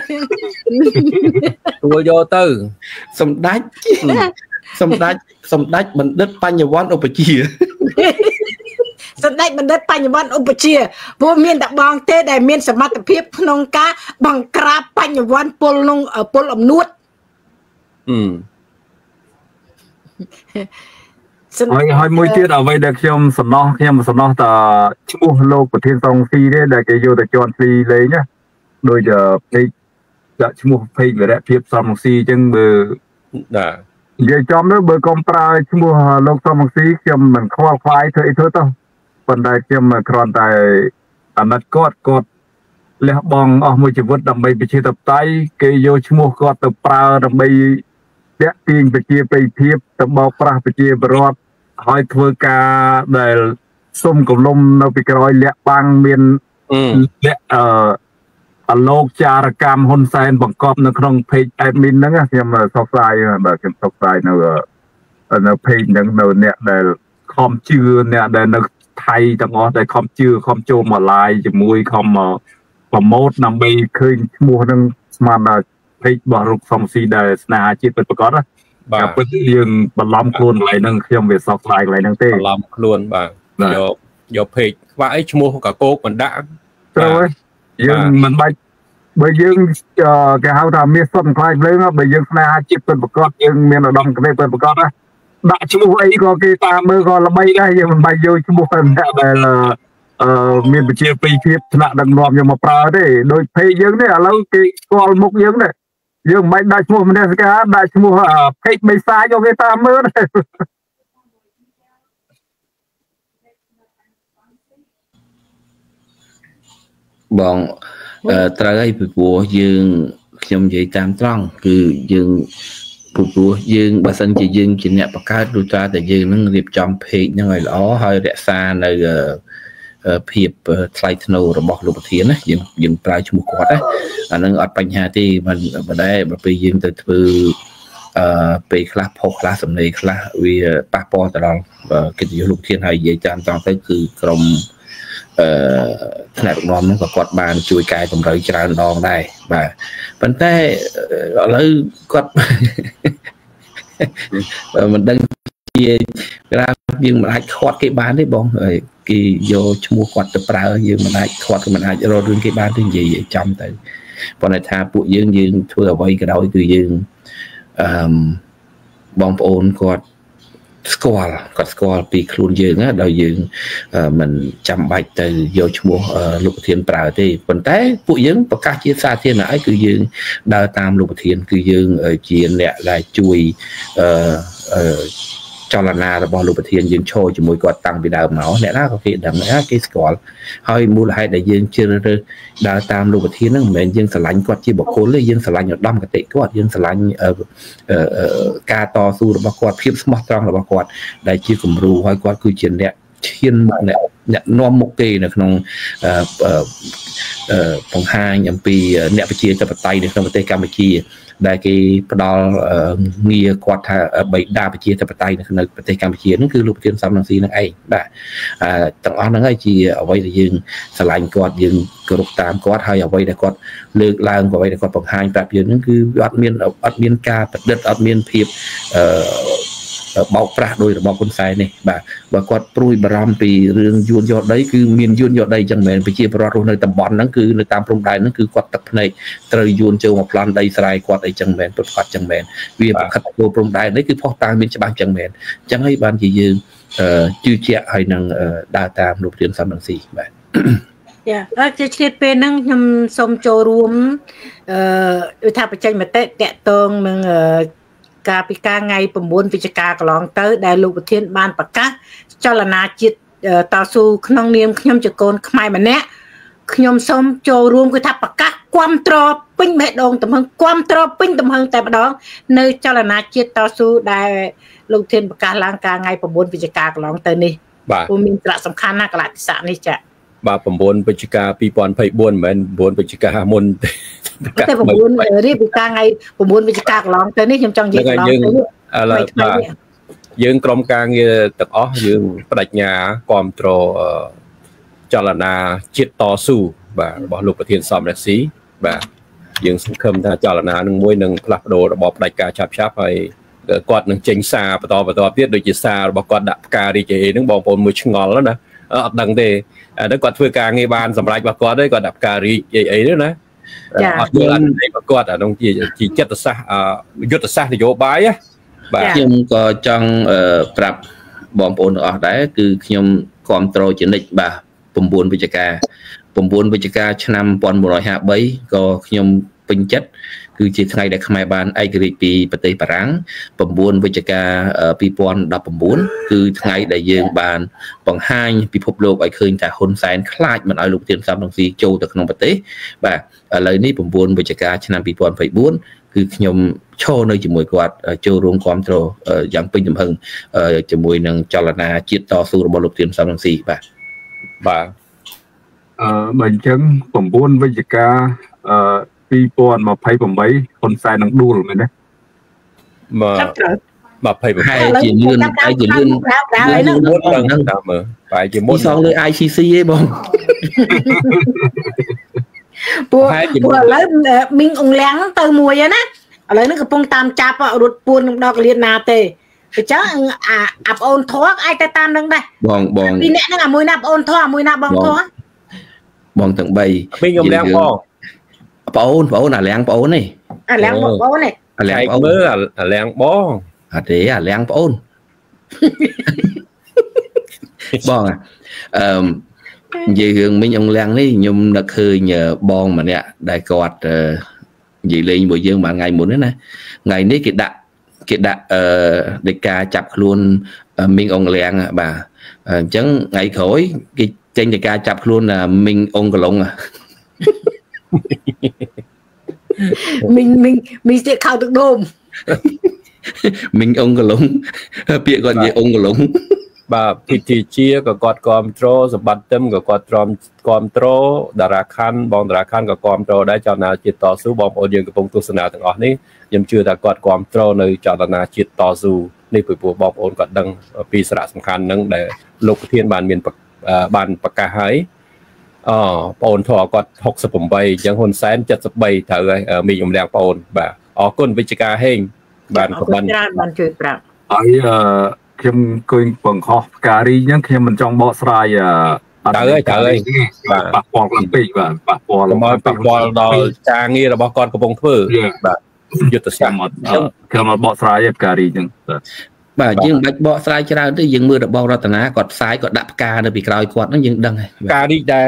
ទទួលយកទៅសម្ដេចសម្ដេចសម្ដេចបណ្ឌិតបញ្ញវន្តឧបជាសម្ដេចបណ្ឌិតបញ្ញវន្តឧបជាព្រោះមានតែបងទេដែលមានសមត្ថភាពក្នុងការបង្ក្រាបបញ្ញវន្តពលក្នុងពលអំនួតអឺហើយហើយមួយទៀតអ្វីដែលខ្ញុំសំណោះខ្ញុំសំណោះតឈ្មោះលោកប្រធានសង្ឃស៊ីទេដែលគេយកទៅជន់ស៊ីលេងណាដូចពេកដាក់ឈ្មោះពេកវិរៈភាពសំស៊ីអញ្ចឹងបើបាទនិយាយចំទៅបើកុំប្រើឈ្មោះលោកសំរងស៊ីខ្ញុំមិនខ្វល់ខ្វាយធ្វើអីធ្វើទៅប៉ុន្តែខ្ញុំគ្រាន់តែអាណិតគាត់គាត់លះបង់អស់មួយជីវិតដើម្បីប្រជាធិបតេយ្យគេយកឈ្មោះគាត់ទៅប្រើដើម្បីតាក់ទាញប្រជាប្រិយភាពទៅបោកប្រាស់ប្រជាពលរដ្ឋហើយធ្វើការដែលសុំគំនុំនៅពីក្រោយលាក់បាំងមានលាក់អឺអលោកចារកម្មហ៊ុនសែនបង្កប់នៅក្នុង page admin ហ្នឹងខ្ញុំសោកស្ដាយបាទខ្ញុំសោកស្ដាយនៅនៅ page ហ្នឹងនៅអ្នកដែលខំជឿអ្នកដែលនៅថៃទាំងអស់ដែលខំជឿខំចូលមក live ជាមួយខំមកប្រម៉ូទដើម្បីឃើញឈ្មោះហ្នឹងស្មានដល់ page របស់រូបសំស៊ីដែលស្នេហាជាតិពិតប្រាកដណាបាទពិតយើងបន្លំខ្លួនកន្លែងហ្នឹងខ្ញុំវាសោកស្ដាយកន្លែងហ្នឹងទេបន្លំខ្លួនបាទយកយក page ខ្វះអីឈ្មោះកកោកមិនដាក់ត្រូវហើយយើងមិនបាច់បើយើងគេហៅថាមានសុំខ្លាយភ្លើងបើយើងស្នេហាជាតិពិតប្រាកដយើងមានឧត្តមគតិពិតប្រាកដណាដាក់ឈ្មោះអីក៏គេតាមមើលក៏ល្បីដែរយើងមិនបាច់យកឈ្មោះអ្នកដែលអឺមានប្រជាប្រិយភាពថ្នាក់ដឹកនាំយកមកប្រើទេដូចភេកយើងនេះឥឡូវគេស្គាល់មុខយើងនេះយើងមិនបាច់ដាក់ឈ្មោះមនសិការដាក់ឈ្មោះភេកបេសាយកគេតាមមើលទេបងត្រូវហើយពីព្រោះយើងខ្ញុំនិយាយតាមត្រង់គឺយើងពីព្រោះយើងបើសិនជាយើងជាអ្នកបង្កើតដូចថាតែយើងនឹងរៀបចំ page ហ្នឹងឲ្យល្អហើយរក្សានៅភាពថ្លៃថ្នូររបស់លោកប្រធានណាយើងយើងប្រើឈ្មោះគាត់ណាអាហ្នឹងអត់បញ្ហាទេមិនមិនដែរបើពេលយើងទៅធ្វើអឺពេលខ្លះផុសខ្លះសំណេរខ្លះវាប៉ះពាល់ទៅដល់កិត្តិយសលោកប្រធានហើយនិយាយតាមត្រង់ទៅគឺក្រុមអឺថ្នាក់ដឹកនាំហ្នឹងក៏គាត់បានជួយកែតម្រូវច្រើនដងដែរបាទប៉ុន្តែឥឡូវគាត់មិនដឹងជាគេថាយើងមិនអាចខាត់គេបានទេបងគេយកឈ្មោះគាត់ទៅប្រើយើងមិនអាចខាត់មិនអាចរករឿងគេបានទេនិយាយចំទៅប៉ុន្តែថាពួកយើងយើងធ្វើអ្វីក៏ដោយគឺយើងអឺបងប្អូនគាត់ស្គាល់គាត់ស្គាល់ពីខ្លួនយើងណាដោយយើងមិនចាំបាច់ទៅយកឈ្មោះលោកប្រធានប្រើទេប៉ុន្តែពួកយើងប្រកាសជាសាធារណៈអីគឺយើងដើរតាមលោកប្រធានគឺយើងជាអ្នកដែលជួយអឺចលនារបស់លោកប្រធានយើងឈរជាមួយគាត់តាំងពីដើមមកអ្នកណាក៏គេដឹងណាគេស្គាល់ហើយមូលហេតុដែលយើងជ្រើសរើសដើរតាមលោកប្រធានហ្នឹងមិនមែនយើងស្រឡាញ់គាត់ជាបុគ្គលទេយើងស្រឡាញ់ឧត្តមគតិគាត់យើងស្រឡាញ់ការតស៊ូរបស់គាត់ភាពស្មោះត្រង់របស់គាត់ដែលជាគំរូហើយគាត់គឺជាអ្នកឈានមកអ្នកអ្នកនាំមុខគេនៅក្នុងបង្ហាញអំពីអ្នកប្រជាធិបតេយ្យនៅក្នុងប្រទេសកម្ពុជាដែលគេផ្ដល់ងារគាត់ថាបិតាប្រជាធិបតេយ្យនៅក្នុងប្រទេសកម្ពុជាហ្នឹងគឺលោកប្រធានសំរងស៊ីនឹងឯងបាទទាំងអស់ហ្នឹងហើយជាអ្វីដែលយើងស្រឡាញ់គាត់យើងគោរពតាមគាត់ហើយអ្វីដែលគាត់លើកឡើងអ្វីដែលគាត់បង្ហាញប្រាប់យើងហ្នឹងគឺវាអត់មានអត់មានការប្រឌិតអត់មានភាពអឺបោកប្រាស់ដោយរបបហ៊ុនសែននេះបាទបើគាត់ព្រួយបារម្ភពីរឿងយួនយកដីគឺមានយួនយកដីចឹងមែនប្រជាពលរដ្ឋរស់នៅតំបន់ហ្នឹងគឺនៅតាមព្រំដែនហ្នឹងគឺគាត់ទឹកភ្នែកត្រូវយួនចូលមកប្លន់ដីស្រែគាត់អីចឹងមែនពុតគាត់ចឹងមែនវាប្រខិតចូលព្រំដែននេះគឺផុសតាងមានច្បាស់ចឹងមែនចឹងហើយបានជាយើងជឿជាក់ហើយនឹងដើរតាមលោកប្រធានសំរងស៊ីបាទចាអត់ជាឆ្លៀតពេលហ្នឹងខ្ញុំសូមចូលរួមអឺថាបច្ចេកមតិតកតងនឹងការពីការថ្ងៃ៩វិច្ឆិកាកន្លងទៅដែលលោកប្រធានបានប្រកាសចលនាជាតិតស៊ូក្នុងនាមខ្ញុំជាកូនខ្មែរម្នាក់ខ្ញុំសូមចូលរួមគឺថាប្រកាសគាំទ្រពេញបេះដូងទំហឹងគាំទ្រពេញទំហឹងតែម្ដងនៅចលនាជាតិតស៊ូដែលលោកប្រធានប្រកាសឡើងការថ្ងៃ៩វិច្ឆិកាកន្លងទៅនេះបាទព្រោះមានសារៈសំខាន់ណាស់កលៈទេសៈនេះចាបាទ៩វិច្ឆិកាពីរពាន់ยี่สิบสี่មិនមែន៩វិច្ឆិកាមុនទេតែ៩រៀបពីការថ្ងៃ៩វិច្ឆិកាកន្លងទៅនេះខ្ញុំចង់និយាយកន្លងទៅនេះឥឡូវបាទយើងក្រុមការងារទាំងអស់យើងបដិញ្ញាគ្រប់គ្រងចលនាជាតិតស៊ូបាទរបស់លោកប្រធានសំរងស៊ីបាទយើងសង្ឃឹមថាចលនានឹងមួយនឹងផ្លាស់ប្ដូររបបផ្ដាច់ការឆាប់ឆាប់ហើយគាត់នឹងចេញសារបន្តបន្តទៀតដូចជាសាររបស់គាត់ដាក់ផ្ការីកអីហ្នឹងបងប្អូនមួយឆ្ងល់ណាអត់ដឹងទេអានេះគាត់ធ្វើការងារបានសម្រេចរបស់គាត់ទេគាត់ដាក់ផ្ការីកអីអីហ្នឹងណាអត់យល់អត្ថន័យរបស់គាត់អានោះជាជាចិត្តសាស្ត្រយុទ្ធសាស្ត្រនយោបាយណាបាទខ្ញុំក៏ចង់ប្រាប់បងប្អូនទាំងអស់ដែរគឺខ្ញុំគ្រប់គ្រងជានិច្ចបាទ៩វិច្ឆិកា៩វិច្ឆិកាឆ្នាំ១៩៥៣ក៏ខ្ញុំពេញចិត្តគឺជាថ្ងៃដែលខ្មែរបានឯករាជ្យពីប្រទេសបារាំង9វិច្ឆិកា2019គឺថ្ងៃដែលយើងបានបង្ហាញពិភពលោកឲ្យឃើញថាហ៊ុនសែនខ្លាចមិនឲ្យលោកទៀនសំរងស៊ីចូលទៅក្នុងប្រទេសបាទឥឡូវនេះ9វិច្ឆិកាឆ្នាំ2024គឺខ្ញុំឈរនៅជាមួយគាត់ចូលរួមគ្រប់គ្រងយ៉ាងពេញទំហឹងជាមួយនឹងចលនាជាតិតស៊ូរបស់លោកទៀនសំរងស៊ីបាទបាទអឺបើអញ្ចឹង9វិច្ឆិកាអឺ2028ហ៊ុនសែននឹងដួលមែនទេបាទ28 ហើយជាលឿនហើយជាលឿនហើយនឹងមុនហ្នឹងតាមមើលបែរជាមុនសងលើ ไอ ซี ซี ឯងបងពួកពួកឥឡូវមីងអង្លាំងទៅមួយហើយណាឥឡូវនេះកំពុងតាមចាប់រត់ពួននឹងដល់កលៀនណាទេអញ្ចឹងអាអាប្អូនធေါ်អាចទៅតាមនឹងដែរបងបងពីអ្នកហ្នឹងអាមួយណាប្អូនធေါ်អាមួយណាបងធေါ်បងទាំង3 មីងអង្លាំងបងប្អូនប្អូនអាលាំងប្អូននេះអាលាំងបងប្អូននេះអាលាំងប្អូនមើលអាលាំងបងអត់ទេអាលាំងប្អូនបងអឺនិយាយរឿងមីងអង្លាំងនេះខ្ញុំនឹកឃើញបងម្នាក់ដែលគាត់និយាយលេងមួយយើងមួយថ្ងៃមុនណាថ្ងៃនេះគេដាក់គេដាក់អឺដីកាចាប់ខ្លួនមីងអង្លាំងបាទអញ្ចឹងថ្ងៃក្រោយគេចេញដីកាចាប់ខ្លួនមីងអង្កឡុងមីងមីងមីងស្ទាក់ខោទឹកដូមមីងអង្កឡុងពាក្យគាត់និយាយអង្កឡុងបាទពីទីជាក៏គាត់គ្រប់គ្រងសម្បត្តិទឹមក៏គាត់ទ្រាំគ្រប់គ្រងតារាខណ្ឌបងតារាខណ្ឌក៏គ្រប់គ្រងដែរចលនាជាតិតស៊ូបងប្អូនយើងកំពុងទស្សនាទាំងអស់នេះខ្ញុំជឿថាគាត់គ្រប់គ្រងនៅចលនាជាតិតស៊ូនេះពីព្រោះបងប្អូនគាត់ដឹងពីសារៈសំខាន់ហ្នឹងដែលលោកប្រធានបានមានបានប្រកាសហើយអូបងអូនធေါ်គាត់68អញ្ចឹងហ៊ុនសែន73ត្រូវហើយមីអង្លាំងបងអូនបាទអរគុណវិជ្ជការហេងបានក៏បានបានជួយប្រាប់ហើយអឺខ្ញុំគួយបង្ខំផ្ការីអញ្ចឹងខ្ញុំមិនចង់បកស្រាយអឺត្រូវហើយត្រូវហើយបាទប៉ះពាល់ឡើងពេកបាទប៉ះពាល់កុំឲ្យប៉ះពាល់ដល់ការងាររបស់គាត់កំពុងធ្វើបាទយុទ្ធសាស្ត្រអត់ខ្ញុំអត់បកស្រាយទេផ្ការីអញ្ចឹងបាទយើងមិនបាច់បកស្រាយច្រើនទេយើងមើលរបស់រតនាគាត់ផ្សាយគាត់ដាក់ផ្កានៅពីក្រោយគាត់ហ្នឹងយើងដឹងហើយផ្ការីដែរ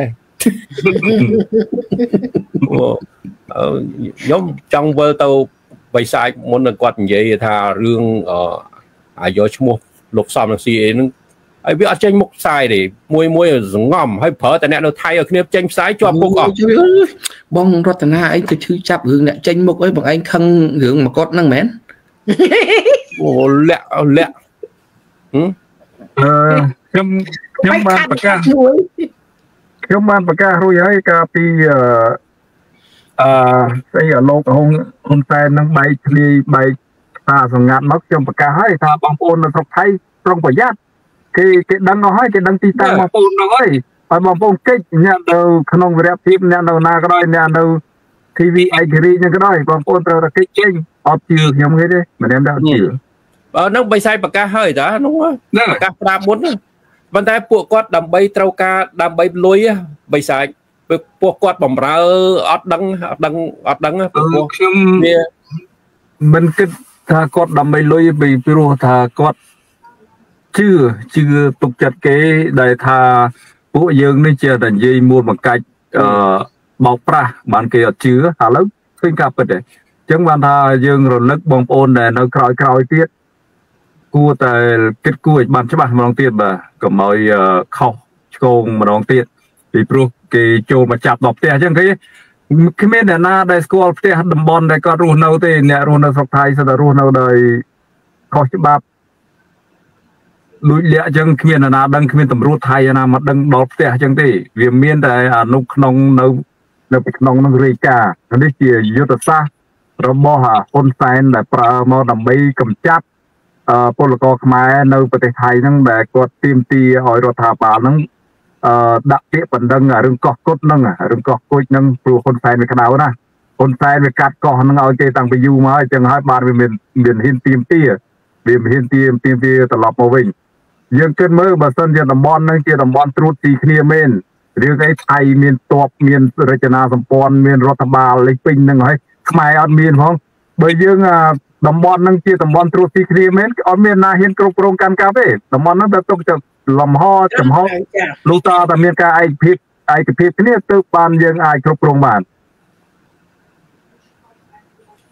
អូខ្ញុំចង់វិលទៅបិសាចមុននឹងគាត់និយាយថារឿងអាយកឈ្មោះលោកសំរងស៊ីអីហ្នឹងហើយវាអត់ចេញមុខផ្សាយទេមួយមួយសងំហើយប្រើតែអ្នកនៅថៃឲ្យគ្នាចេញផ្សាយជាប់គុកអស់បងរតនាអីទៅឈឺចាប់រឿងអ្នកចេញមុខអីបងឯងខឹងរឿងមកគាត់ហ្នឹងមែនអូលាក់លាក់ហឹមអឺខ្ញុំខ្ញុំបានប្រកាសខ្ញុំបានប្រកាសរួចហើយកាលពីអឺអឺស្អីលោកហ៊ុនហ៊ុនសែននឹងបែកធ្លាយបែកថាសង្កាត់មកខ្ញុំប្រកាសហើយថាបងប្អូននៅស្រុកថៃប្រុងប្រយ័ត្នគេគេដឹងអស់ហើយគេដឹងទីតាំងបងប្អូននោះហើយហើយបងប្អូនកិច្ចអ្នកនៅក្នុងវិរៈភាពអ្នកនៅណាក៏ដោយអ្នកនៅ ធី វី ឯករាជ្យហ្នឹងក៏ដោយបងប្អូនត្រូវតែកិច្ចចេញអត់ជឿខ្ញុំទេទេមិនមែនដល់ជឿបើនឹងបិសាយប្រកាសហើយតានោះប្រកាសប្រាប់មុនប៉ុន្តែពួកគាត់ដើម្បីត្រូវការដើម្បីលុយបិសាយពួកគាត់បំរើអត់ដឹងអត់ដឹងអត់ដឹងពួកខ្ញុំវាមិនគិតថាគាត់ដើម្បីលុយពីព្រោះថាគាត់ជឿជឿទុកចិត្តគេដែលថាពួកយើងនេះជាតែនិយាយមួលបង្កាច់អឺបោកប្រាស់បានគេអត់ជឿឥឡូវឃើញការពិតទេអញ្ចឹងបានថាយើងរលឹកបងប្អូនដែលនៅក្រោយក្រោយទៀតគួរតែគិតគួរឲ្យបានច្បាស់ម្ដងទៀតបាទកុំឲ្យខុសឆ្គងម្ដងទៀតពីព្រោះគេចូលមកចាប់ដល់ផ្ទះអញ្ចឹងគេគ្មានអ្នកណាដែលស្គាល់ផ្ទះតំបន់ដែលគាត់រស់នៅទេអ្នករស់នៅស្រុកថៃស្ទើររស់នៅដោយខុសច្បាប់លួចលាក់អញ្ចឹងគ្មានអ្នកណាដឹងគ្មានតម្រួតថៃណាមកដឹងដល់ផ្ទះអញ្ចឹងទេវាមានតែអនុក្នុងនៅនៅក្នុងនឹងរាយការណ៍នេះជាយុទ្ធសាស្ត្ររបស់ហ៊ុនសែនដែលប្រើមកដើម្បីកម្ចាត់ពលករខ្មែរនៅប្រទេសថៃហ្នឹងដែលគាត់ទាមទារឲ្យរដ្ឋាភិបាលហ្នឹងអឺដាក់ពាក្យបណ្ដឹងរឿងកោះគុតហ្នឹងរឿងកោះគុជហ្នឹងព្រោះហ៊ុនសែនវាក្តៅណាហ៊ុនសែនវាកាត់កោះហ្នឹងឲ្យគេតាំងពីយូរមកហើយអញ្ចឹងហើយបានវាមានមានហ៊ានទាមទារវាមានហ៊ានទាមទារត្រឡប់មកវិញយើងគិតមើលបើសិនជាតំបន់ហ្នឹងជាតំបន់ត្រួតទីគ្នាមែនរឿងអីថៃមានតបមានរចនាសម្ព័ន្ធមានរដ្ឋបាលលេខពេញហ្នឹងហើយខ្មែរអត់មានផងបើយើងតំបន់ហ្នឹងជាតំបន់ត្រួតទីគ្នាមែនអត់មានណាហ៊ានគ្រប់គ្រងកាន់កាប់ទេតំបន់ហ្នឹងទៅទុកទៅលំហចំហលុះតតែមានការឯកភាពឯកភាពគ្នាទៅបានយើងអាចគ្រប់គ្រងបាន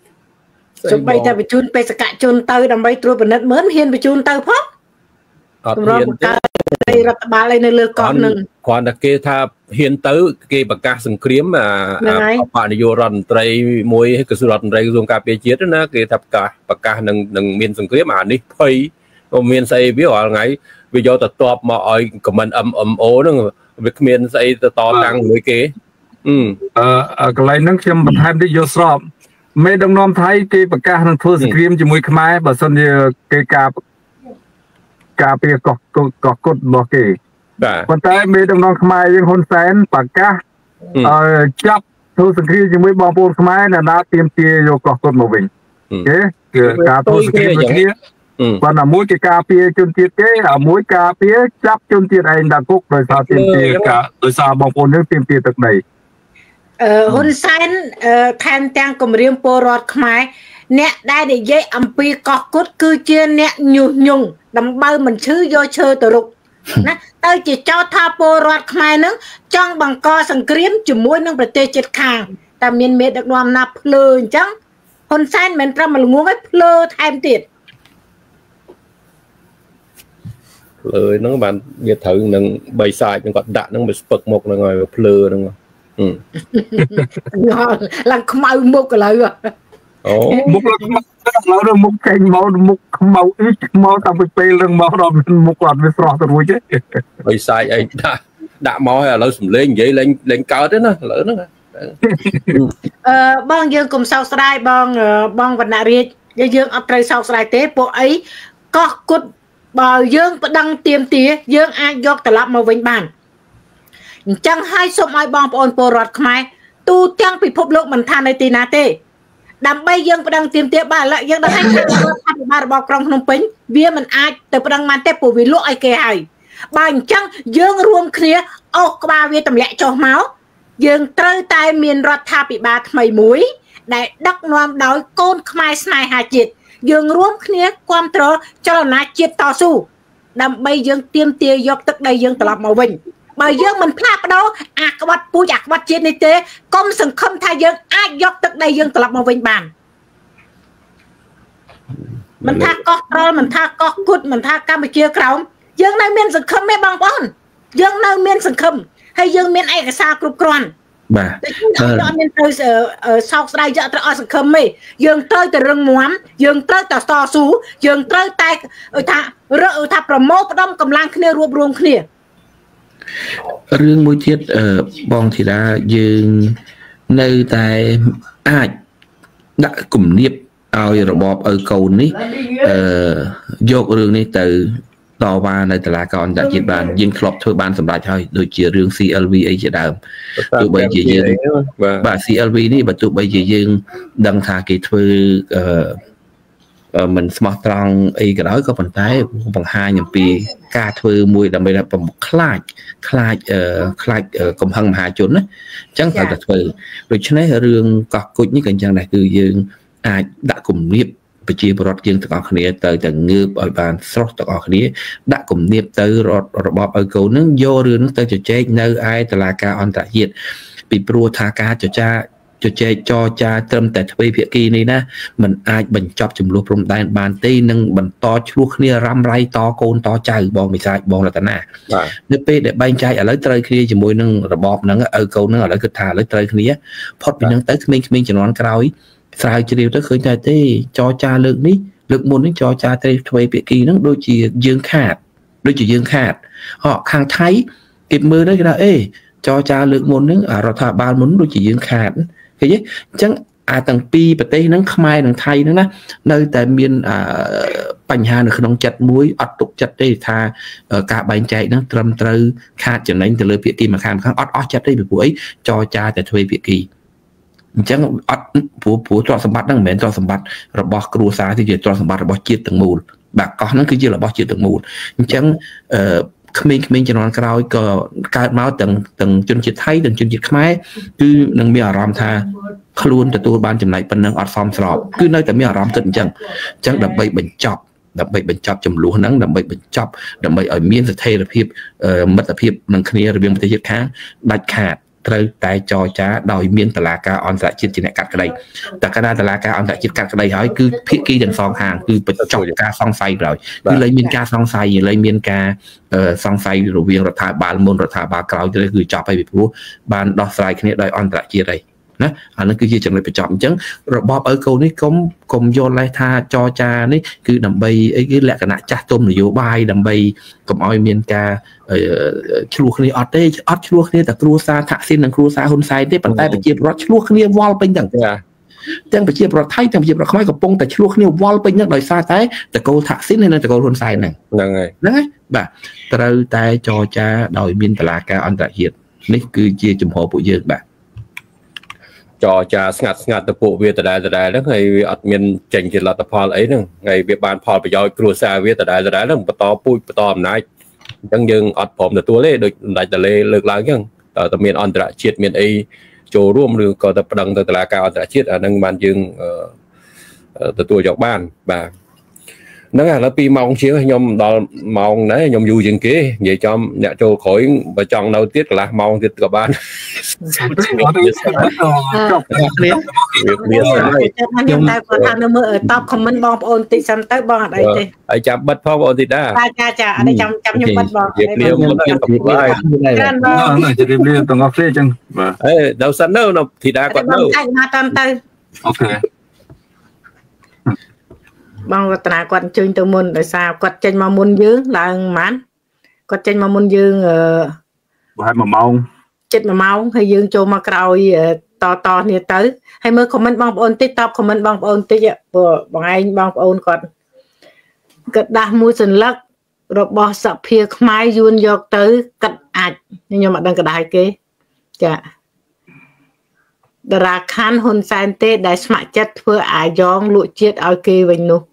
សូម្បីតែបញ្ជូនបេសកជនទៅដើម្បីត្រួតពិនិត្យមើលហ៊ានបញ្ជូនទៅផងអត់ហ៊ានទៅរដ្ឋបាលឯនៅលើកោះនឹងគ្រាន់តែគេថាហ៊ានទៅគេប្រកាសសង្គ្រាមអាបកនយោបាយរដ្ឋមន្ត្រីមួយក្រសួងរដ្ឋមន្ត្រីក្រសួងការពារជាតិណាគេថាប្រកាសប្រកាសនឹងនឹងមានសង្គ្រាមអានេះភ័យមានស្អីវារាល់ថ្ងៃវាយកទៅតបមកឲ្យខមមិន M M O ហ្នឹងវាគ្មានស្អីទៅតតាំងមួយគេអឺកន្លែងហ្នឹងខ្ញុំបន្ថែមតិចយកស្របមេដឹកនាំថៃគេប្រកាសនឹងធ្វើសង្គ្រាមជាមួយខ្មែរបើសិនជាគេការការពារកោះកោះគុតរបស់គេប៉ុន្តែមេដឹកនាំខ្មែរយើងហ៊ុនសែនប្រកាសឲ្យចាប់ធ្វើសង្គ្រាមជាមួយបងប្អូនខ្មែរនៅដើរទៀមទាយកកោះគុតមកវិញគេគឺការធ្វើសង្គ្រាមគ្នាប៉ុន្តែមួយគេការពារជនជាតិគេអាមួយការពារចាប់ជនជាតិឯងដាក់គុកដោយសារទៀមទាការដោយសារបងប្អូនយើងទៀមទាទឹកដីអឺហ៊ុនសែនថែមទាំងគម្រាមពលរដ្ឋខ្មែរអ្នកដែលនិយាយអំពីកោះគុតគឺជាអ្នកញុះញង់ដើម្បីមិនឈឺយកឈើទៅរុកណាទៅជាចោទថាពលរដ្ឋខ្មែរនឹងចង់បង្កសង្គ្រាមជាមួយនឹងប្រទេសជិតខាងតែមានមេដឹកនាំណាភ្លើអញ្ចឹងហ៊ុនសែនមិនត្រឹមល្ងងឲ្យភ្លើថែមទៀតភ្លើហ្នឹងបានវាត្រូវនឹងបីសាច់ហ្នឹងគាត់ដាក់ហ្នឹងវាស្ពឹកមុខហ្នឹងហើយភ្លើហ្នឹងឡើងខ្មៅមុខឥឡូវអូមុខឡើងឥឡូវមុខចេញមកមុខខ្មៅអ៊ីមកតាំងពីពេលហ្នឹងមកដល់មុខគាត់វាស្រស់ទៅរួចទេបីសាច់អីដាក់ដាក់មកហើយឥឡូវសំលេងនិយាយលេងលេងកើតទេណាឥឡូវហ្នឹងអឺបងយើងកុំសោកស្ដាយបងបងវណ្ណរាជយើងអត់ត្រូវសោកស្ដាយទេពួកអីកោះគុតបើយើងប្តឹងទៀមទាយើងអាចយកត្រឡប់មកវិញបានអញ្ចឹងហើយសូមឲ្យបងប្អូនពលរដ្ឋខ្មែរទូទាំងពិភពលោកមិនថានៅទីណាទេដើម្បីយើងប្តឹងទៀមទាបានឡើយយើងដឹងថារដ្ឋាភិបាលរបស់ក្រុងភ្នំពេញវាមិនអាចទៅប្តឹងបានទេព្រោះវាលក់ឲ្យគេហើយបើអញ្ចឹងយើងរួមគ្នាអូសក្បាលវាទម្លាក់ចុះមកយើងត្រូវតែមានរដ្ឋាភិបាលថ្មីមួយដែលដឹកនាំដោយកូនខ្មែរស្នេហាជាតិយើងរួមគ្នាគ្រប់គ្រងចលនាជាតិតស៊ូដើម្បីយើងទៀមទាយកទឹកដីយើងត្រឡប់មកវិញបើយើងមិនផ្លាស់ប្ដូរអាក្បត់ពូជអាក្បត់ជាតិនេះទេកុំសង្ឃឹមថាយើងអាចយកទឹកដីយើងត្រឡប់មកវិញបានមិនថាកោះត្រល់មិនថាកោះគុតមិនថាកម្ពុជាក្រោមយើងនៅមានសង្ឃឹមទេបងប្អូនយើងនៅមានសង្ឃឹមហើយយើងមានឯកសារគ្រប់គ្រាន់បាទអត់មានទៅសោកស្ដាយយកត្រូវអត់សង្ឃឹមទេយើងត្រូវតែរឹងមាំយើងត្រូវតែតស៊ូយើងត្រូវតែថារកថាប្រមូលផ្ដុំកម្លាំងគ្នារួបរวมគ្នារឿងមួយទៀតបងធីតាយើងនៅតែអាចដាក់គំនាបឲ្យរបបឪកូននេះអឺយករឿងនេះទៅតវ៉ានៅតុលាការអន្តរជាតិបានយើងធ្លាប់ធ្វើបានសម្រេចហើយដូចជារឿង C L V អីជាដើមទោះបីជាយើងបាទ C L V នេះបើទោះបីជាយើងដឹងថាគេធ្វើអឺមិនស្មោះត្រង់អីក៏ដោយក៏ប៉ុន្តែបង្ហាញអំពីការធ្វើមួយដើម្បីប្រមុខខ្លាចខ្លាចខ្លាចកំហឹងមហាជនណាអញ្ចឹងត្រូវតែធ្វើដូច្នេះរឿងកោះគុជនេះក៏អញ្ចឹងដែរគឺយើងអាចដាក់គំនាបប្រជាពលរដ្ឋយើងទាំងអស់គ្នាទៅតែងើបឲ្យបានស្រស់ទាំងអស់គ្នាដាក់គំនាបទៅរបបឲ្យកូននឹងយករឿងនឹងទៅជជែកនៅឯតុលាការអន្តរជាតិពីព្រោះថាការចចាជជែកចរចាត្រឹមតែទ្វេភាគីនេះណាมันអាចបញ្ចប់ចំនួនព្រំដែនបានទេនឹងបន្តឆ្លោះគ្នារ៉ាំរ៉ៃតកូនតចៅបងវិសាចបងរតនានៅពេលដែលបែងចែកឥឡូវត្រូវគ្នាជាមួយនឹងរបបហ្នឹងឲ្យកូនហ្នឹងឥឡូវគិតថាឥឡូវត្រូវគ្នាផុតពីហ្នឹងទៅក្មេងៗជំនាន់ក្រោយស្រាវជ្រាវទៅឃើញតែទេចរចាលើកនេះលើកមុននេះចរចាទ្វេទ្វេភាគីហ្នឹងដូចជាយើងខាតដូចជាយើងខាតហ៎ខាងថៃគេមើលទៅគេថាអេចរចាលើកមុនហ្នឹងរដ្ឋាភិបាលមុនដូចជាយើងខាតឃើញទេអញ្ចឹងអាទាំងពីរប្រទេសហ្នឹងខ្មែរនិងថៃហ្នឹងណានៅតែមានបញ្ហានៅក្នុងចិត្តមួយអត់ទុកចិត្តទេថាការបែងចែកហ្នឹងត្រឹមត្រូវខាតចំណេញទៅលើភាគីម្ខាងម្ខាងអត់អស់ចិត្តទេពីព្រោះអីចរចាតែទ្វេភាគីអញ្ចឹងអត់ព្រោះព្រោះទ្រព្យសម្បត្តិហ្នឹងមិនមែនទ្រព្យសម្បត្តិរបស់គ្រួសារទេជាទ្រព្យសម្បត្តិរបស់ជាតិទាំងមូលបាទកោះហ្នឹងគឺជារបស់ជាតិទាំងមូលអញ្ចឹងអឺក្មេងៗជំនាន់ក្រោយក៏កើតមកទាំងទាំងជនជាតិថៃទាំងជនជាតិខ្មែរគឺនឹងមានអារម្មណ៍ថាខ្លួនទទួលបានចំណែកប៉ុណ្ណឹងអត់សមស្របគឺនៅតែមានអារម្មណ៍គិតអញ្ចឹងអញ្ចឹងដើម្បីបញ្ចប់ដើម្បីបញ្ចប់ចំនួនហ្នឹងដើម្បីបញ្ចប់ដើម្បីឲ្យមានស្ថិរភាពមិត្តភាពនឹងគ្នារវាងប្រទេសជិតខាងដាច់ខាតត្រូវតែចរចាដោយមានតុលាការអន្តរជាតិជាអ្នកកាត់ក្តីតែកាលណាតុលាការអន្តរជាតិកាត់ក្តីហើយគឺភាគីទាំងសងខាងគឺបញ្ចប់ការសង្ស័យក្រោយគឺលែងមានការសង្ស័យលែងមានការសង្ស័យរវាងរដ្ឋាភិបាលមុនរដ្ឋាភិបាលក្រោយទៅគឺចប់ហើយពីព្រោះបានដោះស្រាយគ្នាដោយអន្តរជាតិហើយណាអានេះគឺជាចំណុចបញ្ចប់អញ្ចឹងរបបឪកូននេះកុំកុំយល់លេសថាចរចានេះគឺដើម្បីអីគឺលក្ខណៈចាស់ទុំនយោបាយដើម្បីកុំឲ្យមានការឆ្លោះគ្នាអត់ទេអត់ឆ្លោះគ្នាតែគ្រួសារថាក់ស៊ីននិងគ្រួសារហ៊ុនសែនទេប៉ុន្តែប្រជាពលរដ្ឋឆ្លោះគ្នាវល់ពេញទាំងទាំងប្រជាពលរដ្ឋថៃទាំងប្រជាពលរដ្ឋខ្មែរកំពុងតែឆ្លោះគ្នាវល់ពេញហ្នឹងដោយសារតែតកូលថាក់ស៊ីននិងតកូលហ៊ុនសែនហ្នឹងហ្នឹងហើយហ្នឹងហើយបាទត្រូវតែចរចាដោយមានតុលាការអន្តរជាតិនេះគឺជាជំហរពួកយើងបាទចរចាស្ងាត់ស្ងាត់ទៅពួកវាដដែលដដែលហ្នឹងហើយវាអត់មានចេញជាលទ្ធផលអីហ្នឹងហើយវាបានផលប្រយោជន៍គ្រួសារវាដដែលដដែលហ្នឹងបន្តពូជបន្តអំណាចអញ្ចឹងយើងអត់ព្រមទទួលទេដូចសម្ដេចតលេលើកឡើងអញ្ចឹងតើតើមានអន្តរជាតិមានអីចូលរួមឬក៏ទៅប្តឹងទៅតុលាការអន្តរជាតិអាហ្នឹងបានយើងទទួលយកបានបាទហ្នឹងឥឡូវពីម៉ោងជាងខ្ញុំដល់ម៉ោងណាខ្ញុំយូរជាងគេនិយាយចំអ្នកចូលក្រោយបើចង់នៅទៀតកន្លះម៉ោងទៀតក៏បានចប់គ្នាខ្ញុំតែគាត់ថានៅមើលតបខមមិនបងប្អូនតិចសិនទៅបងអត់អីទេហើយចាំបិទផងបងអូនទីតាចាចាអត់ចាំចាំខ្ញុំបិទបងនិយាយគ្នាមុនខ្ញុំទៅហើយច្រើនបងជម្រាបលាទាំងអស់គ្នាអញ្ចឹងបាទអេដល់សិននៅធីតាគាត់នៅអាចមកតាមទៅអូខេបងរតនាគាត់អញ្ជើញទៅមុនដោយសារគាត់ចេញមកមុនយើងឡើងប៉ុន្មានគាត់ចេញមកមុនយើងអឺប្រហែលមួយម៉ោងជិតមួយម៉ោងហើយយើងចូលមកក្រោយតតគ្នាទៅហើយមើលខមមិនបងប្អូនតិចតបខមមិនបងប្អូនតិចព្រោះបងឯងបងប្អូនគាត់គាត់ដាស់មួយសន្លឹករបស់សភាខ្មែរយួនយកទៅកាត់អាចខ្ញុំអត់ដឹងកដាយគេចាតារាខានហ៊ុនសែនទេដែលស្ម័គ្រចិត្តធ្វើអាយ៉ងលក់ជាតិឲ្យគេវិញនោះ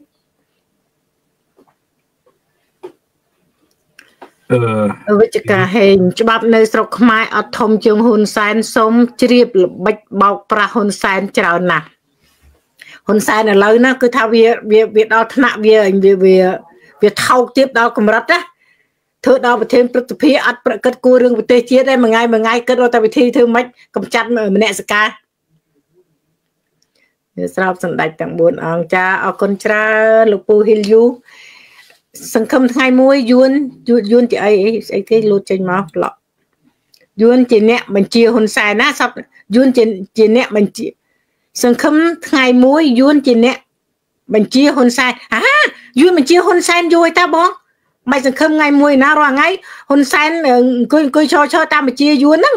អឺវិជ្ជការហេងច្បាប់នៅស្រុកខ្មែរអត់ធំជាងហ៊ុនសែនសូមជ្រាបល្បិចបោកប្រាស់ហ៊ុនសែនច្រើនណាស់ហ៊ុនសែនឥឡូវណាគឺថាវាវាវាដល់ថ្នាក់វាវាវាថោកទៀតដល់កម្រិតណាធ្វើដល់ប្រធានព្រឹទ្ធសភាអត់ប្រកិតគួររឿងប្រទេសជាតិទេមួយថ្ងៃមួយថ្ងៃគិតរកតែវិធីធ្វើម៉េចកម្ចាត់មនសិការស្របសម្ដេចទាំងបួនអង្គចាអរគុណច្រើនលោកពូហ៊ីលយូសង្ឃឹមថ្ងៃមួយយួនយួនជាអីស្អីគេលូតចេញមកប្លក់យួនជាអ្នកបញ្ជាហ៊ុនសែនណាសពយួនជាជាអ្នកបញ្ជាសង្ឃឹមថ្ងៃមួយយួនជាអ្នកបញ្ជាហ៊ុនសែនអាយួនបញ្ជាហ៊ុនសែនយូរហើយតាបងមិនសង្ឃឹមថ្ងៃមួយណារាល់ថ្ងៃហ៊ុនសែនអង្គុយអង្គុយឈរឈរតាមបញ្ជាយួនហ្នឹង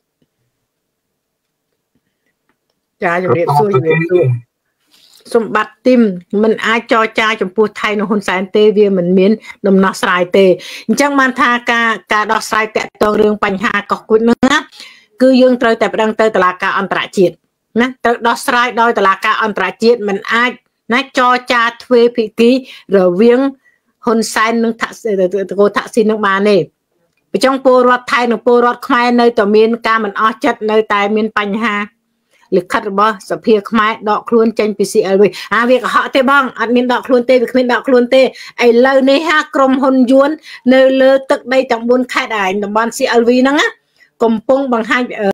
ចាជំរាបសួរជំរាបសួរសម្បត្តិទីមមិនអាចចរចាចំពោះថៃនិងហ៊ុនសែនទេវាមិនមានដំណោះស្រាយទេអញ្ចឹងបានថាការការដោះស្រាយតាក់ទងរឿងបញ្ហាកោះគួចនោះណាគឺយើងត្រូវតែប្តឹងទៅតុលាការអន្តរជាតិណាត្រូវដោះស្រាយដោយតុលាការអន្តរជាតិមិនអាចណាចរចាទ្វេភាគីរវាងហ៊ុនសែននិងថាក់តកូថាក់ស៊ីននឹងបានទេបើចង់ពលរដ្ឋថៃនិងពលរដ្ឋខ្មែរនៅតែមានការមិនអស់ចិត្តនៅតែមានបញ្ហាលិខិតរបស់សភាខ្មែរដកខ្លួនចេញពី ซี អែល វី អាវាកុហកទេបងអត់មានដកខ្លួនទេវាគ្មានដកខ្លួនទេឥឡូវនេះហាក្រុមហ៊ុនយួននៅលើទឹកដីទាំងបួនខេត្តឯងតំបន់ ซี អែល វី ហ្នឹងណាកំពុងបង្ហាញ